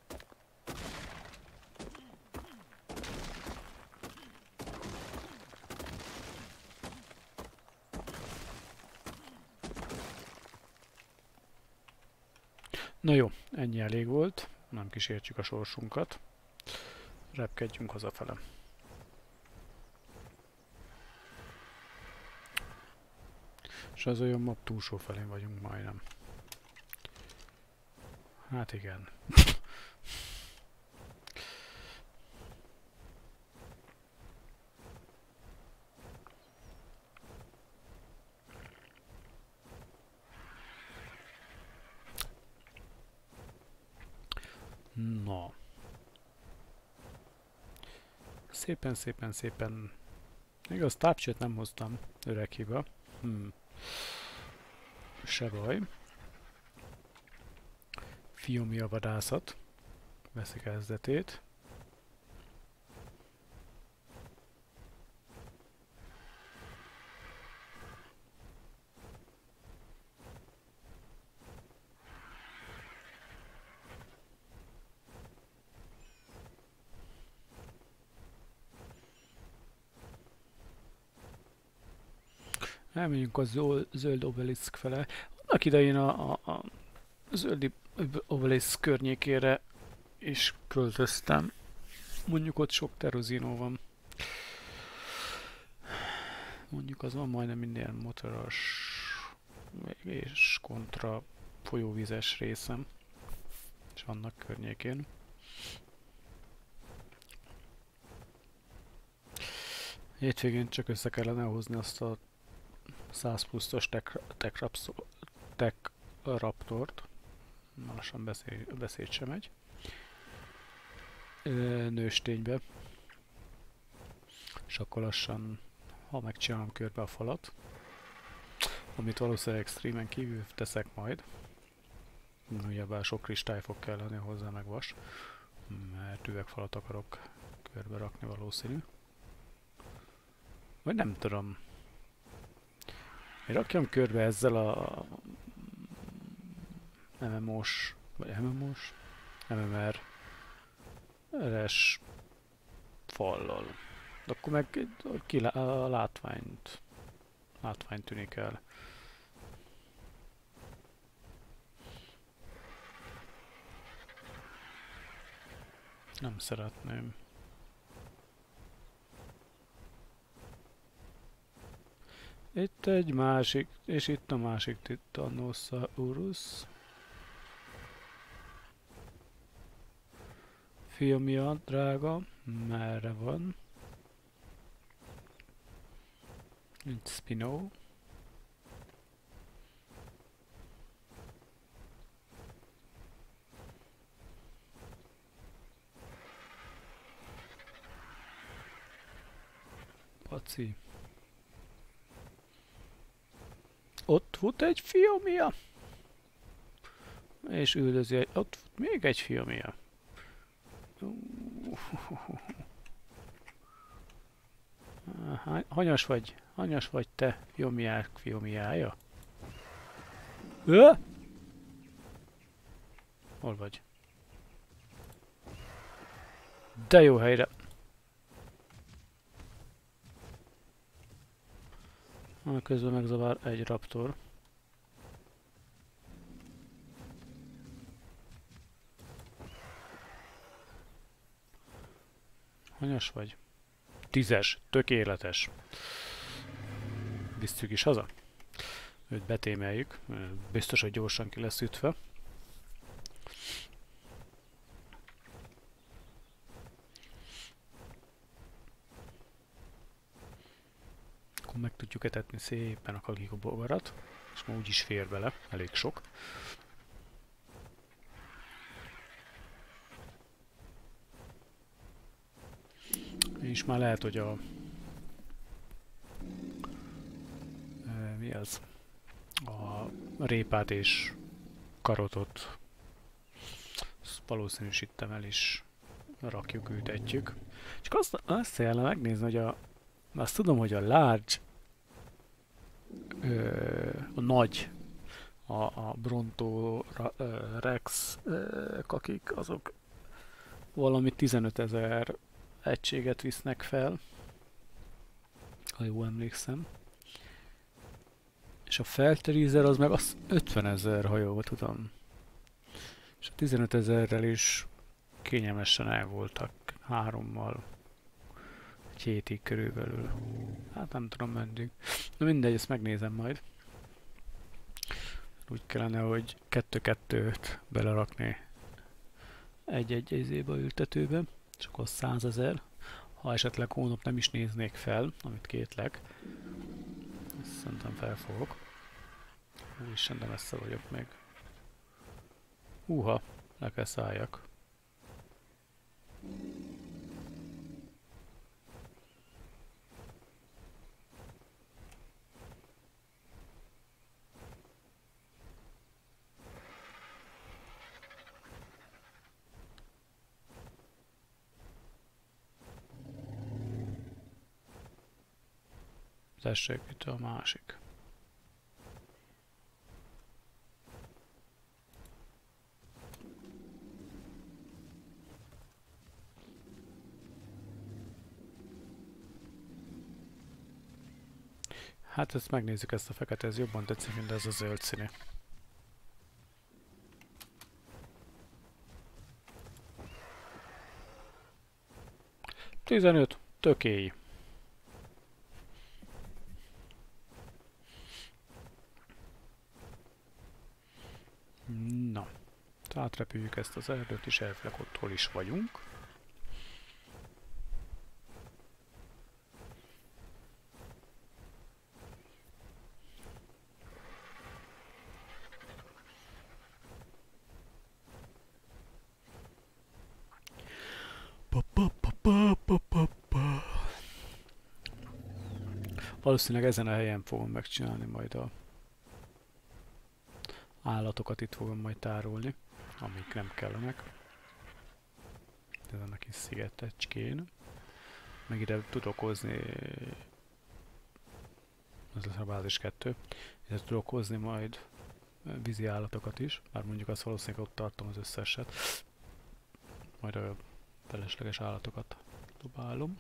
Na jó, ennyi elég volt. Nem kísértjük a sorsunkat. Repkedjünk hazafele. És az olyan map túlsó felén vagyunk majdnem. Hát igen. Na. Szépen, szépen, szépen. Igaz, tápcsőt nem hoztam. Öreg hiba. Hmm. Se baj. Fiómi a vadászat. Veszi kezdetét. Elmegyünk a zöld obeliszk fele. Annak idején a, a, a zöld obeliszk környékére is költöztem. Mondjuk ott sok terozinó van. Mondjuk az van majdnem minden motoros és kontra folyóvizes részem. És annak környékén. Hétvégén csak össze kellene hozni azt a száz pluszos tech, tech, tech raptort. Lassan beszél, beszéd sem megy. Nősténybe. És akkor lassan, ha megcsinálom körbe a falat, amit valószínűleg streamen kívül teszek majd. Ugyebár sok kristály fog kelleni hozzá, meg vas. Mert üvegfalat akarok körbe rakni valószínű. Vagy nem tudom. Én rakjam körbe ezzel a em em o-s, vagy em em o-s, em em er-es fallal. De akkor meg ki a látványt, látvány tűnik el. Nem szeretném. Itt egy másik, és itt a másik Titanosaurus. Filmja, drága, merre van? Egy Spino. Paci. Ott volt egy fiómia. És üldözi egy... Ott volt még egy fiómia. Hanyas vagy? Hanyas vagy te, fiómiák fiómiája? Ö? Hol vagy? De jó helyre. Közben megzavar egy raptor. Hanyas vagy? Tízes, tökéletes. Visszük is haza. Őt betémeljük. Biztos, hogy gyorsan ki lesz ütve. Akkor meg tudjuk etetni szépen a kagikobogarat, és ma úgyis fér bele, elég sok. És már lehet, hogy a... E, mi az? A répát és karotot valószínűsítem el is rakjuk, ültetjük. Csak azt, azt kellene megnézni, hogy a... Azt tudom, hogy a large, ö, a nagy, a, a Bronto, ö, Rex ö, kakik, azok valami tizenötezer egységet visznek fel, ha jól emlékszem. És a Felterizer az meg az ötvenezer, ha jól tudom. És a tizenötezerrel is kényelmesen el voltak hárommal egy hétig körülbelül. Hát nem tudom meddig. Na mindegy, ezt megnézem majd. Úgy kellene, hogy kettő-kettőt belerakni egy-egy izébe ültetőbe, és akkor százezer. Ha esetleg hónap nem is néznék fel, amit kétlek, ezt szerintem felfogok. Úristen, de messze vagyok még. Húha, le kell szálljak. Tessék, itt a másik. Hát ezt megnézzük, ezt a fekete, ez jobban tetszik, mint ez a zöld színű. tizenöt, tökély. Na, átrepüljük ezt az erdőt, és elvileg ott hol is vagyunk. Pa, pa, pa, pa, pa, pa, pa. Valószínűleg ezen a helyen fogom megcsinálni majd a állatokat, itt fogom majd tárolni, amik nem kellenek. Ezen a kis szigetecskén. Meg ide tudok hozni, ez lesz a bázis kettő, ide tudok hozni majd vízi állatokat is, bár mondjuk azt valószínűleg ott tartom az összeset. Majd a felesleges állatokat dobálom.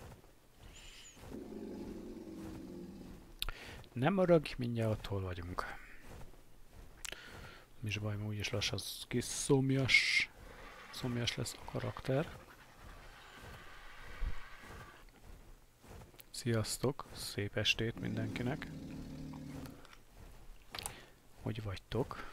Nem maragj, mindjárt ott hol vagyunk. Nem is baj, úgyis lassan az kis szomjas, szomjas lesz a karakter. Sziasztok, szép estét mindenkinek. Hogy vagytok?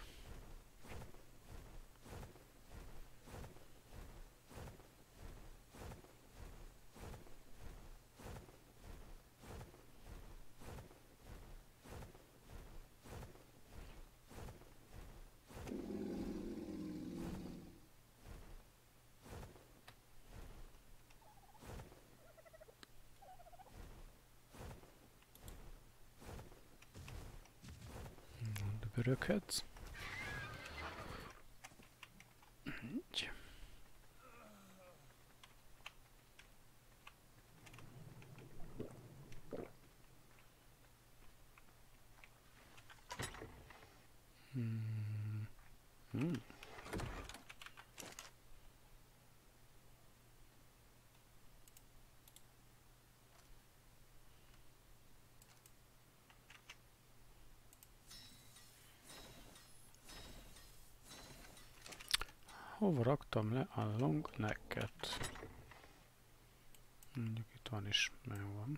Örökhetsz. Így. Hmm. Hmm. Hova raktam le a long necket? Mondjuk itt van is, megvan.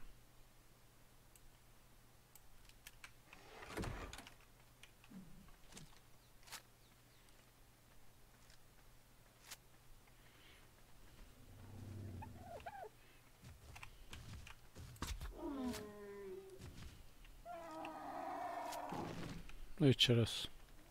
Így se lesz.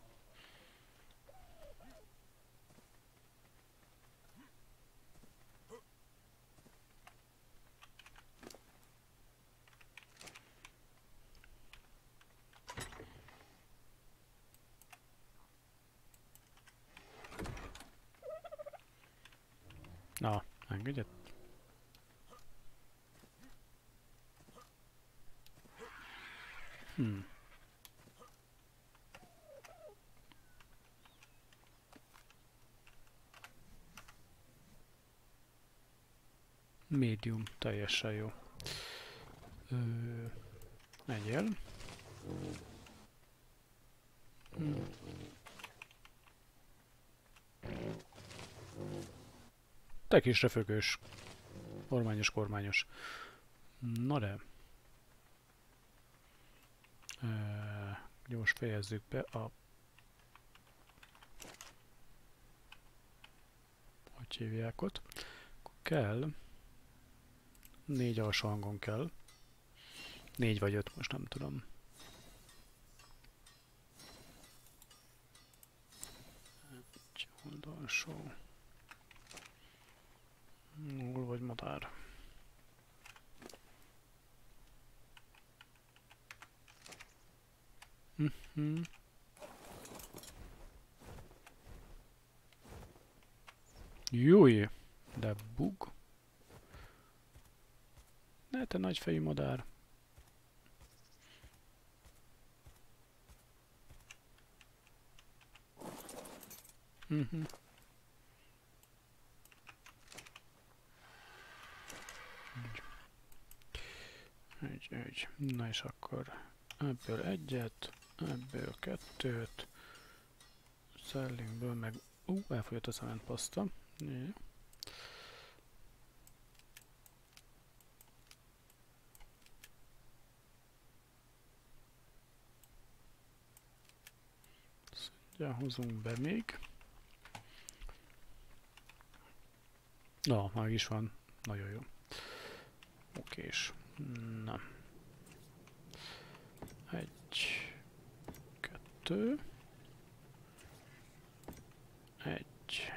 Na, engedjed. Hmm. Medium, teljesen jó. Ö, Egyél. Hmm. Te kis refögős. Kormányos, kormányos. Na de. Ö, gyors fejezzük be a... Hogy hívják ott? Kell. Négy alsó hangon kell. Négy vagy öt, most nem tudom. Egy oldalsó. Null vagy madár. Mhm. Júj, de bug. Ne, te nagyfejű madár. Mhm. Egy, egy. Na és akkor ebből egyet, ebből kettőt, Sterlingből meg... Ú, uh, elfogyott a cementpaszta. Jé. Ugye hozunk be még. Na, meg is van. Nagyon jó. Okés. Na. Egy, kettő, egy,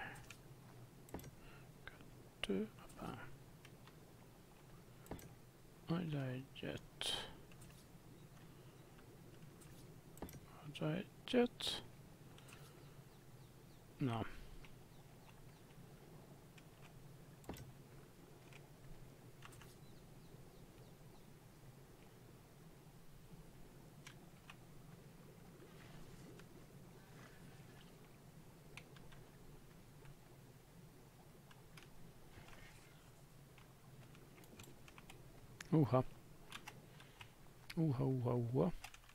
kettő, apá. Adja egyet. Adja egyet. Na. Uha. Uha, uha, uha.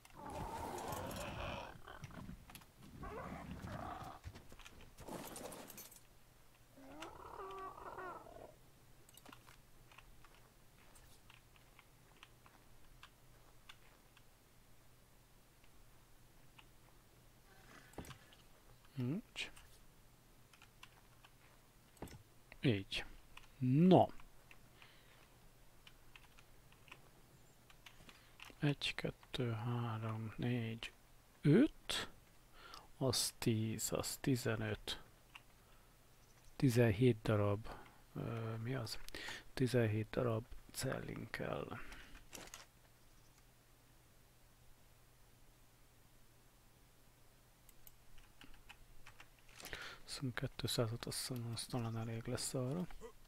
Így. Így. No. Egy, kettő, három, négy, öt. Az tíz, az tizenöt. tizenhét darab. Ö, mi az? tizenhét darab Celling kell. Szóval kétszázat, azt hiszem, az talán elég lesz arra.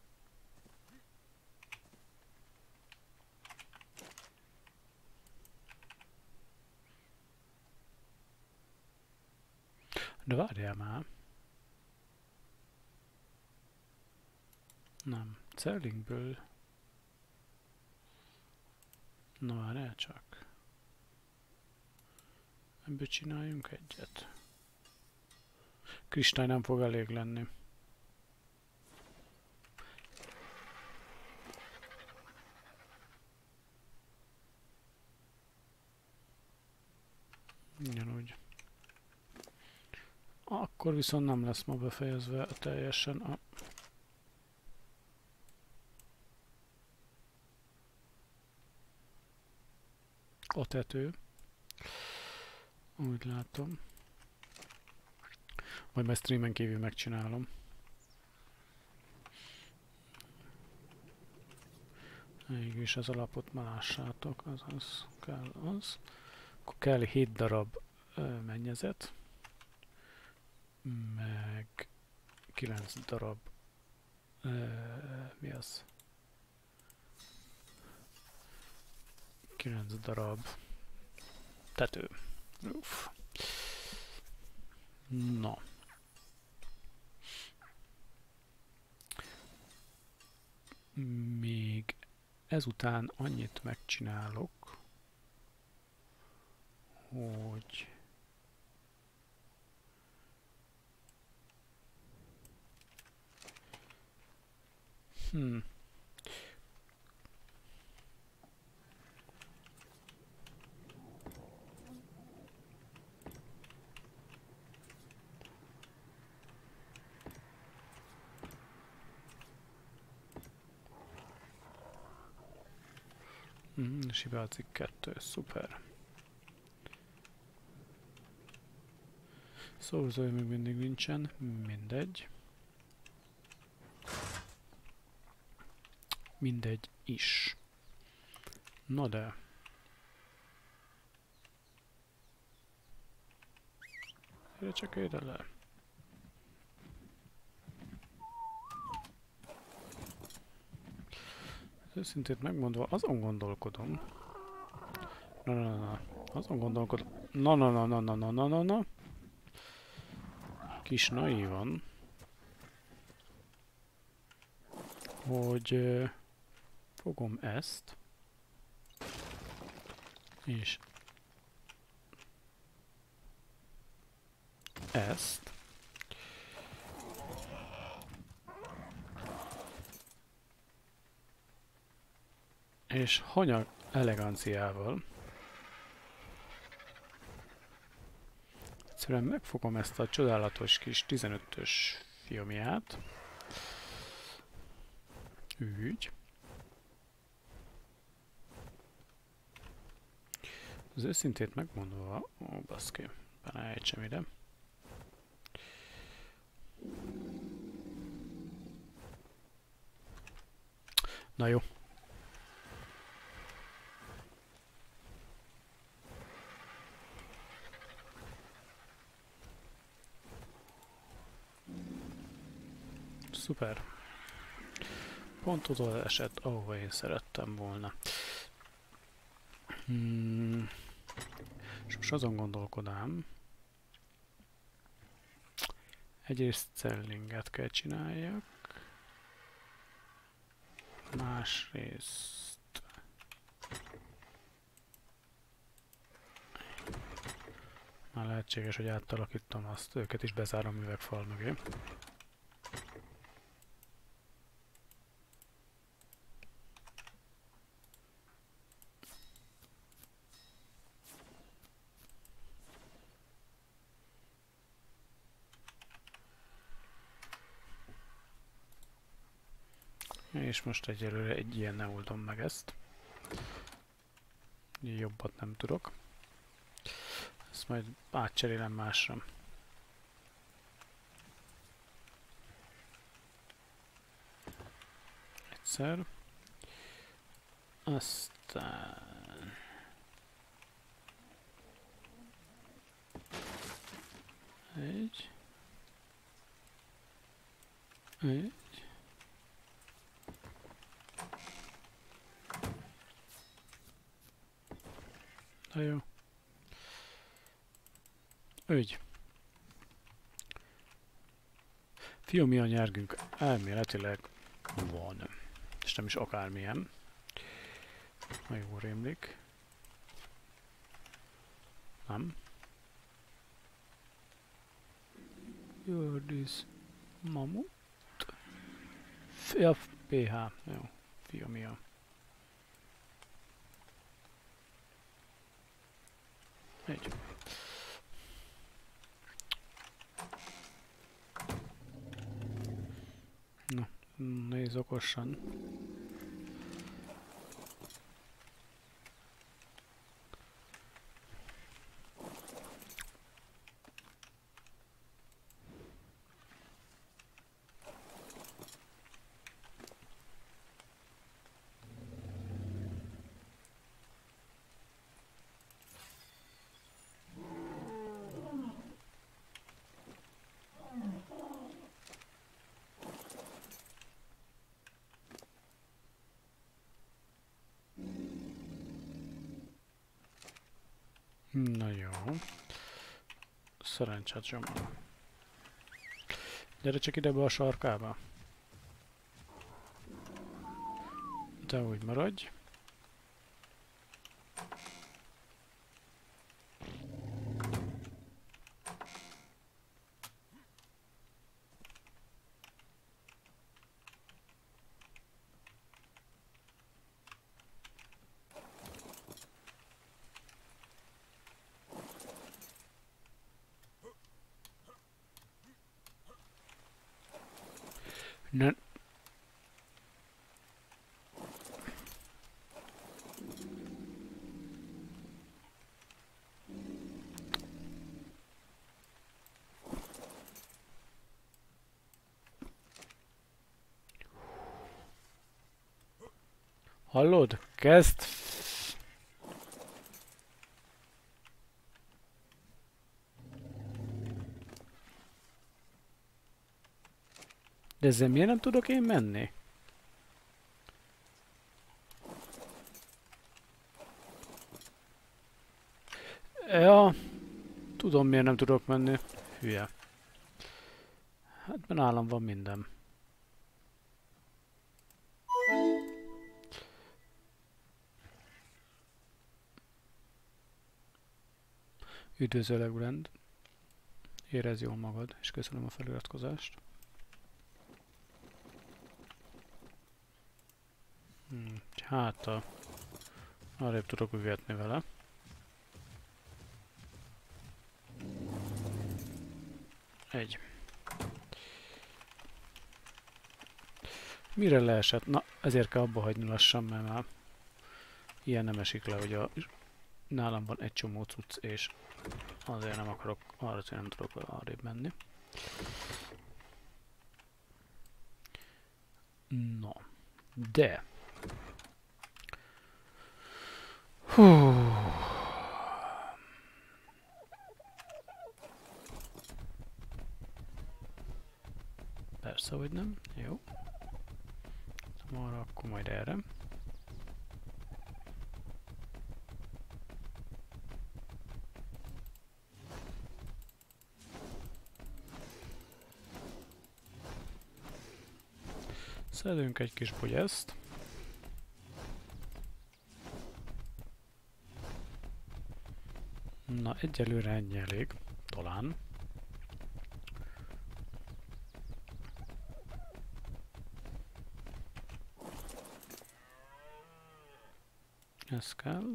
De várjál már. Nem. Cellingből. Na várjál csak. Ebből csináljunk egyet. Kristály nem fog elég lenni. Ugyanúgy. Akkor viszont nem lesz ma befejezve teljesen a... a tető. Úgy látom. Majd majd streamen kívül megcsinálom. Mégis az alapot már lássátok, azaz kell az. Akkor kell hét darab ö, mennyezet, meg kilenc darab, ö, mi az? kilenc darab tető. Uff. Na. Még ezután annyit megcsinálok, hogy hmm. Mm, Sibázik kettő, szuper. Szózói még mindig nincsen, mindegy. Mindegy is. Na de. Gyere csak ide le. Őszintén megmondva, azon gondolkodom. Na na na, azon gondolkodom. Na na na na na na na na na. Kis naívan. Hogy uh, fogom ezt. És ezt. És hanyag eleganciával egyszerűen megfogom ezt a csodálatos kis tizenötös filmját. Ügy. Az őszintét megmondva, ó baszki, belejtsem ide. Na jó. Szuper. Pont oda esett, ahova én szerettem volna. Hmm. És most azon gondolkodám. Egyrészt cellinget kell csináljak. Másrészt... Már lehetséges, hogy átalakítom azt, őket is bezárom üvegfal mögé. És most egyelőre egy ilyen ne oldom meg ezt. Jobbat nem tudok. Ezt majd átcserélem másra. Egyszer. Aztán... Egy. Egy. Na jó. Ügy. Fiumi a nyergünk elméletileg van. És nem is akármilyen. Ha jól rémlik. Nem. Jördis mamut. Ja, pé há. Jó. Fiumi a. Egy. Na, nézz okosan. Na jó. Szerencsét, Zsoma. Gyere csak ide be a sarkába. Te úgy maradj. Ne. Hallod? Kezd. De ezzel miért nem tudok én menni? Ja, tudom miért nem tudok menni. Hülye. Hát mert nálam van minden. Üdvözöllek, Brand. Érezd jól magad, és köszönöm a feliratkozást. Hmm, hát a... arrébb tudok ügetni vele. Egy. Mire leesett? Na, ezért kell abba hagyni lassan, mert már ilyen nem esik le, hogy a... nálam van egy csomó cucc, és azért nem akarok, arra nem tudok vele arrébb menni. No, de... Hú. Persze, hogy nem. Jó. Arra, akkor majd erre. Szedünk egy kis bogyeszt. Na, egyelőre ennyi elég. Talán. Ez kell.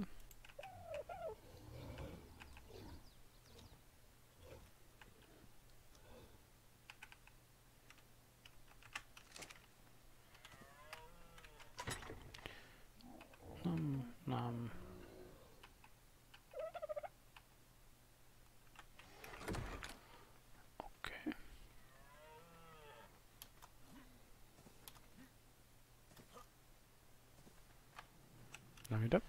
Nem, nem. Oké. Nem ide.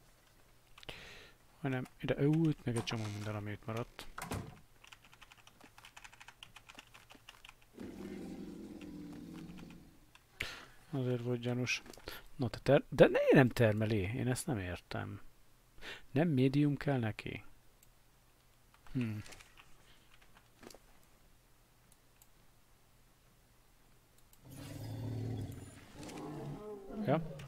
Hanem ide, ú, itt még egy csomó minden, ami itt maradt. Azért volt gyanús. No, te ter de ne, nem termeli, én ezt nem értem. Nem médium kell neki? Hmm. Ja.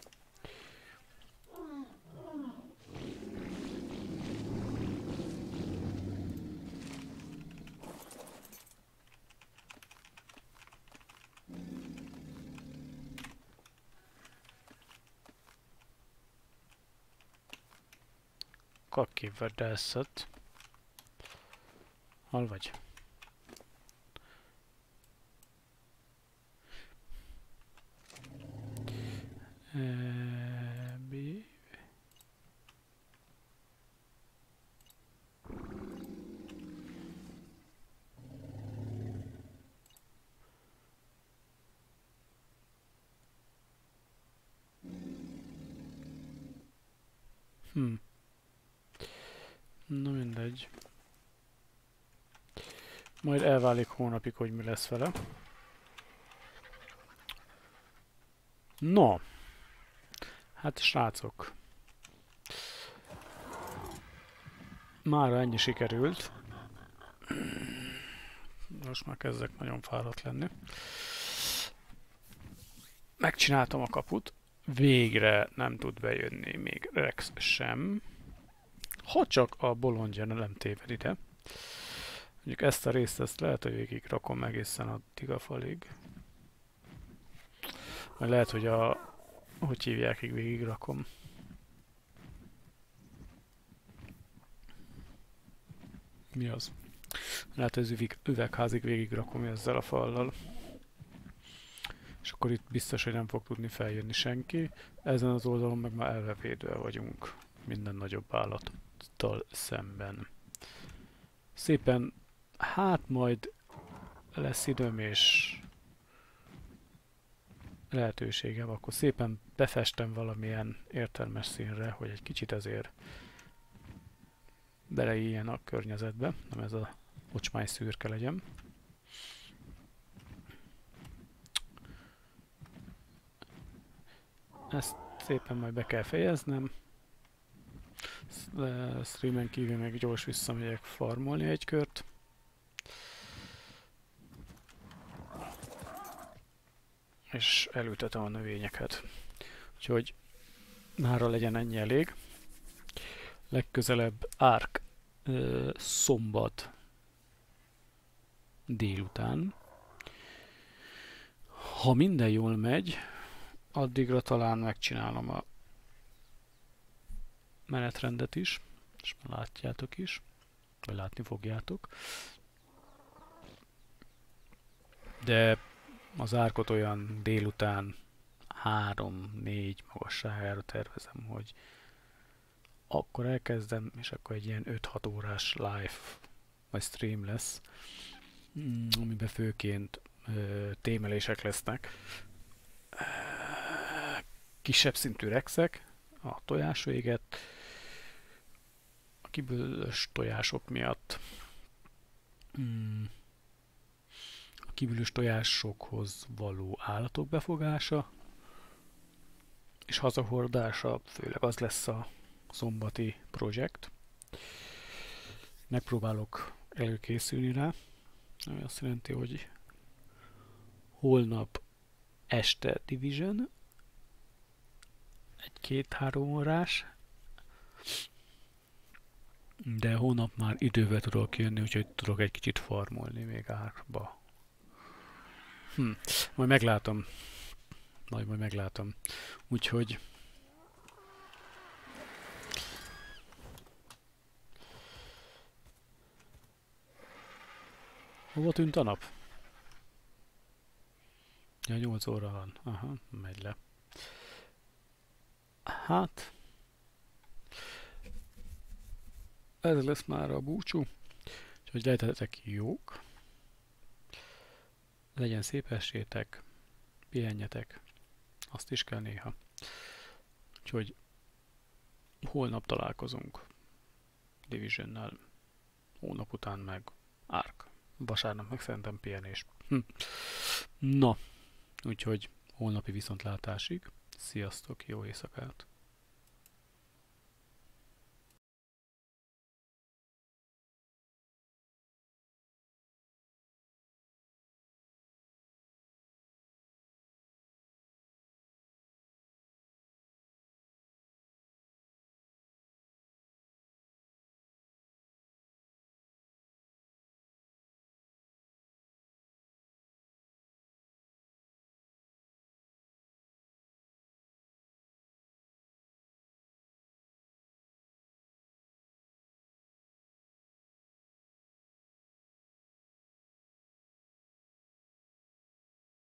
Kaki vadászat. Hol vagy? Eee, Hmm. Na mindegy. Majd elválik hónapig, hogy mi lesz vele. No. Hát srácok. Mára ennyi sikerült. Most már kezdek nagyon fáradt lenni. Megcsináltam a kaput. Végre nem tud bejönni még Rex sem. Ha csak a bolondja nem téved ide. Mondjuk ezt a részt ezt lehet, hogy végig rakom egészen addig a falig. Vagy lehet, hogy a... hogy hívják, így végig rakom. Mi az? Lehet, hogy az üveg, üvegházig végig rakom ezzel a fallal. És akkor itt biztos, hogy nem fog tudni feljönni senki. Ezen az oldalon meg már elve védve vagyunk minden nagyobb állattal szemben. Szépen, hát majd lesz időm és lehetőségem, akkor szépen befestem valamilyen értelmes színre, hogy egy kicsit azért beleéljen a környezetbe, nem ez a ocsmány szürke legyen. Ezt szépen majd be kell fejeznem. Streamen kívül meg gyors visszamegyek farmolni egy kört. És elültetem a növényeket. Úgyhogy mára legyen ennyi elég. Legközelebb Ark ö, szombat délután. Ha minden jól megy, addigra talán megcsinálom a menetrendet is, és már látjátok is, vagy látni fogjátok. De az árkot olyan délután három-négy magasságára tervezem, hogy akkor elkezdem, és akkor egy ilyen öt-hat órás live vagy stream lesz, amiben főként ö, témelések lesznek. Kisebb szintű rexek, a tojásvéget, a kibőlös tojások miatt. Hmm. A kibőlös tojásokhoz való állatok befogása és hazahordása, főleg az lesz a szombati projekt. Megpróbálok előkészülni rá, ami azt jelenti, hogy holnap este Division, egy két-három órás, de hónap már idővel tudok jönni, úgyhogy tudok egy kicsit farmolni még árba. Hm. Majd meglátom. Majd, majd meglátom. Úgyhogy hova tűnt a nap? Ja, nyolc óra van. Aha, megy le. Hát ez lesz már a búcsú. Úgyhogy legyetek jók. Legyen szép estétek. Pihenjetek. Azt is kell néha. Úgyhogy holnap találkozunk Divisionnel. Hónap után meg Ark. Vasárnap meg szerintem pihenés. Hm. Na, úgyhogy holnapi viszontlátásig. Sziasztok, jó éjszakát!